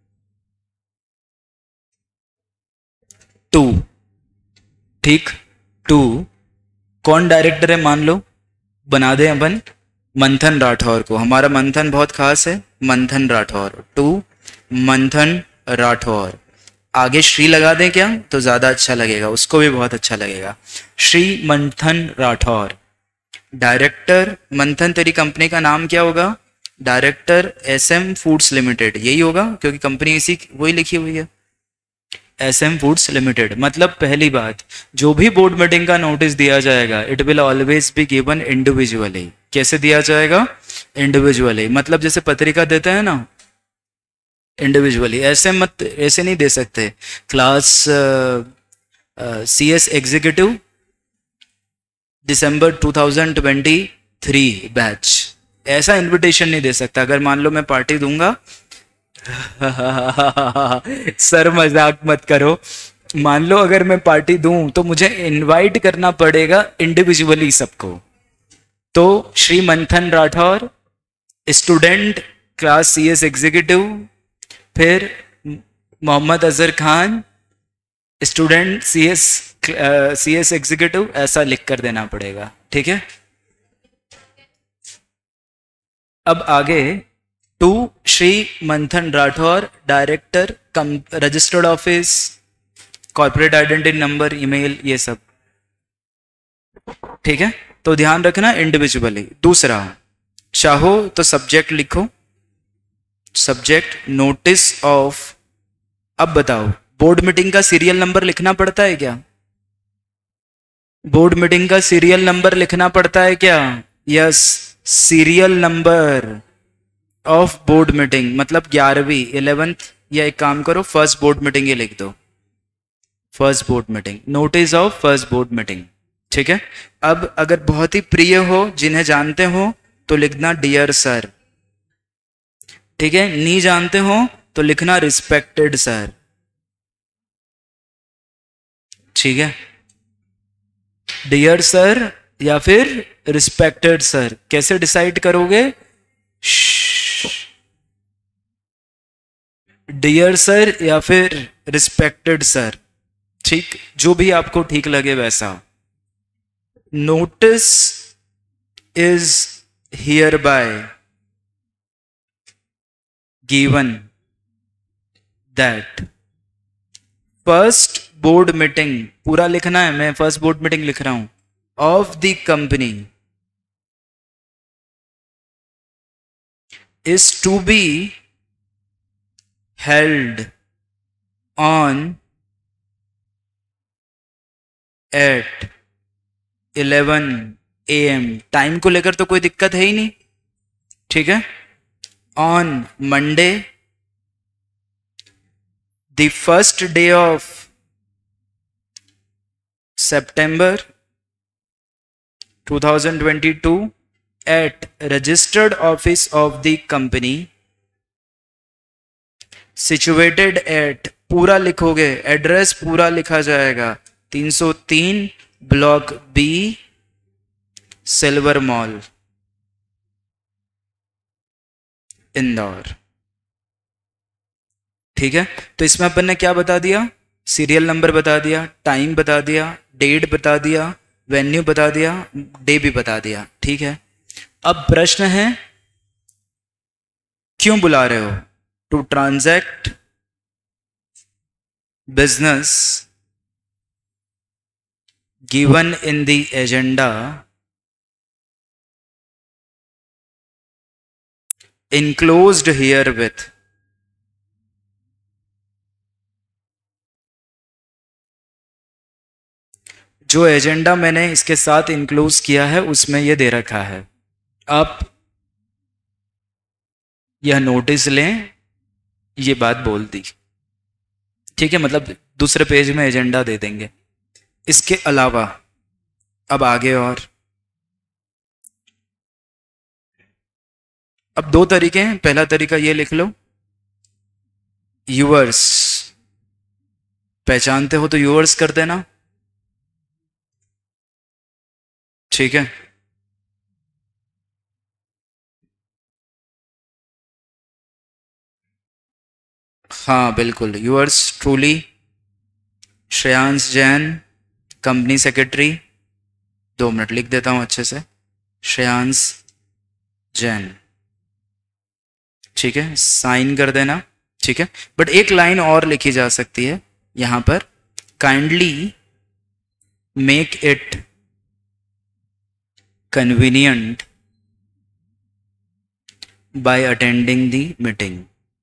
टू, ठीक, टू। कौन डायरेक्टर है मान लो, बना दें अपन मंथन राठौर को, हमारा मंथन बहुत खास है, मंथन राठौर, टू मंथन राठौर। आगे श्री लगा दें क्या, तो ज्यादा अच्छा लगेगा, उसको भी बहुत अच्छा लगेगा। श्री मंथन राठौर, डायरेक्टर। मंथन तेरी कंपनी का नाम क्या होगा? डायरेक्टर SM फूड्स लिमिटेड, यही होगा क्योंकि कंपनी इसी वही लिखी हुई है, SM फूड्स लिमिटेड। मतलब पहली बात, जो भी बोर्ड मीटिंग का नोटिस दिया जाएगा it will always be given individually. कैसे दिया जाएगा? इंडिविजुअली। मतलब जैसे पत्रिका देते हैं ना, इंडिविजुअली। ऐसे नहीं दे सकते class CS executive December 2023 batch, ऐसा इनविटेशन नहीं दे सकता। अगर मान लो मैं पार्टी दूंगा सर मजाक मत करो, मान लो अगर मैं पार्टी दूं तो मुझे इनवाइट करना पड़ेगा इंडिविजुअली सबको। तो Shri Manthan Rathore student class CS executive, फिर Mohammad Azhar Khan student CS executive, ऐसा लिख कर देना पड़ेगा। ठीक है। अब आगे, to Shri Manthan Rathore director registered office, corporate identity number, email, ये सब। ठीक है, तो ध्यान रखना इंडिविजुअली। दूसरा, चाहो तो सब्जेक्ट लिखो, सब्जेक्ट नोटिस ऑफ। अब बताओ, बोर्ड मीटिंग का सीरियल नंबर लिखना पड़ता है क्या? बोर्ड मीटिंग का सीरियल नंबर लिखना पड़ता है क्या? Yes, serial number of board meeting, मतलब 11वीं 11th, या एक काम करो फर्स्ट बोर्ड मीटिंग ये लिख दो, first board meeting, notice of first board meeting. ठीक है। अब अगर बहुत ही प्रिय हो, जिन्हें जानते हो, तो लिखना डियर सर। ठीक है, नहीं जानते हो तो लिखना रिस्पेक्टेड सर। ठीक है, डियर सर या फिर रिस्पेक्टेड सर, कैसे डिसाइड करोगे? डियर सर या फिर रिस्पेक्टेड सर, ठीक, जो भी आपको ठीक लगे वैसा। Notice is hereby given that first board meeting, पूरा लिखना है, मैं फर्स्ट बोर्ड मीटिंग लिख रहा हूं, of the company is to be held on at 11 AM। Time को लेकर तो कोई दिक्कत है ही नहीं। ठीक है, on Monday the first day of September 2022 at registered office of the company situated at, पूरा लिखोगे, एड्रेस पूरा लिखा जाएगा, 303 block B silver mall Indore. ठीक है, तो इसमें अपन ने क्या बता दिया? सीरियल नंबर बता दिया, टाइम बता दिया, डेट बता दिया, वेन्यू बता दिया, डे भी बता दिया। ठीक है, अब प्रश्न है, क्यों बुला रहे हो? To transact business given in the agenda enclosed herewith. जो एजेंडा मैंने इसके साथ इंक्लूज किया है उसमें ये दे रखा है। आप यह नोटिस लें, ये बात बोल दी। ठीक है, मतलब दूसरे पेज में एजेंडा दे देंगे। इसके अलावा अब आगे, और अब दो तरीके हैं। पहला तरीका ये लिख लो, यूवर्स, पहचानते हो तो यूवर्स कर देना। ठीक है, हाँ बिल्कुल, yours truly Shreyansh Jain, company secretary. 2 minute लिख देता हूं अच्छे से, श्रेयांश जैन। ठीक है, साइन कर देना। ठीक है, बट एक लाइन और लिखी जा सकती है यहां पर, kindly make it convenient by attending the meeting.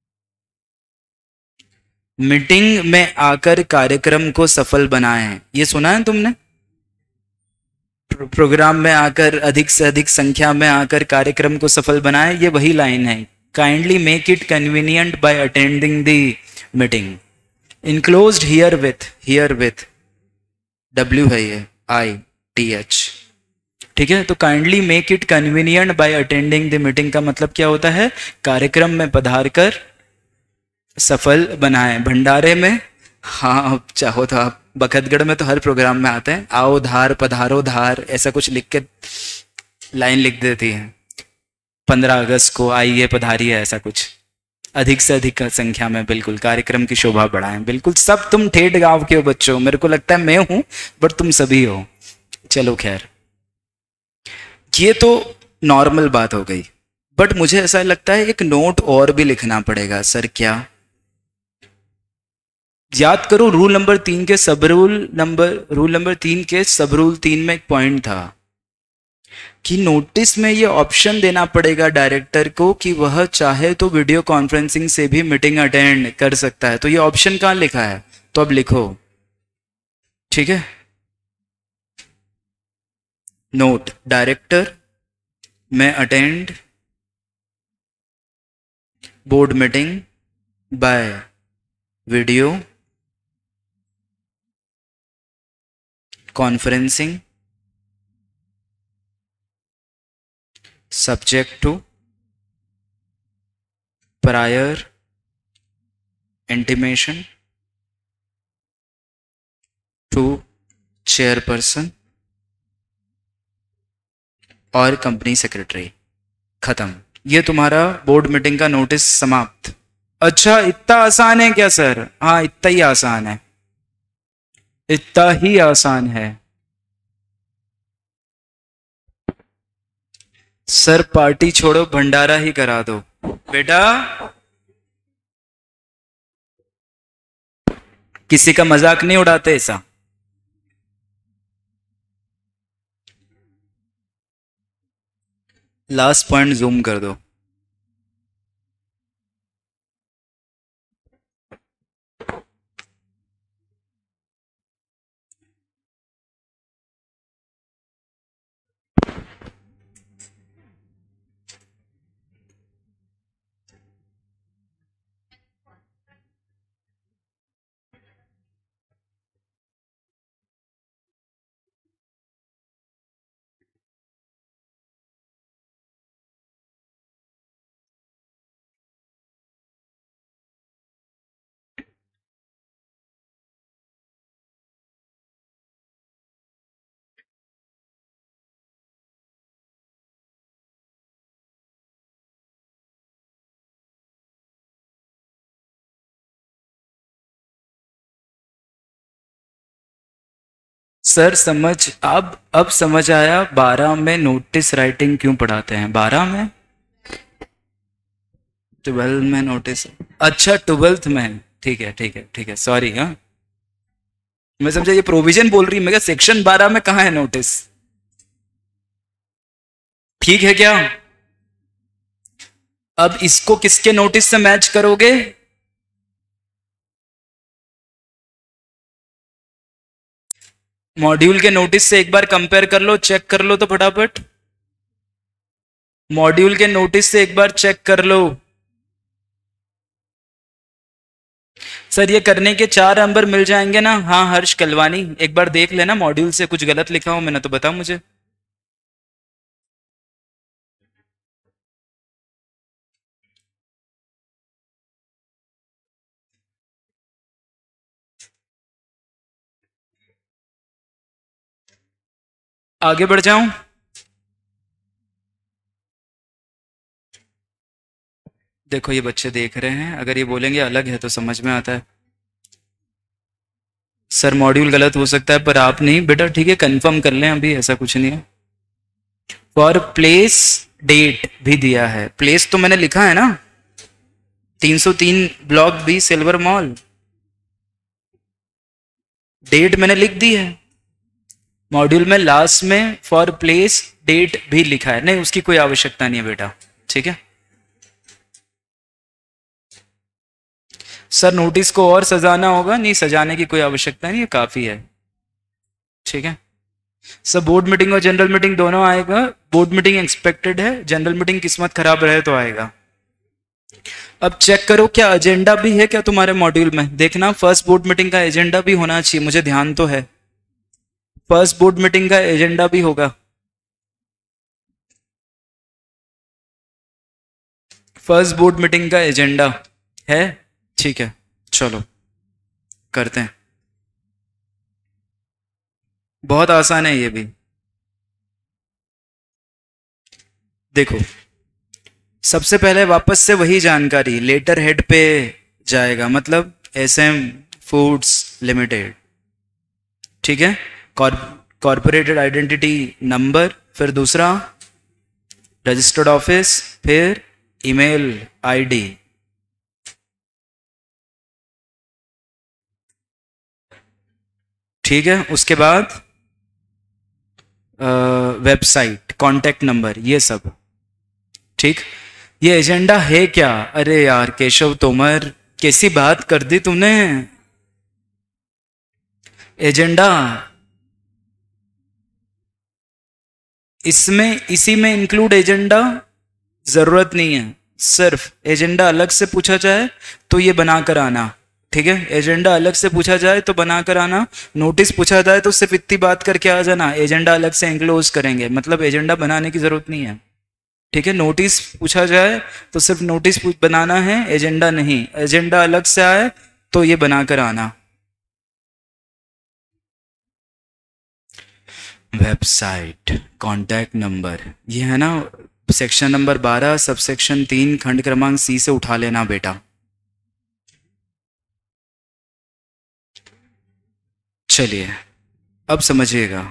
मीटिंग में आकर कार्यक्रम को सफल बनाएं, ये सुना है तुमने? प्रोग्राम में आकर अधिक से अधिक संख्या में आकर कार्यक्रम को सफल बनाएं, ये वही लाइन है। Kindly make it convenient by attending the meeting. Enclosed herewith W है ये ITH, ठीक है। तो kindly make it convenient by attending the meeting का मतलब क्या होता है? कार्यक्रम में पधार कर सफल बनाएं। भंडारे में, हाँ चाहो तो आप बखतगढ़ में तो हर प्रोग्राम में आते हैं, आओ धार पधारो धार, ऐसा कुछ लिख के लाइन लिख देती है। 15 अगस्त को आइए पधारिए, ऐसा कुछ। अधिक से अधिक संख्या में, बिल्कुल कार्यक्रम की शोभा बढ़ाएं। बिल्कुल सब तुम ठेठ गांव के हो बच्चों, मेरे को लगता है मैं हूं बट तुम सभी हो। चलो खैर, ये तो नॉर्मल बात हो गई, बट मुझे ऐसा लगता है एक नोट और भी लिखना पड़ेगा। सर क्या? याद करो रूल नंबर 3 के सब रूल नंबर 3 के सब रूल 3 में एक पॉइंट था कि नोटिस में ये ऑप्शन देना पड़ेगा डायरेक्टर को कि वह चाहे तो वीडियो कॉन्फ्रेंसिंग से भी मीटिंग अटेंड कर सकता है। तो ये ऑप्शन कहाँ लिखा है? तो अब लिखो, ठीक है। Note, director may attend board meeting by video conferencing subject to prior intimation to chairperson और कंपनी सेक्रेटरी। खत्म, ये तुम्हारा बोर्ड मीटिंग का नोटिस समाप्त। अच्छा, इतना आसान है क्या सर? हाँ इतना ही आसान है, इतना ही आसान है सर। पार्टी छोड़ो, भंडारा ही करा दो बेटा। किसी का मजाक नहीं उड़ाते ऐसा। लास्ट पॉइंट जूम कर दो। सर समझ, अब समझ आया 12 में नोटिस राइटिंग क्यों पढ़ाते हैं। 12 में, 12 में नोटिस, अच्छा 12th में, ठीक है ठीक है ठीक है, सॉरी। हाँ मैं समझा ये प्रोविजन बोल रही, मैं क्या सेक्शन 12 में कहाँ है नोटिस। ठीक है क्या? अब इसको किसके नोटिस से मैच करोगे? मॉड्यूल के नोटिस से एक बार कंपेयर कर लो, चेक कर लो तो फटाफट। मॉड्यूल के नोटिस से एक बार चेक कर लो। सर ये करने के 4 नंबर मिल जाएंगे ना? हाँ हर्ष कलवानी, एक बार देख लेना मॉड्यूल से कुछ गलत लिखा हो मैंने तो बता मुझे। आगे बढ़ जाऊं? देखो ये बच्चे देख रहे हैं, अगर ये बोलेंगे अलग है तो समझ में आता है। सर मॉड्यूल गलत हो सकता है पर आप नहीं बेटा, ठीक है कंफर्म कर लें, अभी ऐसा कुछ नहीं है। फॉर प्लेस डेट भी दिया है, प्लेस तो मैंने लिखा है ना, 303 block B silver mall, date मैंने लिख दी है। मॉड्यूल में लास्ट में फॉर प्लेस डेट भी लिखा है, नहीं उसकी कोई आवश्यकता नहीं है बेटा, ठीक है। सर नोटिस को और सजाना होगा? नहीं, सजाने की कोई आवश्यकता नहीं, ये काफ़ी है। ठीक है सर, बोर्ड मीटिंग और जनरल मीटिंग दोनों आएगा। बोर्ड मीटिंग एक्सपेक्टेड है, जनरल मीटिंग किस्मत खराब रहे तो आएगा। अब चेक करो क्या एजेंडा भी है क्या तुम्हारे मॉड्यूल में। देखना फर्स्ट बोर्ड मीटिंग का एजेंडा भी होना चाहिए, मुझे ध्यान तो है। फर्स्ट बोर्ड मीटिंग का एजेंडा भी होगा। फर्स्ट बोर्ड मीटिंग का एजेंडा है? ठीक है, चलो करते हैं। बहुत आसान है ये भी। देखो सबसे पहले वापस से वही जानकारी लेटर हेड पे जाएगा, मतलब SM फूड्स लिमिटेड। ठीक है, कॉर्पोरेटेड आइडेंटिटी नंबर, फिर दूसरा रजिस्टर्ड ऑफिस, फिर ईमेल आईडी। ठीक है, उसके बाद वेबसाइट, कॉन्टैक्ट नंबर, ये सब। ठीक, ये एजेंडा है क्या? अरे यार केशव तोमर, कैसी बात कर दी तुमने। एजेंडा इसमें, इसी में इंक्लूड एजेंडा जरूरत नहीं है। सिर्फ एजेंडा अलग से पूछा जाए तो ये बनाकर आना। ठीक है, एजेंडा अलग से पूछा जाए तो बनाकर आना। नोटिस पूछा जाए तो सिर्फ इतनी बात करके आ जाना, एजेंडा अलग से एंक्लोज करेंगे, मतलब एजेंडा बनाने की जरूरत नहीं है। ठीक है, नोटिस पूछा जाए तो सिर्फ नोटिस बनाना है, एजेंडा नहीं। एजेंडा अलग से आए तो ये बनाकर आना। वेबसाइट, कॉन्टैक्ट नंबर, ये है ना सेक्शन नंबर 12 सबसेक्शन 3 खंड क्रमांक C से उठा लेना बेटा। चलिए अब समझिएगा,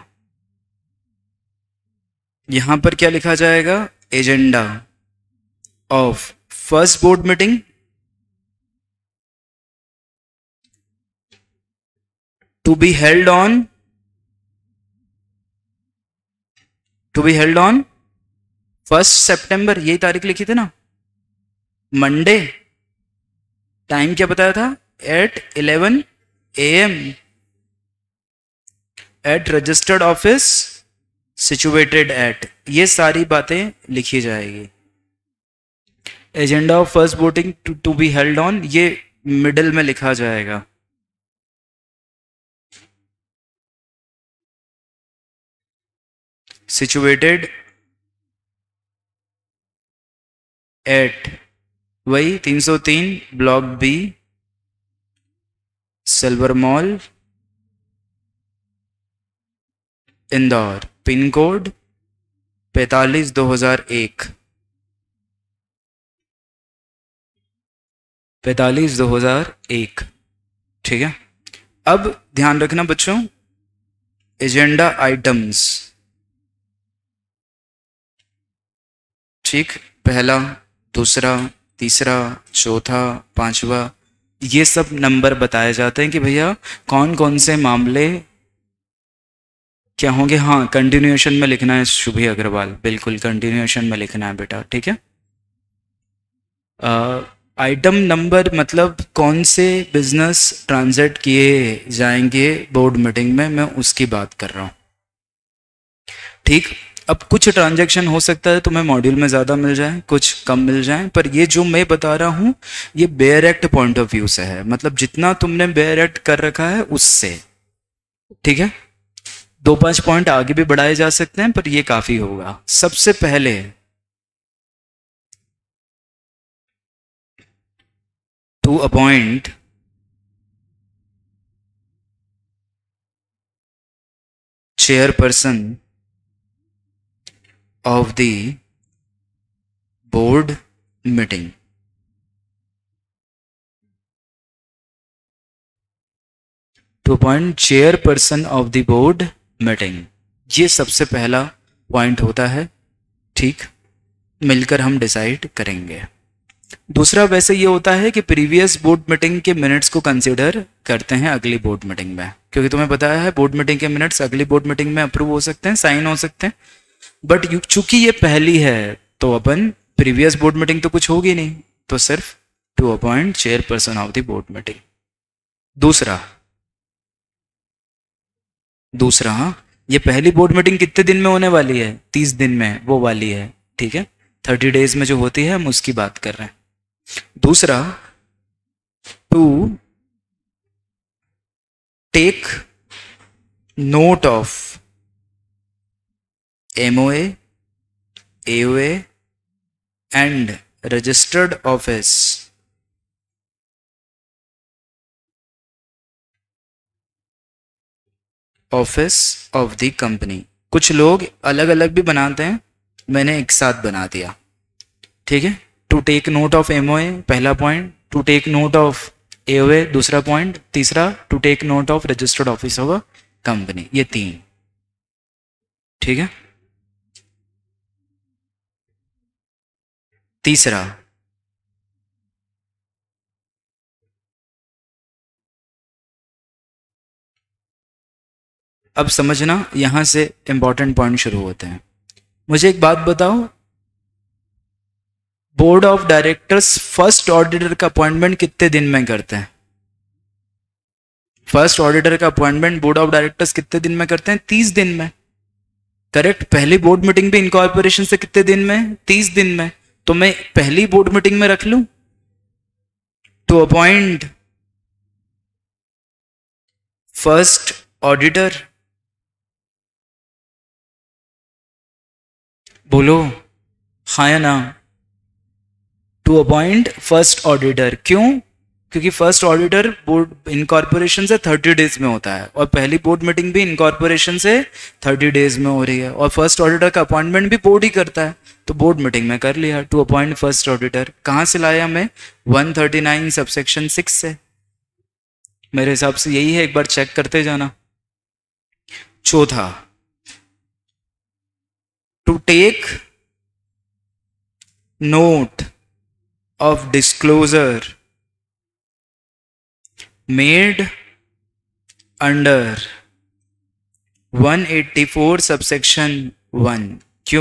यहां पर क्या लिखा जाएगा? Agenda of first board meeting to be held on 1 September, यही तारीख लिखी थी ना, मंडे। टाइम क्या बताया था? At 11 AM at registered office situated at, ये सारी बातें लिखी जाएगी। Agenda of first voting to be held on, ये मिडिल में लिखा जाएगा। सिचुएटेड एट, वही 303 block B, silver mall, Indore, pin code 45/2001, 45/2001। ठीक है, अब ध्यान रखना बच्चों, एजेंडा आइटम्स, ठीक, पहला, दूसरा, तीसरा, चौथा, पांचवा, ये सब नंबर बताए जाते हैं कि भैया कौन कौन से मामले क्या होंगे। हाँ, कंटिन्यूएशन में लिखना है शुभी अग्रवाल, बिल्कुल कंटिन्यूएशन में लिखना है बेटा। ठीक है, आइटम नंबर मतलब कौन से बिजनेस ट्रांजैक्ट किए जाएंगे बोर्ड मीटिंग में, मैं उसकी बात कर रहा हूँ। ठीक, अब कुछ ट्रांजैक्शन हो सकता है तुम्हें मॉड्यूल में ज़्यादा मिल जाए, कुछ कम मिल जाए, पर ये जो मैं बता रहा हूँ ये bare act point of view से है, मतलब जितना तुमने बेयर एक्ट कर रखा है उससे। ठीक है, 2-5 पॉइंट आगे भी बढ़ाए जा सकते हैं पर ये काफ़ी होगा। सबसे पहले to appoint chairperson of the board meeting, to appoint chairperson of the board meeting, ये सबसे पहला पॉइंट होता है। ठीक, मिलकर हम डिसाइड करेंगे। दूसरा वैसे ये होता है कि प्रीवियस बोर्ड मीटिंग के मिनट्स को कंसीडर करते हैं अगली बोर्ड मीटिंग में, क्योंकि तुम्हें बताया है बोर्ड मीटिंग के मिनट्स अगली बोर्ड मीटिंग में अप्रूव हो सकते हैं, साइन हो सकते हैं। बट चूंकि ये पहली है तो अपन प्रीवियस बोर्ड मीटिंग तो कुछ होगी नहीं, तो सिर्फ to appoint chairperson of the board meeting. दूसरा ये पहली बोर्ड मीटिंग कितने दिन में होने वाली है? 30 दिन में वो वाली है, ठीक है, 30 डेज में जो होती है हम उसकी बात कर रहे हैं। दूसरा, to take note of MOA, AOA and registered office of the company। कुछ लोग अलग अलग भी बनाते हैं, मैंने एक साथ बना दिया, ठीक है। To take note of MOA पहला point, to take note of AOA दूसरा पॉइंट, तीसरा to take note of registered office of a company, ये 3, ठीक है। तीसरा, अब समझना, यहां से इंपॉर्टेंट पॉइंट शुरू होते हैं। मुझे एक बात बताओ, board of directors first auditor का अपॉइंटमेंट कितने दिन में करते हैं? फर्स्ट ऑडिटर का अपॉइंटमेंट बोर्ड ऑफ डायरेक्टर्स कितने दिन में करते हैं? 30 दिन में, करेक्ट। पहली बोर्ड मीटिंग भी इनकॉर्पोरेशन से कितने दिन में? 30 दिन में। तो मैं पहली बोर्ड मीटिंग में रख लूं टू अपॉइंट फर्स्ट ऑडिटर। बोलो हाँ या ना? टू अपॉइंट फर्स्ट ऑडिटर, क्यों? क्योंकि फर्स्ट ऑडिटर बोर्ड इनकॉर्पोरेशन से 30 डेज में होता है, और पहली बोर्ड मीटिंग भी इनकॉर्पोरेशन से 30 डेज में हो रही है, और फर्स्ट ऑडिटर का अपॉइंटमेंट भी बोर्ड ही करता है, तो बोर्ड मीटिंग में कर लिया टू अपॉइंट फर्स्ट ऑडिटर। कहां से लाया मैं? 139 सबसेक्शन 6 से। मेरे हिसाब से यही है, एक बार चेक करते जाना। चौथा, to take note of disclosure made under 184 subsection 1।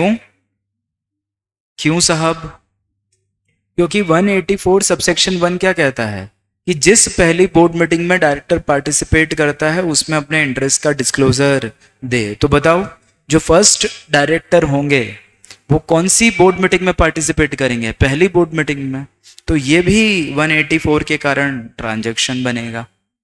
क्यों साहब? क्योंकि 184 सबसेक्शन 1 क्या कहता है कि जिस पहली बोर्ड मीटिंग में डायरेक्टर पार्टिसिपेट करता है उसमें अपने इंटरेस्ट का डिस्क्लोजर दे। तो बताओ, जो फर्स्ट डायरेक्टर होंगे वो कौन सी बोर्ड मीटिंग में पार्टिसिपेट करेंगे? पहली बोर्ड मीटिंग में। तो ये भी 184 के कारण ट्रांजैक्शन बनेगा,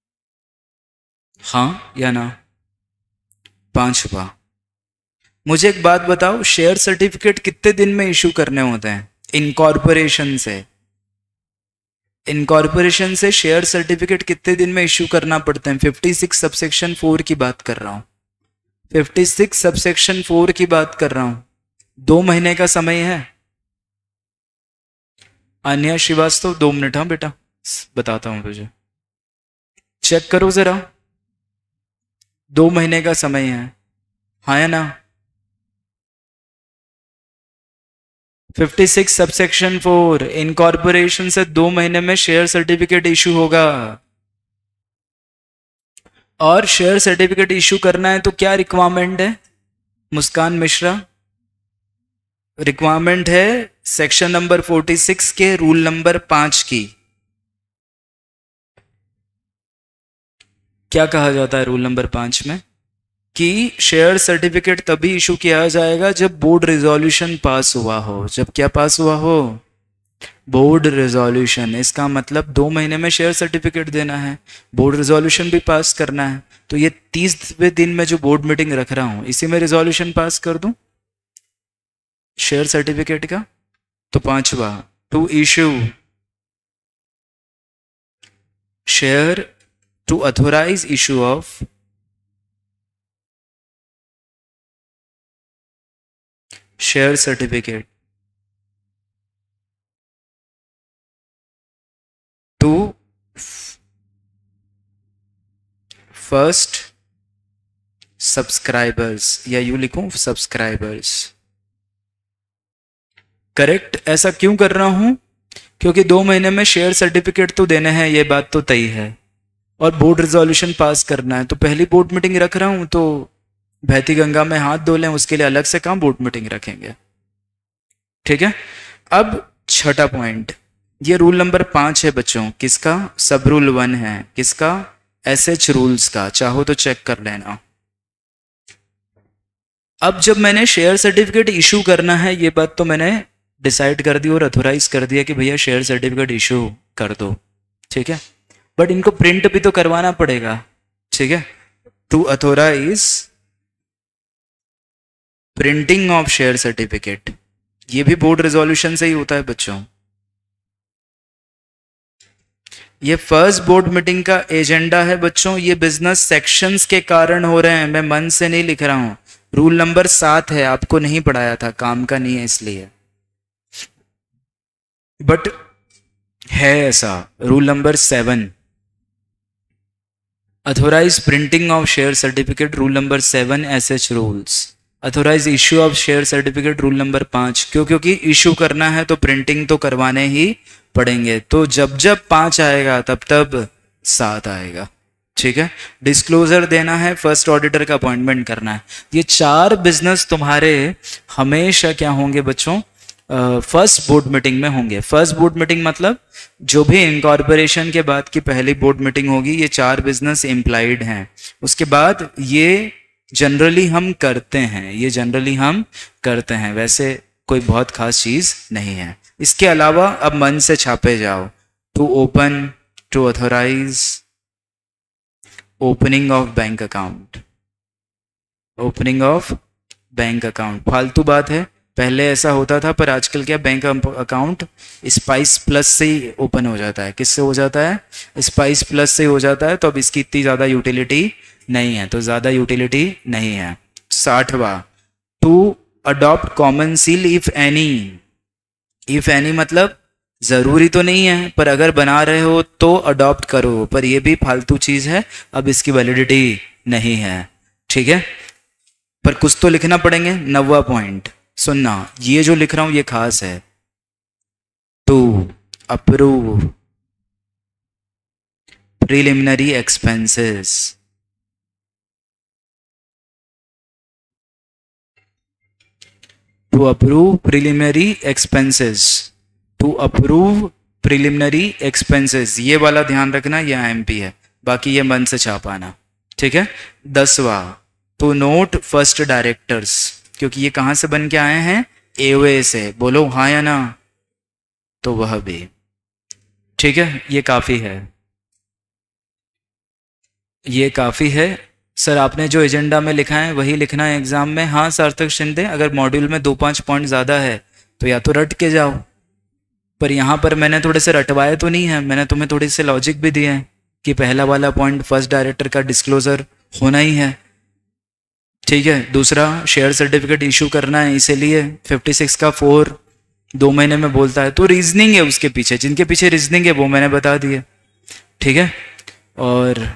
हाँ या ना? पांचवा, मुझे एक बात बताओ, शेयर सर्टिफिकेट कितने दिन में इशू करने होते हैं इनकॉर्पोरेशन से? इनकॉर्पोरेशन से शेयर सर्टिफिकेट कितने दिन में इशू करना पड़ते हैं? 56 सबसेक्शन 4 की बात कर रहा हूं, 56 सबसेक्शन 4 की बात कर रहा हूं। 2 महीने का समय है। अन्या श्रीवास्तव 2 मिनट, हाँ बेटा बताता हूं तुझे, चेक करो जरा, 2 महीने का समय है, हाँ या ना? 56 सबसेक्शन 4 इनकॉर्पोरेशन से 2 महीने में शेयर सर्टिफिकेट इशू होगा। और शेयर सर्टिफिकेट इशू करना है तो क्या रिक्वायरमेंट है मुस्कान मिश्रा? रिक्वायरमेंट है सेक्शन नंबर 46 के रूल नंबर 5 की। क्या कहा जाता है रूल नंबर 5 में? कि शेयर सर्टिफिकेट तभी इशू किया जाएगा जब बोर्ड रिजोल्यूशन पास हुआ हो। जब क्या पास हुआ हो? Board resolution. इसका मतलब 2 महीने में शेयर सर्टिफिकेट देना है, बोर्ड रिजोल्यूशन भी पास करना है। तो ये 30वें दिन में जो बोर्ड मीटिंग रख रहा हूं इसी में रिजोल्यूशन पास कर दूं शेयर सर्टिफिकेट का। तो पांचवा, to issue share to authorise issue of share certificate to first subscribers, या यूं लिखूं सब्सक्राइबर्स, करेक्ट। ऐसा क्यों कर रहा हूं? क्योंकि 2 महीने में शेयर सर्टिफिकेट तो देने हैं, ये बात तो तय है, और बोर्ड रिजोल्यूशन पास करना है। तो पहली बोर्ड मीटिंग रख रहा हूं तो बहती गंगा में हाथ धो लें, उसके लिए अलग से कहां बोर्ड मीटिंग रखेंगे, ठीक है। अब छठा पॉइंट, ये रूल नंबर 5 है बच्चों, किसका? सब रूल 1 है, किसका? एसएच रूल्स का, चाहो तो चेक कर लेना। अब जब मैंने शेयर सर्टिफिकेट इशू करना है, ये बात तो मैंने डिसाइड कर दी और अथोराइज कर दिया कि भैया शेयर सर्टिफिकेट इशू कर दो, ठीक है, बट इनको प्रिंट भी तो करवाना पड़ेगा, ठीक है। To authorise printing of share certificate, ये भी बोर्ड रेजोल्यूशन से ही होता है बच्चों। ये फर्स्ट बोर्ड मीटिंग का एजेंडा है बच्चों, ये बिजनेस सेक्शंस के कारण हो रहे हैं, मैं मन से नहीं लिख रहा हूं। रूल नंबर 7 है, आपको नहीं पढ़ाया था, काम का नहीं है इसलिए, बट है ऐसा। Rule number 7, authorise printing of share certificate, rule number 7 SH rules. Authorise issue of share certificate, rule number 5। क्यों? क्योंकि इशू करना है तो प्रिंटिंग तो करवाने ही पड़ेंगे, तो जब जब 5 आएगा तब तब 7 आएगा, ठीक है। डिस्क्लोजर देना है, फर्स्ट ऑडिटर का अपॉइंटमेंट करना है, ये 4 बिजनेस तुम्हारे हमेशा क्या होंगे बच्चों? फर्स्ट बोर्ड मीटिंग में होंगे। फर्स्ट बोर्ड मीटिंग मतलब जो भी इनकॉर्पोरेशन के बाद की पहली बोर्ड मीटिंग होगी, ये 4 बिजनेस इम्प्लाइड हैं। उसके बाद ये जनरली हम करते हैं, ये जनरली हम करते हैं, वैसे कोई बहुत खास चीज नहीं है। इसके अलावा अब मन से छापे जाओ। To open, to authorise, opening of bank account, opening of bank account फालतू बात है, पहले ऐसा होता था, पर आजकल क्या बैंक अकाउंट स्पाइस प्लस से ही ओपन हो जाता है। किससे हो जाता है? स्पाइस प्लस से हो जाता है, तो अब इसकी इतनी ज़्यादा यूटिलिटी नहीं है, तो ज़्यादा यूटिलिटी नहीं है। 60वां, to adopt common seal if any. If any मतलब ज़रूरी तो नहीं है, पर अगर बना रहे हो तो अडॉप्ट करो, पर ये भी फालतू चीज़ है, अब इसकी वैलिडिटी नहीं है, ठीक है। पर कुछ तो लिखना पड़ेंगे। 9वां पॉइंट सुनना, ये जो लिख रहा हूं ये खास है। To approve preliminary expenses, to approve preliminary expenses, to approve preliminary expenses, ये वाला ध्यान रखना, ये आईएमपी है, बाकी ये मन से छापाना, ठीक है। 10वां, टू नोट फर्स्ट डायरेक्टर्स, क्योंकि ये कहां से बन के आए हैं? एओए से, बोलो हाँ या ना, तो वह भी, ठीक है। ये काफी है, ये काफी है। सर आपने जो एजेंडा में लिखा है वही लिखना है एग्जाम में। हाँ सार्थक शिंदे, अगर मॉड्यूल में 2-5 पॉइंट ज़्यादा है तो या तो रट के जाओ, पर यहाँ पर मैंने थोड़े से रटवाए तो नहीं है, मैंने तुम्हें थोड़ी से लॉजिक भी दिए हैं कि पहला वाला पॉइंट फर्स्ट डायरेक्टर का डिस्क्लोजर होना ही है, ठीक है। दूसरा शेयर सर्टिफिकेट इशू करना है, इसीलिए 56 का 4 2 महीने में बोलता है, तो रीजनिंग है उसके पीछे, जिनके पीछे रीजनिंग है वो मैंने बता दिया, ठीक है। और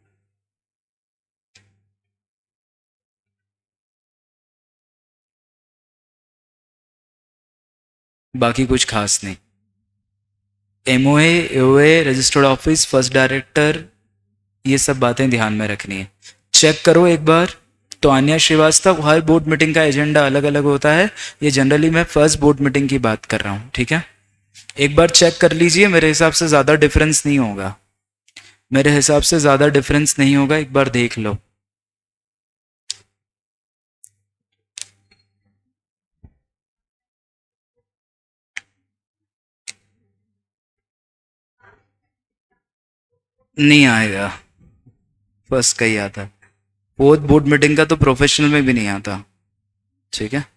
बाकी कुछ खास नहीं। MOA, AOA, registered office, first director, ये सब बातें ध्यान में रखनी है। चेक करो एक बार। तो आन्या श्रीवास्तव, हर बोर्ड मीटिंग का एजेंडा अलग अलग होता है, ये जनरली मैं फर्स्ट बोर्ड मीटिंग की बात कर रहा हूँ, ठीक है। एक बार चेक कर लीजिए, मेरे हिसाब से ज़्यादा डिफरेंस नहीं होगा, मेरे हिसाब से ज़्यादा डिफरेंस नहीं होगा, एक बार देख लो। नहीं आएगा, फर्स्ट का ही आता है, फोर्थ बोर्ड मीटिंग का तो प्रोफेशनल में भी नहीं आता, ठीक है।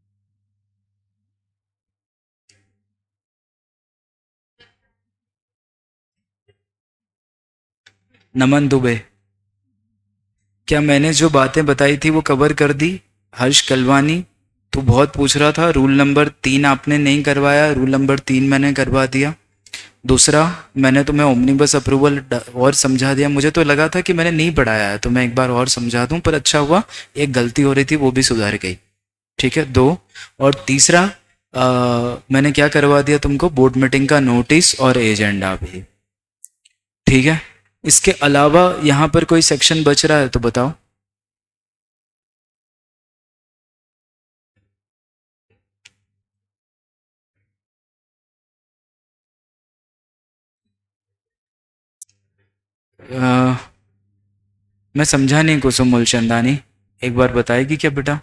नमन दुबे, क्या मैंने जो बातें बताई थी वो कवर कर दी? हर्ष कलवानी, तू बहुत पूछ रहा था, रूल नंबर 3 आपने नहीं करवाया, रूल नंबर 3 मैंने करवा दिया। दूसरा, मैंने तुम्हें ओमनीबस अप्रूवल और समझा दिया, मुझे तो लगा था कि मैंने नहीं पढ़ाया है तो मैं एक बार और समझा दूं, पर अच्छा हुआ, एक गलती हो रही थी वो भी सुधार गई, ठीक है। 2, और तीसरा मैंने क्या करवा दिया तुमको? बोर्ड मीटिंग का नोटिस और एजेंडा भी, ठीक है। इसके अलावा यहाँ पर कोई सेक्शन बच रहा है तो बताओ। अ, मैं समझा नहीं कुसुम मूलचंदानी, एक बार बताएगी क्या बेटा?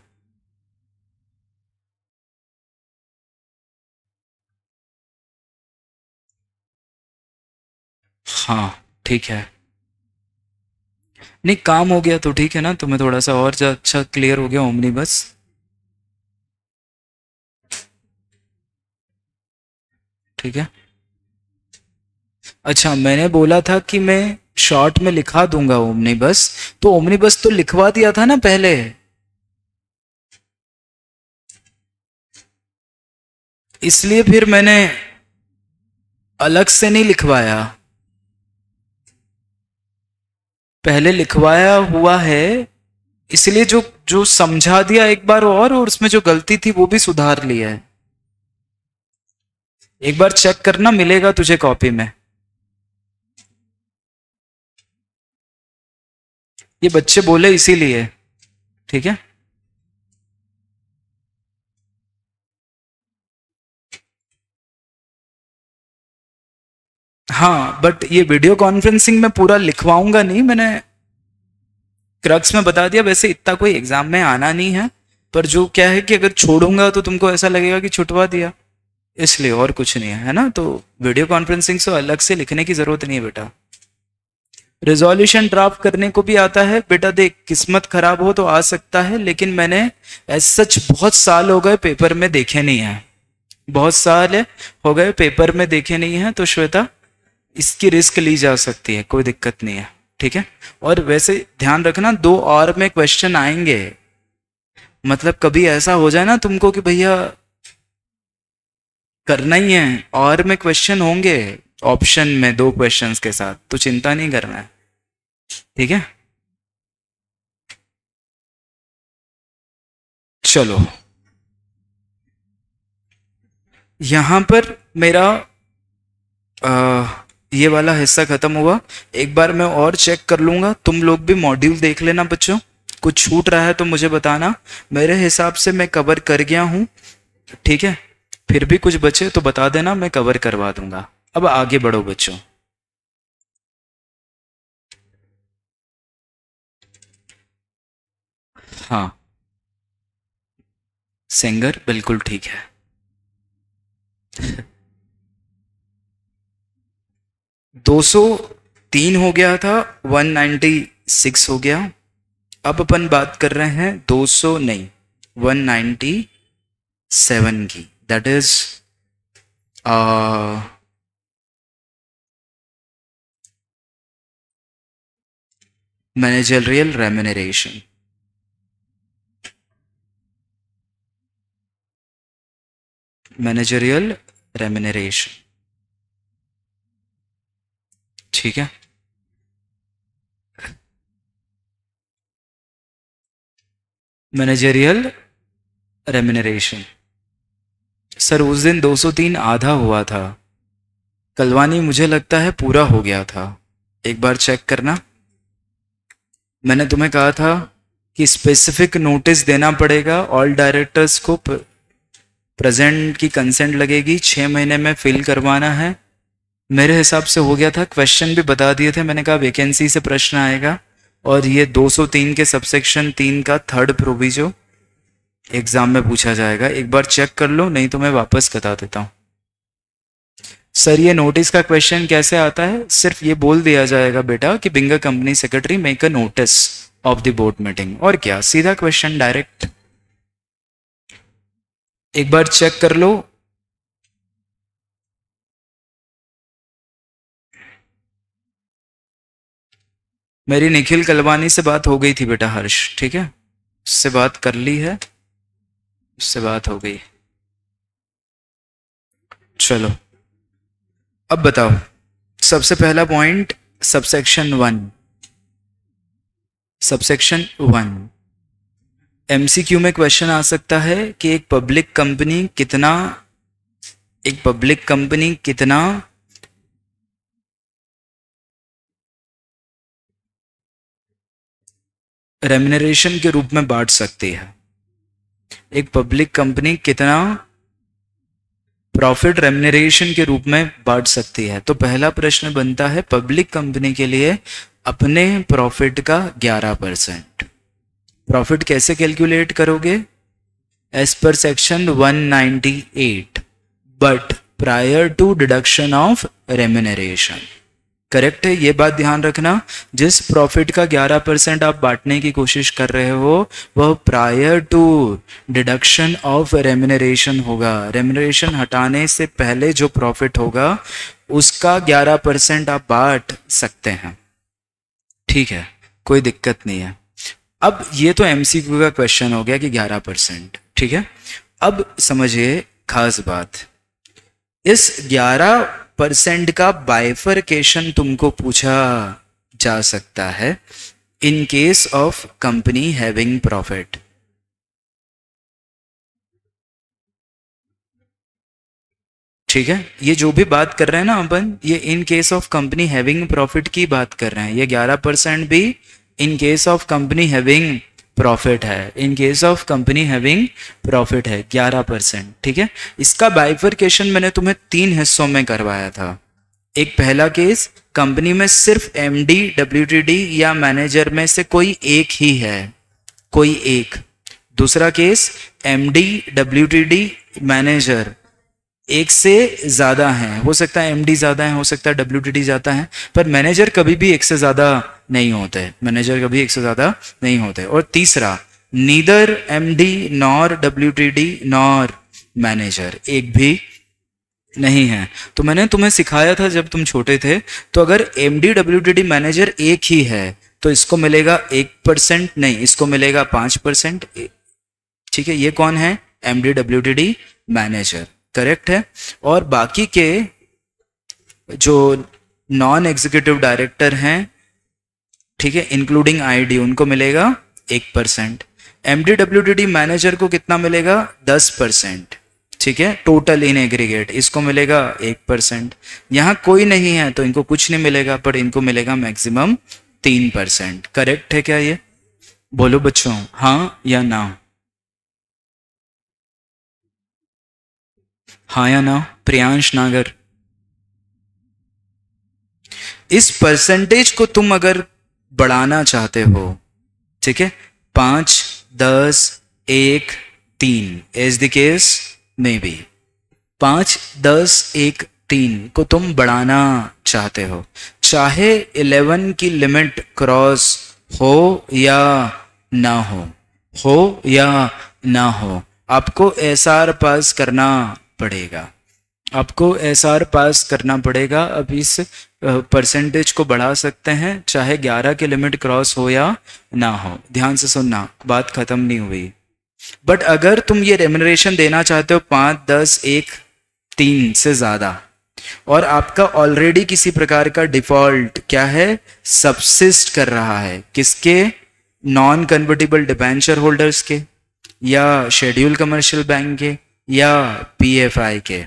हाँ ठीक है। नहीं काम हो गया तो ठीक है ना, तुम्हें थोड़ा सा और अच्छा क्लियर हो गया ओमनी बस। ठीक है। अच्छा मैंने बोला था कि मैं शॉर्ट में लिखा दूंगा ओमनी बस, तो ओमनी बस तो लिखवा दिया था ना पहले, इसलिए फिर मैंने अलग से नहीं लिखवाया, पहले लिखवाया हुआ है, इसलिए जो जो समझा दिया एक बार और उसमें जो गलती थी वो भी सुधार लिया है। एक बार चेक करना, मिलेगा तुझे कॉपी में। ये बच्चे बोले इसीलिए। ठीक है। हाँ बट ये वीडियो कॉन्फ्रेंसिंग में पूरा लिखवाऊंगा नहीं, मैंने क्रक्स में बता दिया, वैसे इतना कोई एग्जाम में आना नहीं है, पर जो क्या है कि अगर छोड़ूंगा तो तुमको ऐसा लगेगा कि छुटवा दिया, इसलिए और कुछ नहीं है ना। तो वीडियो कॉन्फ्रेंसिंग से अलग से लिखने की जरूरत नहीं है बेटा। रिजोल्यूशन ड्राफ्ट करने को भी आता है बेटा, देख किस्मत खराब हो तो आ सकता है, लेकिन मैंने एज सच बहुत साल हो गए पेपर में देखे नहीं है, बहुत साल हो गए पेपर में देखे नहीं है, तो श्वेता इसकी रिस्क ली जा सकती है, कोई दिक्कत नहीं है। ठीक है। और वैसे ध्यान रखना, 2 और में क्वेश्चन आएंगे, मतलब कभी ऐसा हो जाए ना तुमको कि भैया करना ही है, और में क्वेश्चन होंगे ऑप्शन में 2 क्वेश्चंस के साथ, तो चिंता नहीं करना है। ठीक है। चलो यहां पर मेरा ये वाला हिस्सा खत्म हुआ। एक बार मैं और चेक कर लूंगा, तुम लोग भी मॉड्यूल देख लेना बच्चों, कुछ छूट रहा है तो मुझे बताना, मेरे हिसाब से मैं कवर कर गया हूँ। ठीक है। फिर भी कुछ बचे तो बता देना, मैं कवर करवा दूंगा। अब आगे बढ़ो बच्चों। हाँ सिंगर बिल्कुल ठीक है। 203 हो गया था, 196 हो गया। अब अपन बात कर रहे हैं 200 नहीं, 197 की, that is managerial remuneration. Managerial remuneration. ठीक है। Managerial remuneration. सर उस दिन 203 आधा हुआ था, कलवानी मुझे लगता है पूरा हो गया था, एक बार चेक करना। मैंने तुम्हें कहा था कि स्पेसिफिक नोटिस देना पड़ेगा ऑल डायरेक्टर्स को, प्रेजेंट की कंसेंट लगेगी, 6 महीने में फिल करवाना है। मेरे हिसाब से हो गया था, क्वेश्चन भी बता दिए थे, मैंने कहा वैकेंसी से प्रश्न आएगा, और ये 203 के सबसेक्शन 3 का थर्ड प्रोविजो एग्जाम में पूछा जाएगा, एक बार चेक कर लो, नहीं तो मैं वापस बता देता हूँ। सर ये नोटिस का क्वेश्चन कैसे आता है, सिर्फ ये बोल दिया जाएगा बेटा कि being company secretary make a notice of the board meeting, और क्या, सीधा क्वेश्चन डायरेक्ट। एक बार चेक कर लो। मेरी निखिल कलवानी से बात हो गई थी बेटा हर्ष, ठीक है, उससे बात कर ली है, उससे बात हो गई। चलो अब बताओ, सबसे पहला पॉइंट, सबसेक्शन 1। सबसेक्शन 1 एमसीक्यू में क्वेश्चन आ सकता है कि एक पब्लिक कंपनी कितना रेम्यूनरेशन के रूप में बांट सकती है, एक पब्लिक कंपनी कितना प्रॉफिट रेम्यूनरेशन के रूप में बांट सकती है। तो पहला प्रश्न बनता है पब्लिक कंपनी के लिए अपने प्रॉफिट का 11%। प्रॉफिट कैसे कैलकुलेट करोगे? As per section 198 but prior to deduction of remuneration. Correct है, ये बात ध्यान रखना। जिस प्रॉफिट का 11% आप बांटने की कोशिश कर रहे हो वह prior to deduction of remuneration होगा। रेम्यूनरेशन हटाने से पहले जो प्रॉफिट होगा उसका 11% आप बांट सकते हैं। ठीक है, कोई दिक्कत नहीं है। अब ये तो एमसीक्यू का क्वेश्चन हो गया कि 11%। ठीक है, अब समझिए खास बात, इस 11% का बाइफरकेशन तुमको पूछा जा सकता है in case of company having profit. ठीक है, ये जो भी बात कर रहे हैं ना अपन, ये in case of company having profit की बात कर रहे हैं। ये 11% भी in case of company having profit है। In case of company having profit है 11%। ठीक है, इसका बाइफरकेशन मैंने तुम्हें 3 हिस्सों में करवाया था। एक पहला केस, कंपनी में सिर्फ एमडी, डब्ल्यूटीडी या मैनेजर में से कोई एक ही है, कोई एक। दूसरा केस, एमडी, डब्ल्यूटीडी, मैनेजर एक से ज्यादा हैं। हो सकता है एमडी ज्यादा है, हो सकता है डब्ल्यूटीडी ज्यादा है, पर मैनेजर कभी भी एक से ज्यादा नहीं होते। मैनेजर कभी एक से ज्यादा नहीं होते। और तीसरा, neither MD nor WTD nor manager, एक भी नहीं है। तो मैंने तुम्हें सिखाया था जब तुम छोटे थे, तो अगर एमडी डब्ल्यूटीडी मैनेजर एक ही है तो इसको मिलेगा 1%, नहीं इसको मिलेगा 5%। ठीक है, ये कौन है? MD WTD manager. करेक्ट है। और बाकी के जो नॉन एग्जीक्यूटिव डायरेक्टर हैं, ठीक है, इंक्लूडिंग आईडी, उनको मिलेगा 1%। एमडी डब्ल्यूटीडी मैनेजर को कितना मिलेगा? 10%। ठीक है, टोटल इन एग्रीगेट इसको मिलेगा 1%। यहां कोई नहीं है तो इनको कुछ नहीं मिलेगा, पर इनको मिलेगा मैक्सिमम 3%। करेक्ट है क्या ये? बोलो बच्चों, हाँ या ना? हाँ या ना? प्रियांश नागर, इस परसेंटेज को तुम अगर बढ़ाना चाहते हो, ठीक है, 5, 10, 1, 3 एज द केस में भी 5, 10, 1, 3 को तुम बढ़ाना चाहते हो, चाहे 11 की लिमिट क्रॉस हो या ना हो या ना हो, आपको एसआर पास करना पड़ेगा। आपको एसआर पास करना पड़ेगा। अब इस परसेंटेज को बढ़ा सकते हैं चाहे 11 की लिमिट क्रॉस हो या ना हो। ध्यान से सुनना, बात खत्म नहीं हुई। बट अगर तुम ये रेम्यूनरेशन देना चाहते हो 5, 10, 1, 3 से ज्यादा, और आपका ऑलरेडी किसी प्रकार का डिफॉल्ट क्या है, सबसिस्ट कर रहा है, किसके? नॉन कन्वर्टिबल डिबेंचर होल्डर्स के, या शेड्यूल कमर्शियल बैंक के, या पीएफआई के।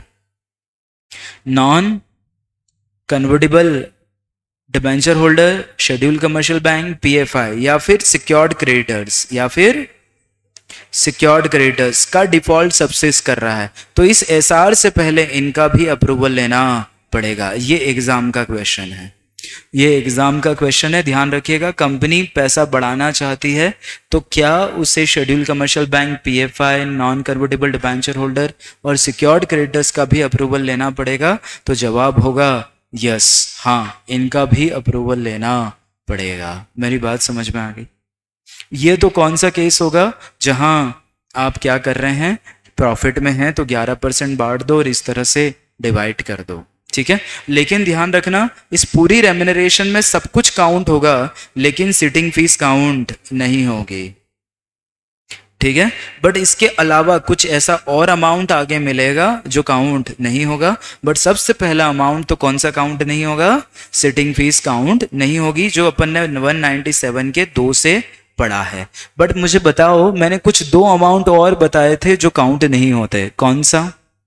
Non convertible debenture holder, schedule commercial bank, PFI, या फिर सिक्योर्ड क्रेडिटर्स, या फिर सिक्योर्ड क्रेडिटर्स का डिफॉल्ट सबसिस्ट कर रहा है, तो इस एसआर से पहले इनका भी अप्रूवल लेना पड़ेगा। ये एग्जाम का क्वेश्चन है, ये एग्जाम का क्वेश्चन है, ध्यान रखिएगा। कंपनी पैसा बढ़ाना चाहती है तो क्या उसे schedule commercial bank, PFI, non convertible debenture holder और सिक्योर्ड क्रेडिटर्स का भी अप्रूवल लेना पड़ेगा? तो जवाब होगा यस, हाँ, इनका भी अप्रूवल लेना पड़ेगा। मेरी बात समझ में आ गई? ये तो कौन सा केस होगा जहां आप क्या कर रहे हैं, प्रॉफिट में हैं तो 11% बांट दो और इस तरह से डिवाइड कर दो। ठीक है, लेकिन ध्यान रखना, इस पूरी रेम्यूनरेशन में सब कुछ काउंट होगा लेकिन सिटिंग फीस काउंट नहीं होगी। ठीक है, बट इसके अलावा कुछ ऐसा और अमाउंट आगे मिलेगा जो काउंट नहीं होगा। बट सबसे पहला अमाउंट तो कौन सा काउंट नहीं होगा? सिटिंग फीस काउंट नहीं होगी, जो अपन ने 197 के 2 से पढ़ा है। बट मुझे बताओ, मैंने कुछ 2 अमाउंट और बताए थे जो काउंट नहीं होते, कौन सा?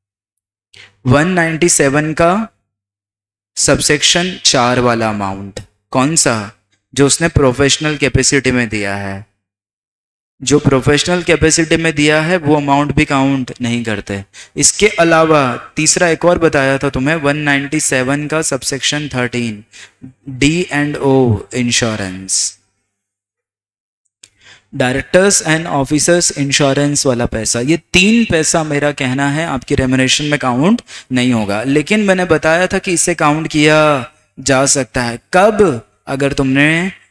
197 का सबसेक्शन 4 वाला अमाउंट, कौन सा? जो उसने प्रोफेशनल कैपेसिटी में दिया है। जो प्रोफेशनल कैपेसिटी में दिया है वो अमाउंट भी काउंट नहीं करते। इसके अलावा तीसरा एक और बताया था तुम्हें 197 का subsection 13 D&O insurance, directors and officers insurance वाला पैसा, ये 3 पैसा मेरा कहना है आपकी रेम्युनरेशन में काउंट नहीं होगा। लेकिन मैंने बताया था कि इसे काउंट किया जा सकता है कब, अगर तुमने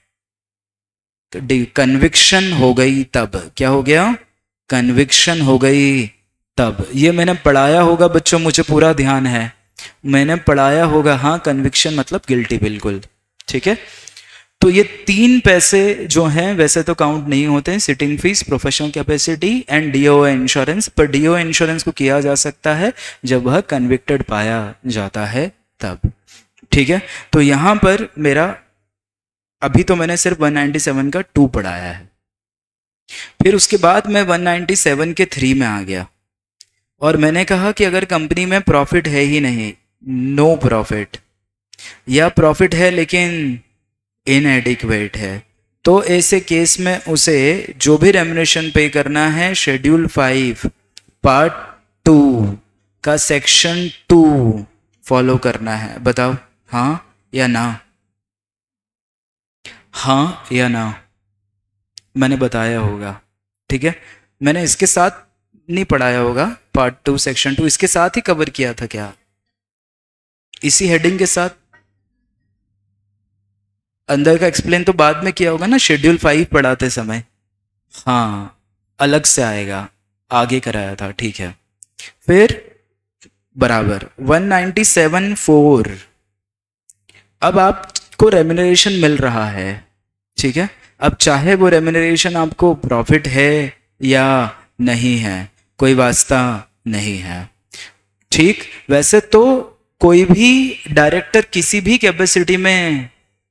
कन्विक्शन हो गई तब। क्या हो गया? कन्विक्शन हो गई तब। ये मैंने पढ़ाया होगा बच्चों, मुझे पूरा ध्यान है, मैंने पढ़ाया होगा। हाँ, कन्विक्शन मतलब गिल्टी, बिल्कुल ठीक है। तो ये 3 पैसे जो हैं वैसे तो काउंट नहीं होते हैं, sitting fees, professional capacity and DO insurance. पर डीओ इंश्योरेंस को किया जा सकता है जब वह कन्विक्टेड पाया जाता है तब, ठीक है। तो यहां पर मेरा अभी तो मैंने सिर्फ 197 का 2 पढ़ाया है, फिर उसके बाद मैं 197 के 3 में आ गया और मैंने कहा कि अगर कंपनी में प्रॉफिट है ही नहीं, नो प्रॉफिट, या प्रॉफिट है लेकिन इनएडिक्वेट है, तो ऐसे केस में उसे जो भी रेम्युनरेशन पे करना है शेड्यूल 5 पार्ट 2 का सेक्शन 2 फॉलो करना है। बताओ हाँ या ना? हाँ या ना? मैंने बताया होगा, ठीक है। मैंने इसके साथ नहीं पढ़ाया होगा, पार्ट 2 सेक्शन 2 इसके साथ ही कवर किया था क्या? इसी हेडिंग के साथ अंदर का एक्सप्लेन तो बाद में किया होगा ना, शेड्यूल 5 पढ़ाते समय। हाँ, अलग से आएगा, आगे कराया था, ठीक है। फिर बराबर 197.4, अब आपको रेम्युनरेशन मिल रहा है, ठीक है। अब चाहे वो रेम्युनरेशन आपको प्रॉफिट है या नहीं है, कोई वास्ता नहीं है, ठीक। वैसे तो कोई भी डायरेक्टर किसी भी कैपेसिटी में,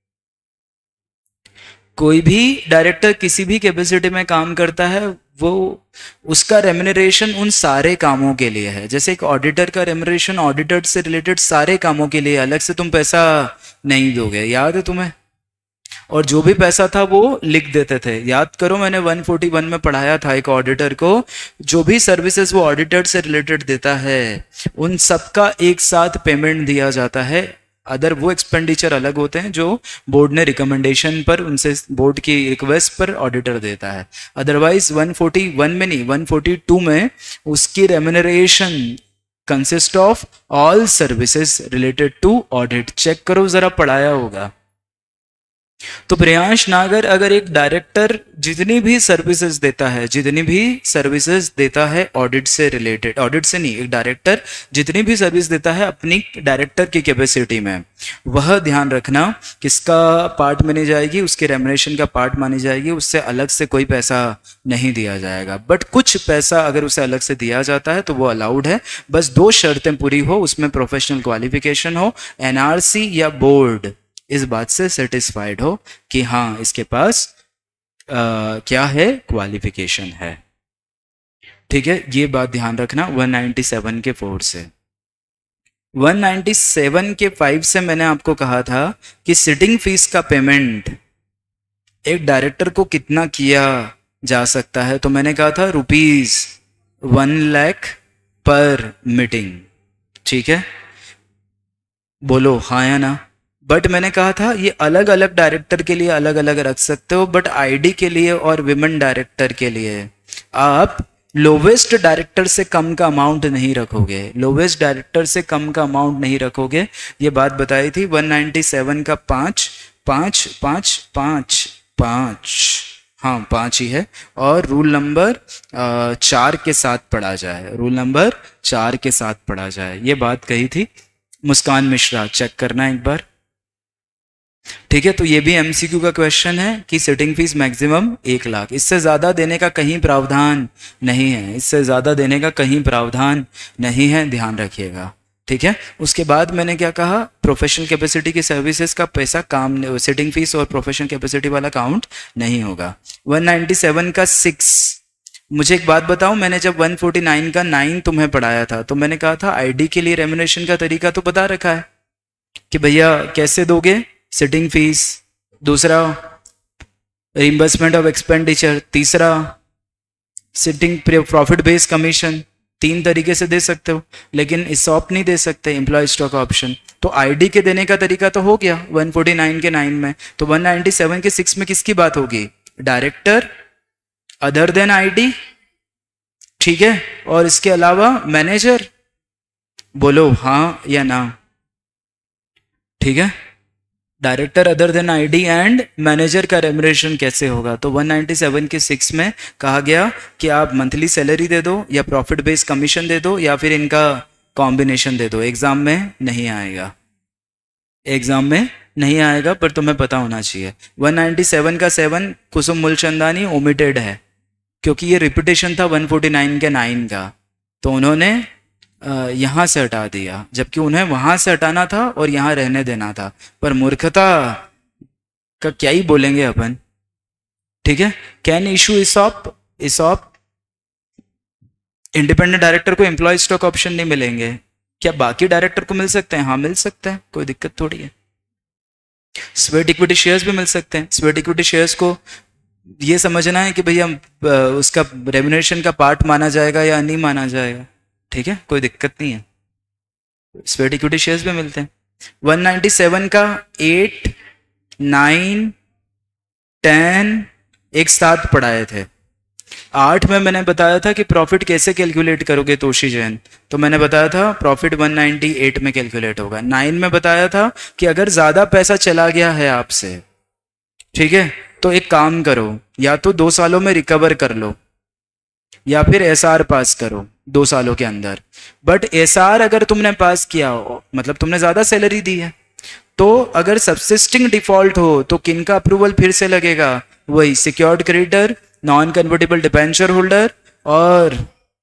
कोई भी डायरेक्टर किसी भी कैपेसिटी में काम करता है, वो उसका रेम्युनरेशन उन सारे कामों के लिए है। जैसे एक ऑडिटर का रेम्युनरेशन ऑडिटर से रिलेटेड सारे कामों के लिए, अलग से तुम पैसा नहीं दोगे, याद है तुम्हें? और जो भी पैसा था वो लिख देते थे, याद करो, मैंने 141 में पढ़ाया था एक ऑडिटर को, जो भी सर्विसेज वो ऑडिटर से रिलेटेड देता है उन सबका एक साथ पेमेंट दिया जाता है। अदर वो एक्सपेंडिचर अलग होते हैं जो बोर्ड ने रिकमेंडेशन पर, उनसे बोर्ड की रिक्वेस्ट पर ऑडिटर देता है। अदरवाइज 141 में नहीं, 142 में उसकी remuneration consist of all services related to audit. Check करो जरा, पढ़ाया होगा। तो प्रियांश नागर, अगर एक डायरेक्टर जितनी भी सर्विसेज देता है, जितनी भी सर्विसेज देता है ऑडिट से रिलेटेड, ऑडिट से नहीं, एक डायरेक्टर जितनी भी सर्विस देता है अपनी डायरेक्टर की कैपेसिटी में, वह ध्यान रखना किसका पार्ट मानी जाएगी, उसके रेम्युनरेशन का पार्ट मानी जाएगी, उससे अलग से कोई पैसा नहीं दिया जाएगा। बट कुछ पैसा अगर उसे अलग से दिया जाता है तो वो अलाउड है, बस 2 शर्तें पूरी हो, उसमें प्रोफेशनल क्वालिफिकेशन हो, एनआरसी या बोर्ड इस बात से सेटिस्फाइड हो कि हाँ इसके पास क्या है, क्वालिफिकेशन है, ठीक है। ये बात ध्यान रखना 197 के 4 से। 197 के 5 से मैंने आपको कहा था कि सिटिंग फीस का पेमेंट एक डायरेक्टर को कितना किया जा सकता है, तो मैंने कहा था ₹1 लाख पर मीटिंग, ठीक है। बोलो हाँ या ना? बट मैंने कहा था ये अलग अलग डायरेक्टर के लिए अलग अलग रख सकते हो, बट आईडी के लिए और विमेन डायरेक्टर के लिए आप लोवेस्ट डायरेक्टर से कम का अमाउंट नहीं रखोगे, लोवेस्ट डायरेक्टर से कम का अमाउंट नहीं रखोगे। ये बात बताई थी। 197 का 5 5 5 5 5, हाँ 5 ही है, और रूल नंबर 4 के साथ पढ़ा जाए, रूल नंबर 4 के साथ पढ़ा जाए, ये बात कही थी मुस्कान मिश्रा। चेक करना एक बार, ठीक है। तो ये भी एमसीक्यू का क्वेश्चन है कि सिटिंग फीस मैक्सिमम 1 लाख, इससे ज़्यादा देने का कहीं प्रावधान नहीं है, इससे ज़्यादा देने का कहीं प्रावधान नहीं है, ध्यान रखिएगा, ठीक है। उसके बाद मैंने क्या कहा, प्रोफेशनल कैपेसिटी की सर्विसेज का पैसा काम, सिटिंग फीस और प्रोफेशनल कैपेसिटी वाला काउंट नहीं होगा। 197 का 6, मुझे एक बात बताओ, मैंने जब 149 का 9 तुम्हें पढ़ाया था तो मैंने कहा था आईडी के लिए रेम्युनरेशन का तरीका तो बता रखा है कि भैया कैसे दोगे सिटिंग फीस, दूसरा रिइंबर्समेंट ऑफ एक्सपेंडिचर, तीसरा सिटिंग प्रॉफिट बेस्ड कमीशन 3 तरीके से दे सकते हो, लेकिन ESOP नहीं दे सकते, एम्प्लॉय स्टॉक ऑप्शन। तो आईडी के देने का तरीका तो हो गया 149 के 9 में। तो 197 के 6 में किसकी बात होगी? डायरेक्टर अदर देन आईडी, ठीक है, और इसके अलावा मैनेजर। बोलो हाँ या ना, ठीक है। Director other than ID and manager का रेम्युनरेशन कैसे होगा? तो 197 के 6 में कहा गया कि आप मंथली सैलरी दे दो या प्रॉफिट बेस्ड कमीशन दे दो या फिर इनका कॉम्बिनेशन दे दो। एग्जाम में नहीं आएगा, एग्जाम में नहीं आएगा, पर तुम्हें पता होना चाहिए। 197 का 7 कुसुम मूलचंदानी ओमिटेड है क्योंकि ये रिपीटेशन था 149 के 9 का, तो उन्होंने यहाँ से हटा दिया, जबकि उन्हें वहां से हटाना था और यहाँ रहने देना था। पर मूर्खता का क्या ही बोलेंगे अपन, ठीक है। Can issue ESOP independent director को एम्प्लॉय स्टॉक ऑप्शन नहीं मिलेंगे, क्या बाकी डायरेक्टर को मिल सकते हैं? हाँ मिल सकते हैं, कोई दिक्कत थोड़ी है। स्वेट इक्विटी शेयर्स भी मिल सकते हैं। स्वेट इक्विटी शेयर्स को ये समझना है कि भैया उसका रेम्युनरेशन का पार्ट माना जाएगा या नहीं माना जाएगा, ठीक है, कोई दिक्कत नहीं है। स्वेट इक्विटी शेयर्स भी मिलते हैं। 197 का 8, 9, 10 एक साथ पढ़ाए थे। 8 में मैंने बताया था कि प्रॉफिट कैसे कैलकुलेट करोगे तोशी जैन, तो मैंने बताया था प्रॉफिट 198 में कैलकुलेट होगा। 9 में बताया था कि अगर ज्यादा पैसा चला गया है आपसे, ठीक है, तो एक काम करो, या तो 2 सालों में रिकवर कर लो या फिर SR पास करो 2 सालों के अंदर। बट SR अगर तुमने पास किया हो, मतलब तुमने ज्यादा सैलरी दी है, तो अगर सबसिस्टिंग डिफॉल्ट हो तो किनका अप्रूवल फिर से लगेगा? वही secured creditor, non convertible debenture holder और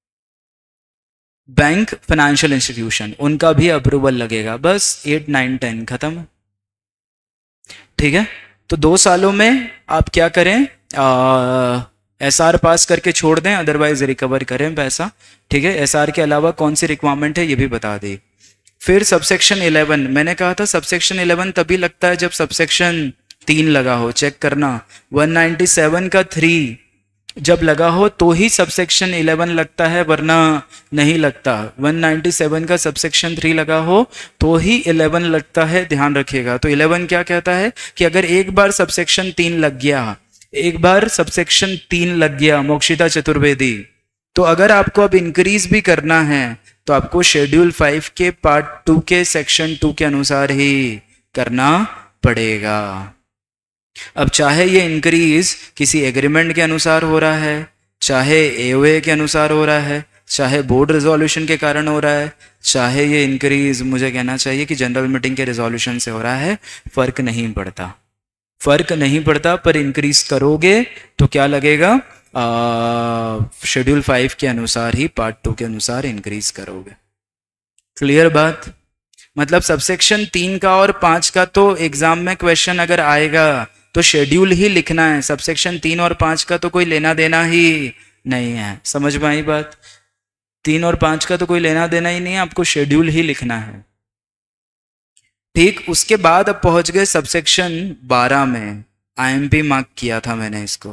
बैंक फाइनेंशियल इंस्टीट्यूशन, उनका भी अप्रूवल लगेगा। बस 8, 9, 10 खत्म, ठीक है। तो 2 सालों में आप क्या करें, SR पास करके छोड़ दें, अदरवाइज रिकवर करें पैसा, ठीक है। SR के अलावा कौन सी रिक्वायरमेंट है ये भी बता दी। फिर सबसेक्शन 11, मैंने कहा था सबसेक्शन 11 तभी लगता है जब सबसेक्शन 3 लगा हो, चेक करना। 197 का 3 जब लगा हो तो ही सबसेक्शन 11 लगता है, वरना नहीं लगता। 197 का सबसेक्शन 3 लगा हो तो ही 11 लगता है, ध्यान रखिएगा। तो 11 क्या कहता है कि अगर एक बार सबसेक्शन 3 लग गया, एक बार सबसेक्शन 3 लग गया, मोक्षिता चतुर्वेदी, तो अगर आपको अब इंक्रीज भी करना है तो आपको शेड्यूल 5 के पार्ट 2 के सेक्शन 2 के अनुसार ही करना पड़ेगा। अब चाहे ये इंक्रीज किसी एग्रीमेंट के अनुसार हो रहा है, चाहे AOA के अनुसार हो रहा है, चाहे बोर्ड रिजोल्यूशन के कारण हो रहा है, चाहे ये इंक्रीज मुझे कहना चाहिए कि जनरल मीटिंग के रिजोल्यूशन से हो रहा है, फर्क नहीं पड़ता, फर्क नहीं पड़ता। पर इंक्रीज करोगे तो क्या लगेगा? शेड्यूल 5 के अनुसार ही, पार्ट 2 के अनुसार इंक्रीज करोगे। क्लियर बात? मतलब सबसेक्शन 3 का और 5 का तो एग्जाम में क्वेश्चन अगर आएगा तो शेड्यूल ही लिखना है, सबसेक्शन 3 और 5 का तो कोई लेना देना ही नहीं है। समझ में आई बात? 3 और 5 का तो कोई लेना देना ही नहीं है, आपको शेड्यूल ही लिखना है, ठीक। उसके बाद अब पहुंच गए सबसेक्शन 12 में। IMP मार्क किया था मैंने इसको,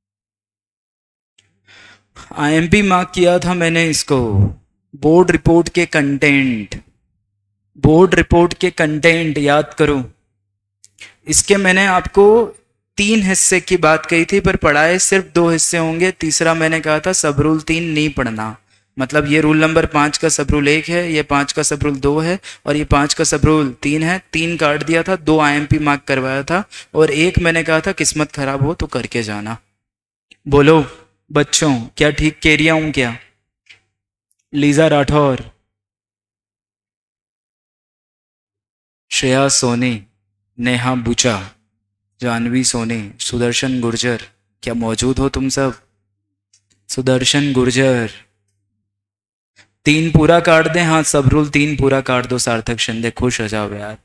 IMP मार्क किया था मैंने इसको। बोर्ड रिपोर्ट के कंटेंट, बोर्ड रिपोर्ट के कंटेंट याद करो। इसके मैंने आपको 3 हिस्से की बात कही थी, पर पढ़ाए सिर्फ 2 हिस्से होंगे। तीसरा मैंने कहा था सब रूल 3 नहीं पढ़ना, मतलब ये रूल नंबर 5 का सब रूल 1 है, ये 5 का सब रूल 2 है और ये 5 का सब रूल 3 है। 3 काट दिया था, 2 IMP मार्क करवाया था और 1 मैंने कहा था किस्मत खराब हो तो करके जाना। बोलो बच्चों, क्या ठीक कह रहा हूं क्या? लीजा राठौर, श्रेया सोनी, नेहा बुचा, जानवी सोनी, सुदर्शन गुर्जर, क्या मौजूद हो तुम सब? सुदर्शन गुर्जर, 3 पूरा काट दें। हाँ, सब रूल 3 पूरा काट दो। सार्थक शिंदे, खुश हो जाओ यार,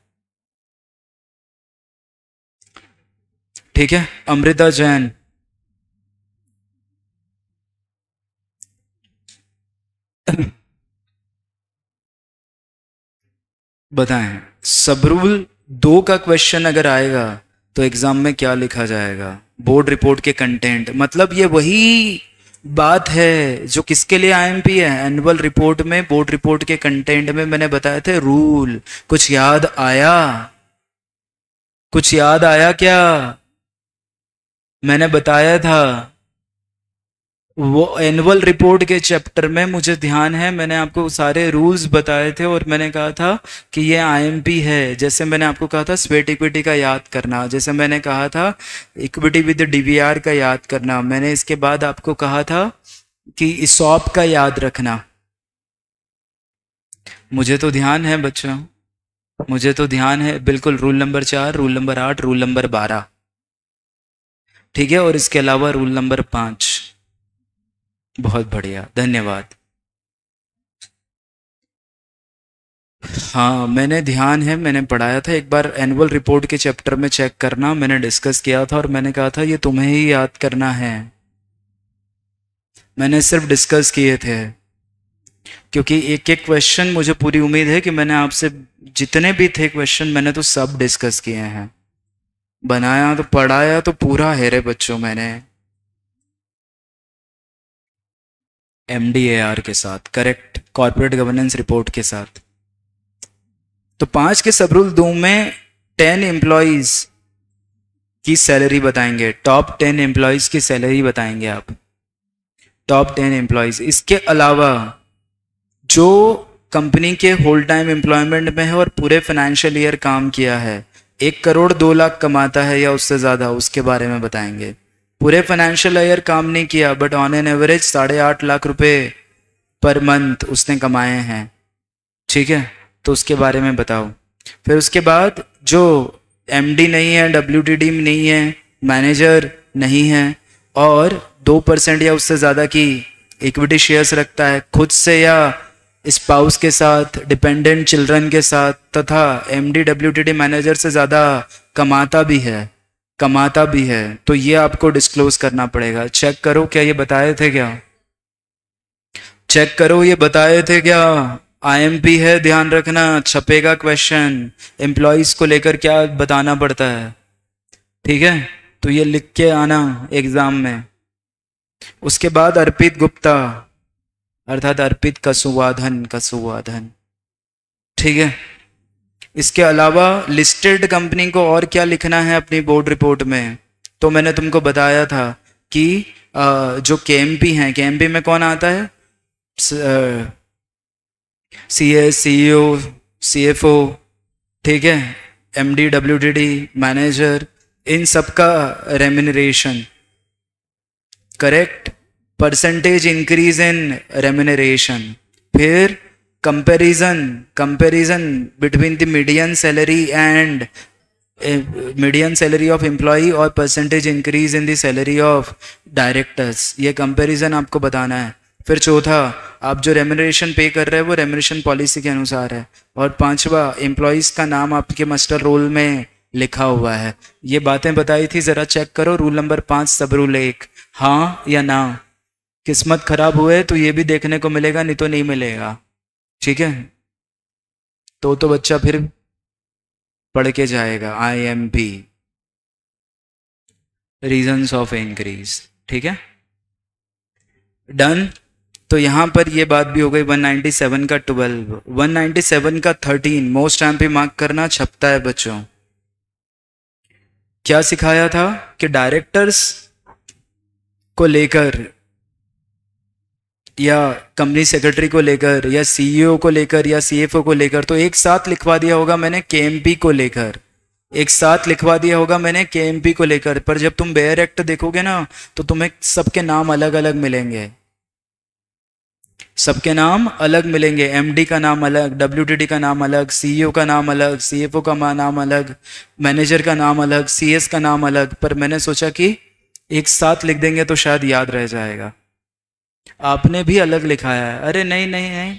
ठीक है। अमृता जैन, बताएं सब रूल 2 का क्वेश्चन अगर आएगा तो एग्जाम में क्या लिखा जाएगा? बोर्ड रिपोर्ट के कंटेंट, मतलब ये वही बात है जो किसके लिए आईएमपी है, एनुअल रिपोर्ट में, बोर्ड रिपोर्ट के कंटेंट में मैंने बताए थे रूल। कुछ याद आया? कुछ याद आया क्या? मैंने बताया था वो एनुअल रिपोर्ट के चैप्टर में, मुझे ध्यान है मैंने आपको सारे रूल्स बताए थे और मैंने कहा था कि ये आईएमपी है। जैसे मैंने आपको कहा था स्वेट इक्विटी का याद करना, जैसे मैंने कहा था इक्विटी विद डीवीआर का याद करना, मैंने इसके बाद आपको कहा था कि इसॉप का याद रखना। मुझे तो ध्यान है बच्चों, मुझे तो ध्यान है बिल्कुल। Rule number 4, rule number 8, rule number 12, ठीक है, और इसके अलावा रूल नंबर 5। बहुत बढ़िया, धन्यवाद। हाँ मैंने ध्यान है, मैंने पढ़ाया था। एक बार एनुअल रिपोर्ट के चैप्टर में चेक करना, मैंने डिस्कस किया था और मैंने कहा था ये तुम्हें ही याद करना है। मैंने सिर्फ डिस्कस किए थे क्योंकि एक एक क्वेश्चन मुझे पूरी उम्मीद है कि मैंने आपसे जितने भी थे क्वेश्चन मैंने तो सब डिस्कस किए हैं। बनाया तो पढ़ाया तो पूरा है रे बच्चों मैंने, MDAR के साथ, करेक्ट, कॉर्पोरेट गवर्नेंस रिपोर्ट के साथ। तो 5 के सब रूल 2 में 10 एम्प्लॉइज की सैलरी बताएंगे, टॉप 10 एम्प्लॉइज की सैलरी बताएंगे आप, टॉप 10 एम्प्लॉइज। इसके अलावा जो कंपनी के होल टाइम एम्प्लॉयमेंट में है और पूरे फाइनेंशियल ईयर काम किया है, 1 करोड़ 2 लाख कमाता है या उससे ज़्यादा, उसके बारे में बताएंगे। पूरे फाइनेंशियल ईयर काम नहीं किया but on an average 8.5 lakh rupaye per month उसने कमाए हैं, ठीक है, तो उसके बारे में बताओ। फिर उसके बाद जो MD नहीं है, WTD नहीं है, मैनेजर नहीं है और 2% या उससे ज़्यादा की इक्विटी शेयर्स रखता है खुद से या स्पाउस के साथ, डिपेंडेंट चिल्ड्रन के साथ, तथा MD WTD मैनेजर से ज़्यादा कमाता भी है, कमाता भी है, तो ये आपको डिस्क्लोज करना पड़ेगा। चेक करो क्या ये बताए थे क्या, चेक करो ये बताए थे क्या। IMP है, ध्यान रखना, छपेगा क्वेश्चन, एम्प्लॉयज को लेकर क्या बताना पड़ता है, ठीक है, तो ये लिख के आना एग्जाम में। उसके बाद अर्पित गुप्ता अर्थात अर्पित कसुवाधन, कसुवाधन, ठीक है। इसके अलावा लिस्टेड कंपनी को और क्या लिखना है अपनी बोर्ड रिपोर्ट में, तो मैंने तुमको बताया था कि जो KMP हैं, KMP में कौन आता है, CS, CEO, CFO, ठीक है, MD WTD मैनेजर, इन सबका remuneration, correct, percentage increase in remuneration. फिर comparison, comparison between the median salary and median salary of employ और percentage increase in the salary of directors, ये कंपैरिजन आपको बताना है। फिर चौथा, आप जो रेम्यूनरेशन पे कर रहे हैं वो रेम्यूनरेशन पॉलिसी के अनुसार है। और पांचवा, एम्प्लॉयज़ का नाम आपके मास्टर रोल में लिखा हुआ है। ये बातें बताई थी, ज़रा चेक करो। रूल नंबर 5 सब रूल 1, हाँ या ना। किस्मत खराब हुए तो ये भी देखने को मिलेगा, नहीं तो नहीं मिलेगा, ठीक है। तो बच्चा फिर पढ़ के जाएगा IMP, रीजंस ऑफ इंक्रीज, ठीक है, डन। तो यहां पर ये बात भी हो गई। 197 का 12, 197 का 13, मोस्ट टाइम पे मार्क करना, छपता है बच्चों। क्या सिखाया था कि डायरेक्टर्स को लेकर या कंपनी सेक्रेटरी को लेकर या CEO को लेकर या CFO को लेकर, तो एक साथ लिखवा दिया होगा मैंने KMP को लेकर, एक साथ लिखवा दिया होगा मैंने KMP को लेकर। पर जब तुम बेयर एक्ट देखोगे ना तो तुम्हें सबके नाम अलग अलग मिलेंगे, सबके नाम अलग मिलेंगे। MD का नाम अलग, WTD का नाम अलग, CEO का नाम अलग, CFO का नाम अलग, मैनेजर का नाम अलग, CS का नाम अलग। पर मैंने सोचा कि एक साथ लिख देंगे तो शायद याद रह जाएगा। आपने भी अलग लिखाया है, अरे नहीं नहीं नहीं,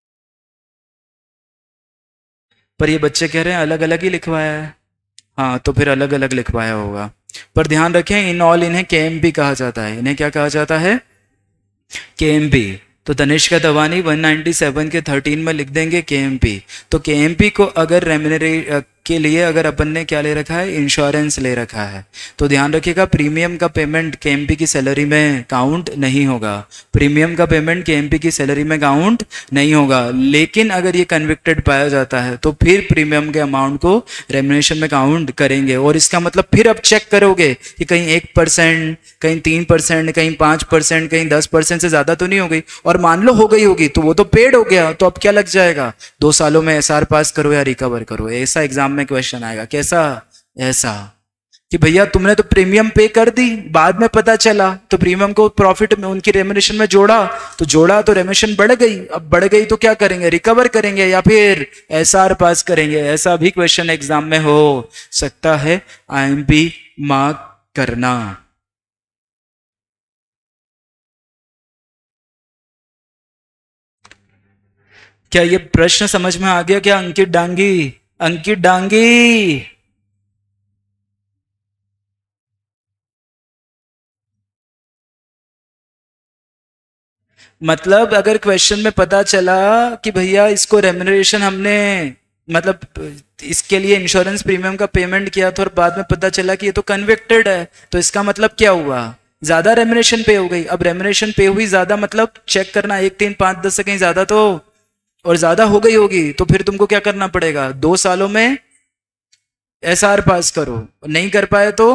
पर ये बच्चे कह रहे हैं अलग अलग ही लिखवाया है। हाँ तो फिर अलग अलग लिखवाया होगा। पर ध्यान रखें, इन ऑल इन्हें KMP कहा जाता है। इन्हें क्या कहा जाता है? KMP। तो तनिष्क तवानी 197 के 13 में लिख देंगे KMP। तो KMP को अगर के लिए अगर अपन ने क्या ले रखा है, इंश्योरेंस ले रखा है, तो ध्यान रखिएगा प्रीमियम का पेमेंट केएमपी की सैलरी में काउंट नहीं होगा। प्रीमियम का पेमेंट केएमपी की सैलरी में काउंट नहीं होगा। लेकिन अगर ये कन्विक्टेड पाया जाता है तो फिर प्रीमियम के अमाउंट को रेम्युनरेशन में काउंट करेंगे। और इसका मतलब फिर अब चेक करोगे कि कहीं 1%, कहीं 3%, कहीं 5%, कहीं 10% से ज्यादा तो नहीं हो गई। और मान लो हो गई होगी तो वो तो पेड हो गया, तो अब क्या लग जाएगा, 2 सालों में एसआर पास करो या रिकवर करो। ऐसा एग्जाम में क्वेश्चन आएगा। कैसा? ऐसा कि भैया तुमने तो प्रीमियम पे कर दी, बाद में पता चला तो प्रीमियम को प्रॉफिट में उनकी रेम्युनरेशन में जोड़ा तो रेम्युनरेशन बढ़ गई। अब बढ़ गई तो क्या करेंगे, रिकवर करेंगे या फिर एसआर पास करेंगे। ऐसा भी क्वेश्चन एग्जाम में हो सकता है। आईएमपी मार्क करना। क्या ये प्रश्न समझ में आ गया क्या? अंकित डांगी, अंकित डांगी। मतलब अगर क्वेश्चन में पता चला कि भैया इसको रेम्युनरेशन हमने मतलब इसके लिए इंश्योरेंस प्रीमियम का पेमेंट किया था और बाद में पता चला कि ये तो कन्विक्टेड है, तो इसका मतलब क्या हुआ, ज्यादा रेम्युनरेशन पे हो गई। अब रेम्युनरेशन पे हुई ज्यादा मतलब चेक करना 1, 3, 5, 10 से कहीं ज्यादा तो और ज्यादा हो गई होगी, तो फिर तुमको क्या करना पड़ेगा, 2 सालों में एसआर पास करो। नहीं कर पाए तो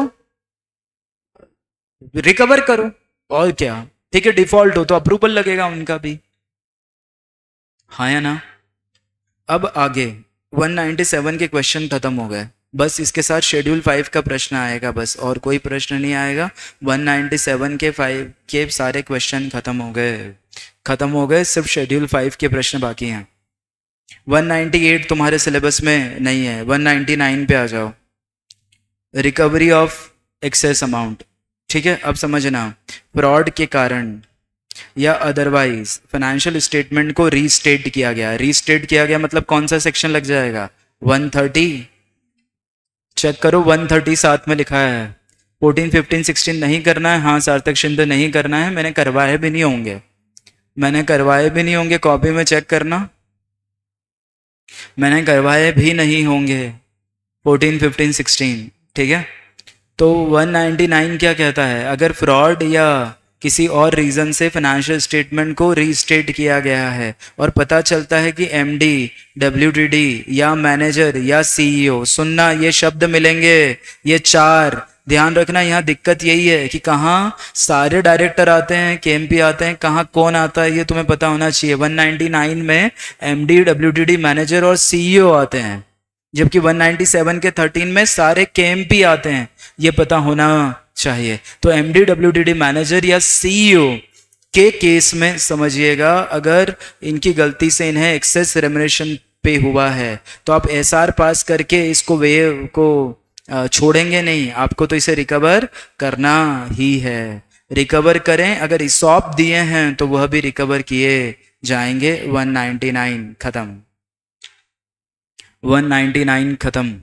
रिकवर करो। और क्या, ठीक है, डिफॉल्ट हो तो अप्रूवल लगेगा उनका भी। हाँ या ना? अब आगे 197 के क्वेश्चन खत्म हो गए। बस इसके साथ शेड्यूल 5 का प्रश्न आएगा, बस और कोई प्रश्न नहीं आएगा। 197 के 5 के सारे क्वेश्चन खत्म हो गए, सिर्फ शेड्यूल 5 के प्रश्न बाकी हैं। 198 तुम्हारे सिलेबस में नहीं है। 199 पे आ जाओ, रिकवरी ऑफ एक्सेस अमाउंट। ठीक है, अब समझना, फ्रॉड के कारण या अदरवाइज फाइनेंशियल स्टेटमेंट को रीस्टेट किया गया। रीस्टेट किया गया मतलब कौन सा सेक्शन लग जाएगा, 130। चेक करो 130 साथ में लिखा है। 14, 15, 16 नहीं करना है। हाँ सार्थक शिंदे नहीं करना है, मैंने करवाए भी नहीं होंगे, कॉपी में चेक करना, मैंने करवाए भी नहीं होंगे 14, 15, 16। ठीक है, तो 199 क्या कहता है, अगर फ्रॉड या किसी और रीजन से फाइनेंशियल स्टेटमेंट को रीस्टेट किया गया है और पता चलता है कि एमडी, डब्ल्यूटीडी या मैनेजर या सीईओ, सुनना ये शब्द मिलेंगे, ये 4 ध्यान रखना। यहाँ दिक्कत यही है कि कहाँ सारे डायरेक्टर आते हैं, केएमपी आते हैं, कहाँ कौन आता है ये तुम्हें पता होना चाहिए। 199 में एमडी, डब्ल्यूटीडी, मैनेजर और सीईओ आते हैं, जबकि 197 के 13 में सारे केएमपी आते हैं, ये पता होना चाहिए। तो एमडी, डब्ल्यूटीडी, मैनेजर या सीईओ के केस में समझिएगा, अगर इनकी गलती से इन्हें एक्सेस रेम्युनरेशन पे हुआ है तो आप एसआर पास करके इसको वे को छोड़ेंगे नहीं, आपको तो इसे रिकवर करना ही है। रिकवर करें, अगर इसॉप दिए हैं तो वह भी रिकवर किए जाएंगे। 199 खत्म, 199 खत्म,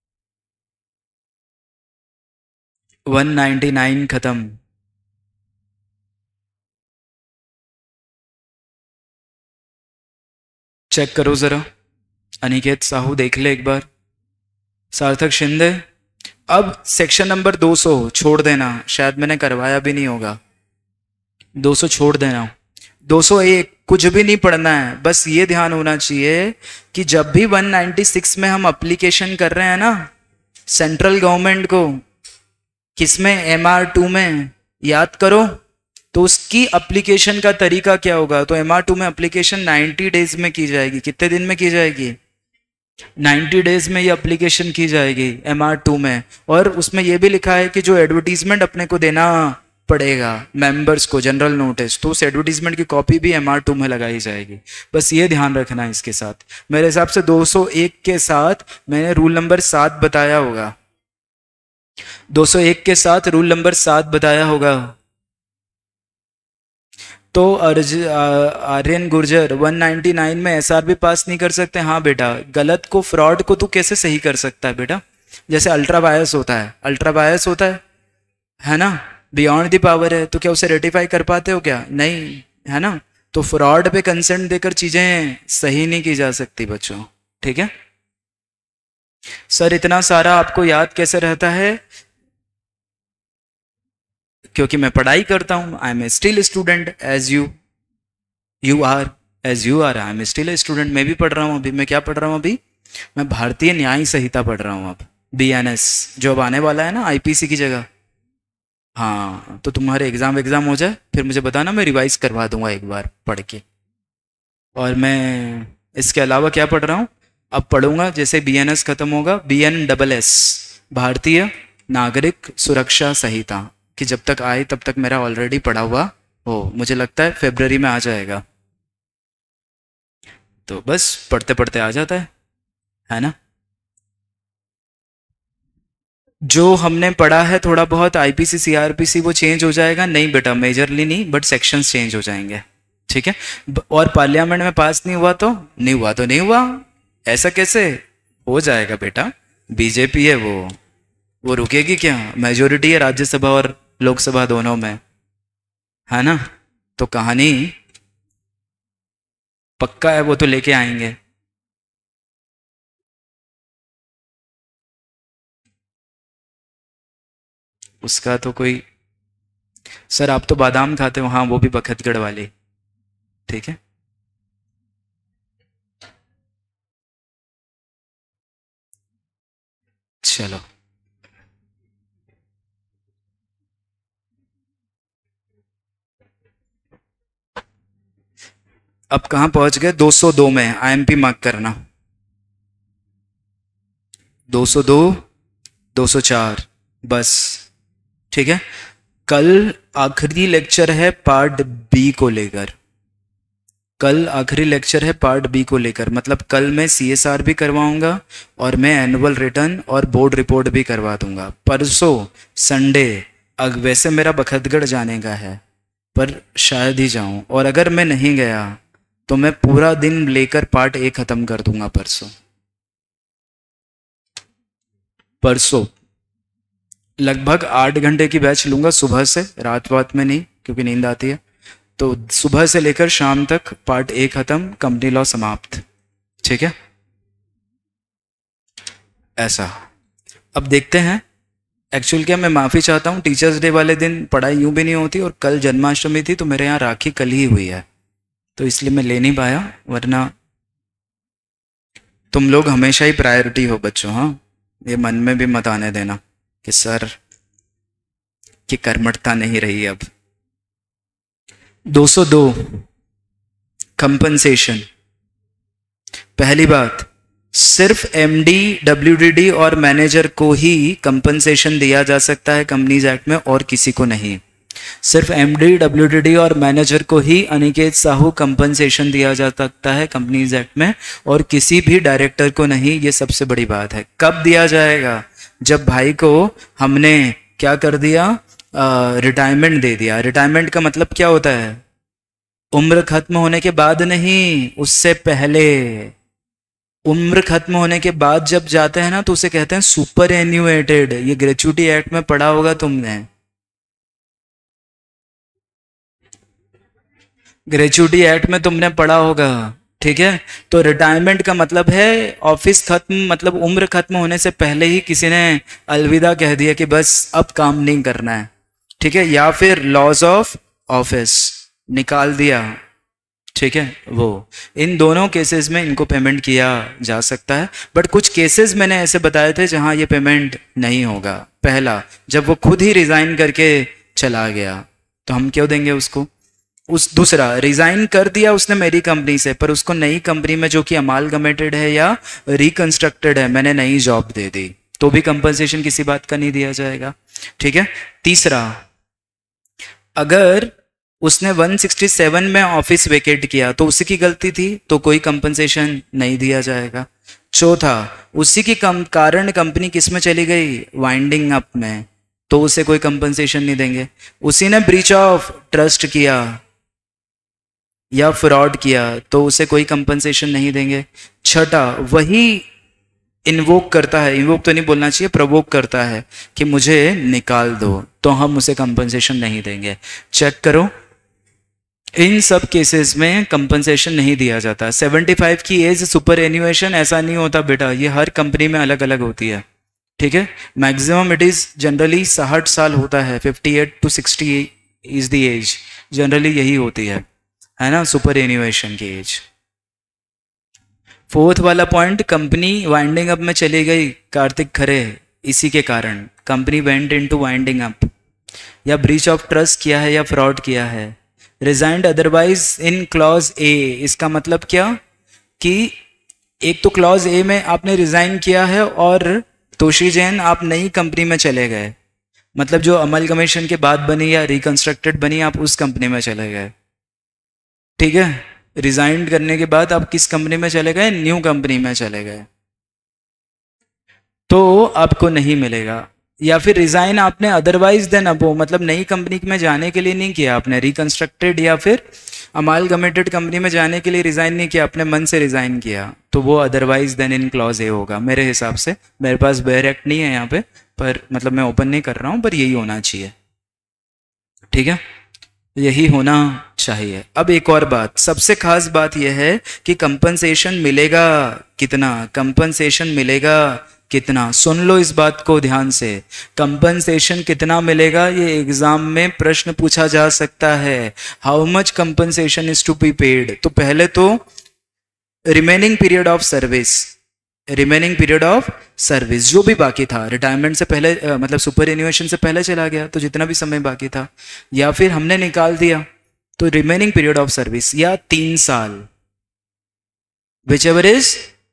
199 खत्म। चेक करो जरा, अनिकेत साहू देख ले एक बार, सार्थक शिंदे। अब सेक्शन नंबर 200 छोड़ देना, शायद मैंने करवाया भी नहीं होगा, 200 छोड़ देना। 201 कुछ भी नहीं पढ़ना है, बस ये ध्यान होना चाहिए कि जब भी 196 में हम एप्लीकेशन कर रहे हैं ना सेंट्रल गवर्नमेंट को, किसमें, MR2 में, याद करो, तो उसकी एप्लीकेशन का तरीका क्या होगा। तो MR2 में एप्लीकेशन 90 डेज में की जाएगी। कितने दिन में की जाएगी, 90 डेज में ये एप्लीकेशन की जाएगी MR2 में। और उसमें ये भी लिखा है कि जो एडवर्टीजमेंट अपने को देना पड़ेगा मेंबर्स को, जनरल नोटिस, तो उस एडवर्टीजमेंट की कॉपी भी MR2 में लगाई जाएगी। बस ये ध्यान रखना है इसके साथ। मेरे हिसाब से 201 के साथ मैंने रूल नंबर 7 बताया होगा, 201 के साथ रूल नंबर 7 बताया होगा। तो आर्यन गुर्जर 199 में एसआर भी पास नहीं कर सकते। हाँ बेटा, गलत को, फ्रॉड को तू कैसे सही कर सकता है बेटा, जैसे अल्ट्रा बायस होता है ना, बियॉन्ड द पावर है, तो क्या उसे रेटिफाई कर पाते हो क्या, नहीं, है ना। तो फ्रॉड पे कंसेंट देकर चीजें सही नहीं की जा सकती बच्चों, ठीक है। सर इतना सारा आपको याद कैसे रहता है? क्योंकि मैं पढ़ाई करता हूं। I am still student as you, you are, as you are, I am still student. मैं भी पढ़ रहा हूं अभी। मैं क्या पढ़ रहा हूं अभी? मैं भारतीय न्याय संहिता पढ़ रहा हूं अब, बीएनएस, जो अब आने वाला है ना आईपीसी की जगह। हाँ, तो तुम्हारे एग्जाम एग्जाम हो जाए फिर मुझे बताना, मैं रिवाइज करवा दूंगा एक बार पढ़ के। और मैं इसके अलावा क्या पढ़ रहा हूँ? अब पढ़ूंगा जैसे बीएनएस खत्म होगा, बीएनडबलएस, भारतीय नागरिक सुरक्षा संहिता, कि जब तक आए तब तक मेरा ऑलरेडी पढ़ा हुआ हो। मुझे लगता है फरवरी में आ जाएगा। तो बस पढ़ते पढ़ते आ जाता है ना? जो हमने पढ़ा है थोड़ा बहुत आईपीसी सीआरपीसी वो चेंज हो जाएगा। नहीं बेटा, मेजरली नहीं, बट सेक्शंस चेंज हो जाएंगे, ठीक है। और पार्लियामेंट में पास नहीं हुआ तो नहीं हुआ, तो नहीं हुआ। ऐसा कैसे हो जाएगा बेटा? बीजेपी है वो रुकेगी क्या? मेजोरिटी है राज्यसभा और लोकसभा दोनों में, है ना? तो कहानी पक्का है, वो तो लेके आएंगे। उसका तो कोई, सर आप तो बादाम खाते हो, हाँ वो भी बखतगढ़ वाले, ठीक है। चलो, अब कहाँ पहुंच गए? 202 में आईएमपी मार्क करना। 202, 204, बस, ठीक है। कल आखिरी लेक्चर है पार्ट बी को लेकर। कल आखिरी लेक्चर है पार्ट बी को लेकर, मतलब कल मैं सीएसआर भी करवाऊंगा और मैं एनुअल रिटर्न और बोर्ड रिपोर्ट भी करवा दूंगा। परसों संडे, वैसे मेरा बखतगढ़ जाने का है पर शायद ही जाऊं, और अगर मैं नहीं गया तो मैं पूरा दिन लेकर पार्ट ए खत्म कर दूंगा परसों। परसों लगभग 8 घंटे की बैच लूंगा सुबह से, रात वात में नहीं क्योंकि नींद आती है। तो सुबह से लेकर शाम तक पार्ट ए खत्म, कंपनी लॉ समाप्त, ठीक है। ऐसा अब देखते हैं। एक्चुअल क्या, मैं माफ़ी चाहता हूँ, टीचर्स डे वाले दिन पढ़ाई यूं भी नहीं होती, और कल जन्माष्टमी थी तो मेरे यहाँ राखी कल ही हुई है, तो इसलिए मैं ले नहीं पाया। वरना तुम लोग हमेशा ही प्रायोरिटी हो बच्चों, हाँ, ये मन में भी मत आने देना कि सर की कर्मठता नहीं रही अब। 202 कंपनसेशन। पहली बात, सिर्फ एमडी, डब्ल्यूडीडी और मैनेजर को ही कंपनसेशन दिया जा सकता है कंपनीज एक्ट में, और किसी को नहीं। सिर्फ एमडी, डब्ल्यूडीडी और मैनेजर को ही अनिकेत साहू कंपनसेशन दिया जा सकता है कंपनीज एक्ट में, और किसी भी डायरेक्टर को नहीं। ये सबसे बड़ी बात है। कब दिया जाएगा? जब भाई को हमने क्या कर दिया, रिटायरमेंट दे दिया। रिटायरमेंट का मतलब क्या होता है? उम्र खत्म होने के बाद नहीं, उससे पहले। उम्र खत्म होने के बाद जब जाते हैं ना तो उसे कहते हैं सुपर एन्यूएटेड। ये ग्रेचुटी एक्ट में पढ़ा होगा तुमने। ग्रेचुटी एक्ट में तुमने पढ़ा होगा, ठीक है। तो रिटायरमेंट का मतलब है ऑफिस खत्म, मतलब उम्र खत्म होने से पहले ही किसी ने अलविदा कह दिया कि बस अब काम नहीं करना है, ठीक है। या फिर लॉस ऑफ ऑफिस निकाल दिया, ठीक है। वो इन दोनों केसेस में इनको पेमेंट किया जा सकता है। बट कुछ केसेस मैंने ऐसे बताए थे जहां ये पेमेंट नहीं होगा। पहला, जब वो खुद ही रिजाइन करके चला गया तो हम क्यों देंगे उसको। दूसरा, रिजाइन कर दिया उसने मेरी कंपनी से, पर उसको नई कंपनी में जो कि अमालगमेटेड है या रिकंस्ट्रक्टेड है, मैंने नई जॉब दे दी, तो भी कंपनसेशन किसी बात का नहीं दिया जाएगा, ठीक है। तीसरा, अगर उसने 167 में ऑफिस वेकेट किया तो उसी की गलती थी, तो कोई कंपनसेशन नहीं दिया जाएगा। चौथा, उसी की कारण कंपनी किस में चली गई, वाइंडिंग अप में, तो उसे कोई कंपनसेशन नहीं देंगे। उसी ने ब्रीच ऑफ ट्रस्ट किया या फ्रॉड किया तो उसे कोई कंपनसेशन नहीं देंगे। छठा, वही इन्वोक करता है, इन्वोक तो नहीं बोलना चाहिए, प्रवोक करता है कि मुझे निकाल दो, तो हम उसे कंपनसेशन नहीं देंगे। चेक करो, इन सब केसेस में कंपनसेशन नहीं दिया जाता। 75 की एज सुपर एन्यूएशन ऐसा नहीं होता बेटा, ये हर कंपनी में अलग अलग होती है, ठीक है। मैक्सिमम इट इज जनरली 60 साल होता है, 58 to 60 is the age, generally यही होती है ना, सुपर एन्यूएशन की एज। फोर्थ वाला पॉइंट, कंपनी वाइंडिंग अप में चली गई कार्तिक खरे, इसी के कारण company went into winding up, या ब्रीच ऑफ ट्रस्ट किया है या फ्रॉड किया है। Resigned otherwise in clause A, इसका मतलब क्या कि एक तो क्लॉज ए में आपने रिजाइन किया है और तोशी जैन आप नई कंपनी में चले गए, मतलब जो अमलगमेशन के बाद बनी या रिकंस्ट्रक्टेड बनी, आप उस कंपनी में चले गए, ठीक है। रिजाइन करने के बाद आप किस कंपनी में चले गए, न्यू कंपनी में चले गए, तो आपको नहीं मिलेगा। या फिर रिजाइन आपने अदरवाइज देन अबो, मतलब नई कंपनी में जाने के लिए नहीं किया आपने, रिकंस्ट्रक्टेड या फिर अमालगमेटेड कंपनी में जाने के लिए रिजाइन नहीं किया, अपने मन से रिजाइन किया, तो वो otherwise then in clause A होगा मेरे हिसाब से। मेरे पास बेयर एक्ट नहीं है यहाँ पे, पर मतलब मैं ओपन नहीं कर रहा हूँ, पर यही होना चाहिए, ठीक है, यही होना चाहिए। अब एक और बात, सबसे खास बात यह है कि कंपनसेशन मिलेगा कितना, कंपनसेशन मिलेगा कितना, सुन लो इस बात को ध्यान से। कंपनसेशन कितना मिलेगा, ये एग्जाम में प्रश्न पूछा जा सकता है। How much compensation is to be paid, तो पहले तो remaining period of service, remaining period of service जो भी बाकी था, रिटायरमेंट से पहले मतलब सुपर एन्यूएशन से पहले चला गया तो जितना भी समय बाकी था, या फिर हमने निकाल दिया, तो रिमेनिंग पीरियड ऑफ सर्विस, या 3 साल, whichever is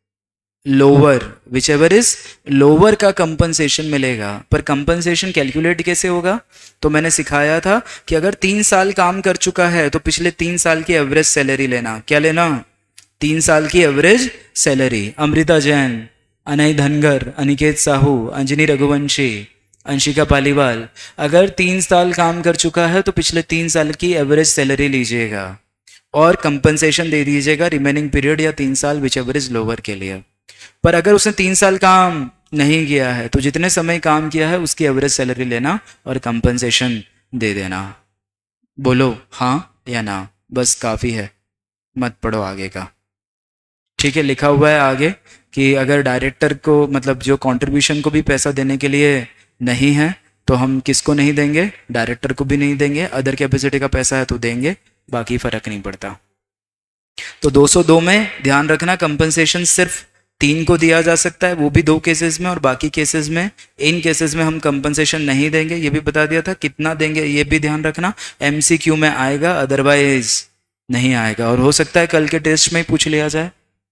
lower, whichever is lower का कंपनसेशन मिलेगा। पर कंपनसेशन कैलकुलेट कैसे होगा, तो मैंने सिखाया था कि अगर 3 साल काम कर चुका है तो पिछले 3 साल की एवरेज सैलरी लेना, क्या लेना, 3 साल की एवरेज सैलरी। अमृता जैन, अनय धनगर, अनिकेत साहू, अंजनी रघुवंशी, अंशिका पालीवाल, अगर 3 साल काम कर चुका है तो पिछले 3 साल की एवरेज सैलरी लीजिएगा और कंपनसेशन दे दीजिएगा रिमेनिंग पीरियड या 3 साल विच एवरेज लोअर के लिए। पर अगर उसने 3 साल काम नहीं किया है तो जितने समय काम किया है उसकी एवरेज सैलरी लेना और कंपनसेशन दे देना। बोलो हाँ या ना, बस काफ़ी है, मत पढ़ो आगे का, ठीक है। लिखा हुआ है आगे कि अगर डायरेक्टर को मतलब जो कंट्रीब्यूशन को भी पैसा देने के लिए नहीं है तो हम किसको नहीं देंगे, डायरेक्टर को भी नहीं देंगे, अदर कैपेसिटी का पैसा है तो देंगे, बाकी फर्क नहीं पड़ता। तो 202 में ध्यान रखना कंपनसेशन सिर्फ 3 को दिया जा सकता है, वो भी 2 केसेस में, और बाकी केसेस में, इन केसेस में हम कंपनसेशन नहीं देंगे, ये भी बता दिया था। कितना देंगे ये भी ध्यान रखना, एमसीक्यू में आएगा, अदरवाइज नहीं आएगा। और हो सकता है कल के टेस्ट में ही पूछ लिया जाए,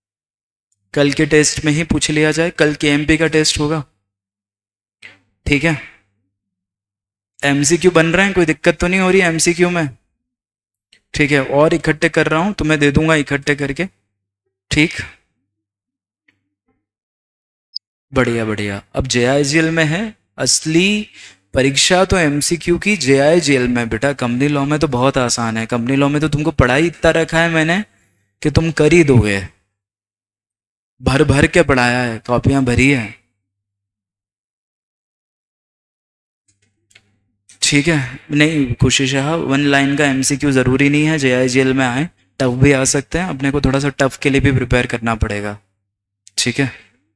कल के टेस्ट में ही पूछ लिया जाए, कल केएमपी का टेस्ट होगा, ठीक है। एमसीक्यू बन रहे हैं, कोई दिक्कत तो नहीं हो रही है एमसीक्यू में, ठीक है। और इकट्ठे कर रहा हूं तो मैं दे दूंगा इकट्ठे करके, ठीक, बढ़िया बढ़िया। अब जेआईजीएल में है असली परीक्षा, तो एमसीक्यू की जेआईजीएल में बेटा। कंपनी लॉ में तो बहुत आसान है, कंपनी लॉ में तो तुमको पढ़ाई इतना रखा है मैंने कि तुम कर ही दोगे, भर भर के पढ़ाया है, कॉपियां भरी है, ठीक है। नहीं कोशिश है, 1 लाइन का एमसीक्यू ज़रूरी नहीं है जेआईजीएल में आए, टफ भी आ सकते हैं, अपने को थोड़ा सा टफ के लिए भी प्रिपेयर करना पड़ेगा, ठीक है,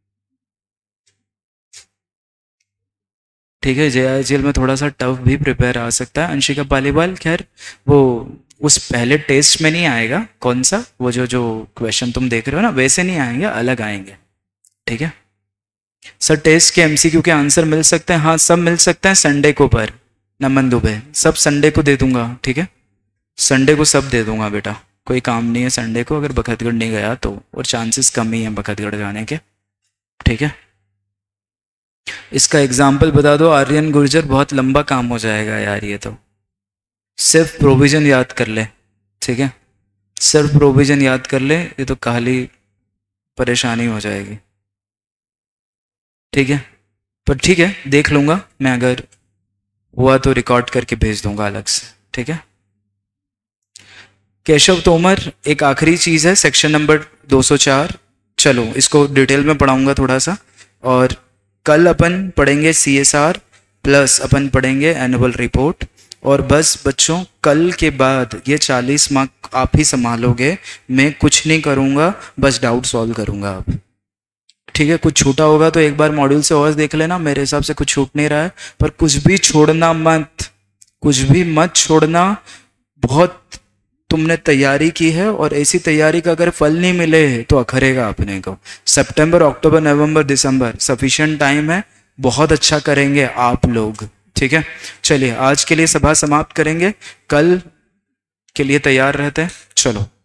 ठीक है। जेआईजीएल में थोड़ा सा टफ भी प्रिपेयर आ सकता है। अंशिका पालीवाल, खैर वो उस पहले टेस्ट में नहीं आएगा, कौन सा, वो जो जो क्वेश्चन तुम देख रहे हो ना वैसे नहीं आएंगे, अलग आएंगे, ठीक है। सर टेस्ट के एमसीक्यू के आंसर मिल सकते हैं, हाँ सब मिल सकते हैं संडे को, पर नमन दुबे सब संडे को दे दूंगा, ठीक है, संडे को सब दे दूंगा बेटा, कोई काम नहीं है संडे को, अगर बखतगढ़ नहीं गया तो, और चांसेस कम ही हैं बखतगढ़ जाने के, ठीक है। इसका एग्जाम्पल बता दो, आर्यन गुर्जर, बहुत लंबा काम हो जाएगा यार ये तो, सिर्फ प्रोविजन याद कर ले, ठीक है, सिर्फ प्रोविजन याद कर ले, ये तो खाली परेशानी हो जाएगी, ठीक है। पर ठीक है देख लूँगा मैं, अगर हुआ तो रिकॉर्ड करके भेज दूंगा अलग से, ठीक है। केशव तोमर, एक आखिरी चीज़ है, सेक्शन नंबर 204, चलो इसको डिटेल में पढ़ाऊंगा थोड़ा सा, और कल अपन पढ़ेंगे CSR प्लस अपन पढ़ेंगे एनुअल रिपोर्ट, और बस बच्चों कल के बाद ये 40 मार्क आप ही संभालोगे, मैं कुछ नहीं करूँगा, बस डाउट सॉल्व करूँगा आप। ठीक है, कुछ छूटा होगा तो एक बार मॉड्यूल से और देख लेना, मेरे हिसाब से कुछ छूट नहीं रहा है, पर कुछ भी छोड़ना मत, कुछ भी मत छोड़ना। बहुत तुमने तैयारी की है और ऐसी तैयारी का अगर फल नहीं मिले तो अखरेगा अपने को। सितंबर, अक्टूबर, नवंबर, दिसंबर सफिशिएंट टाइम है, बहुत अच्छा करेंगे आप लोग। ठीक है, चलिए आज के लिए सभा समाप्त करेंगे, कल के लिए तैयार रहते हैं। चलो।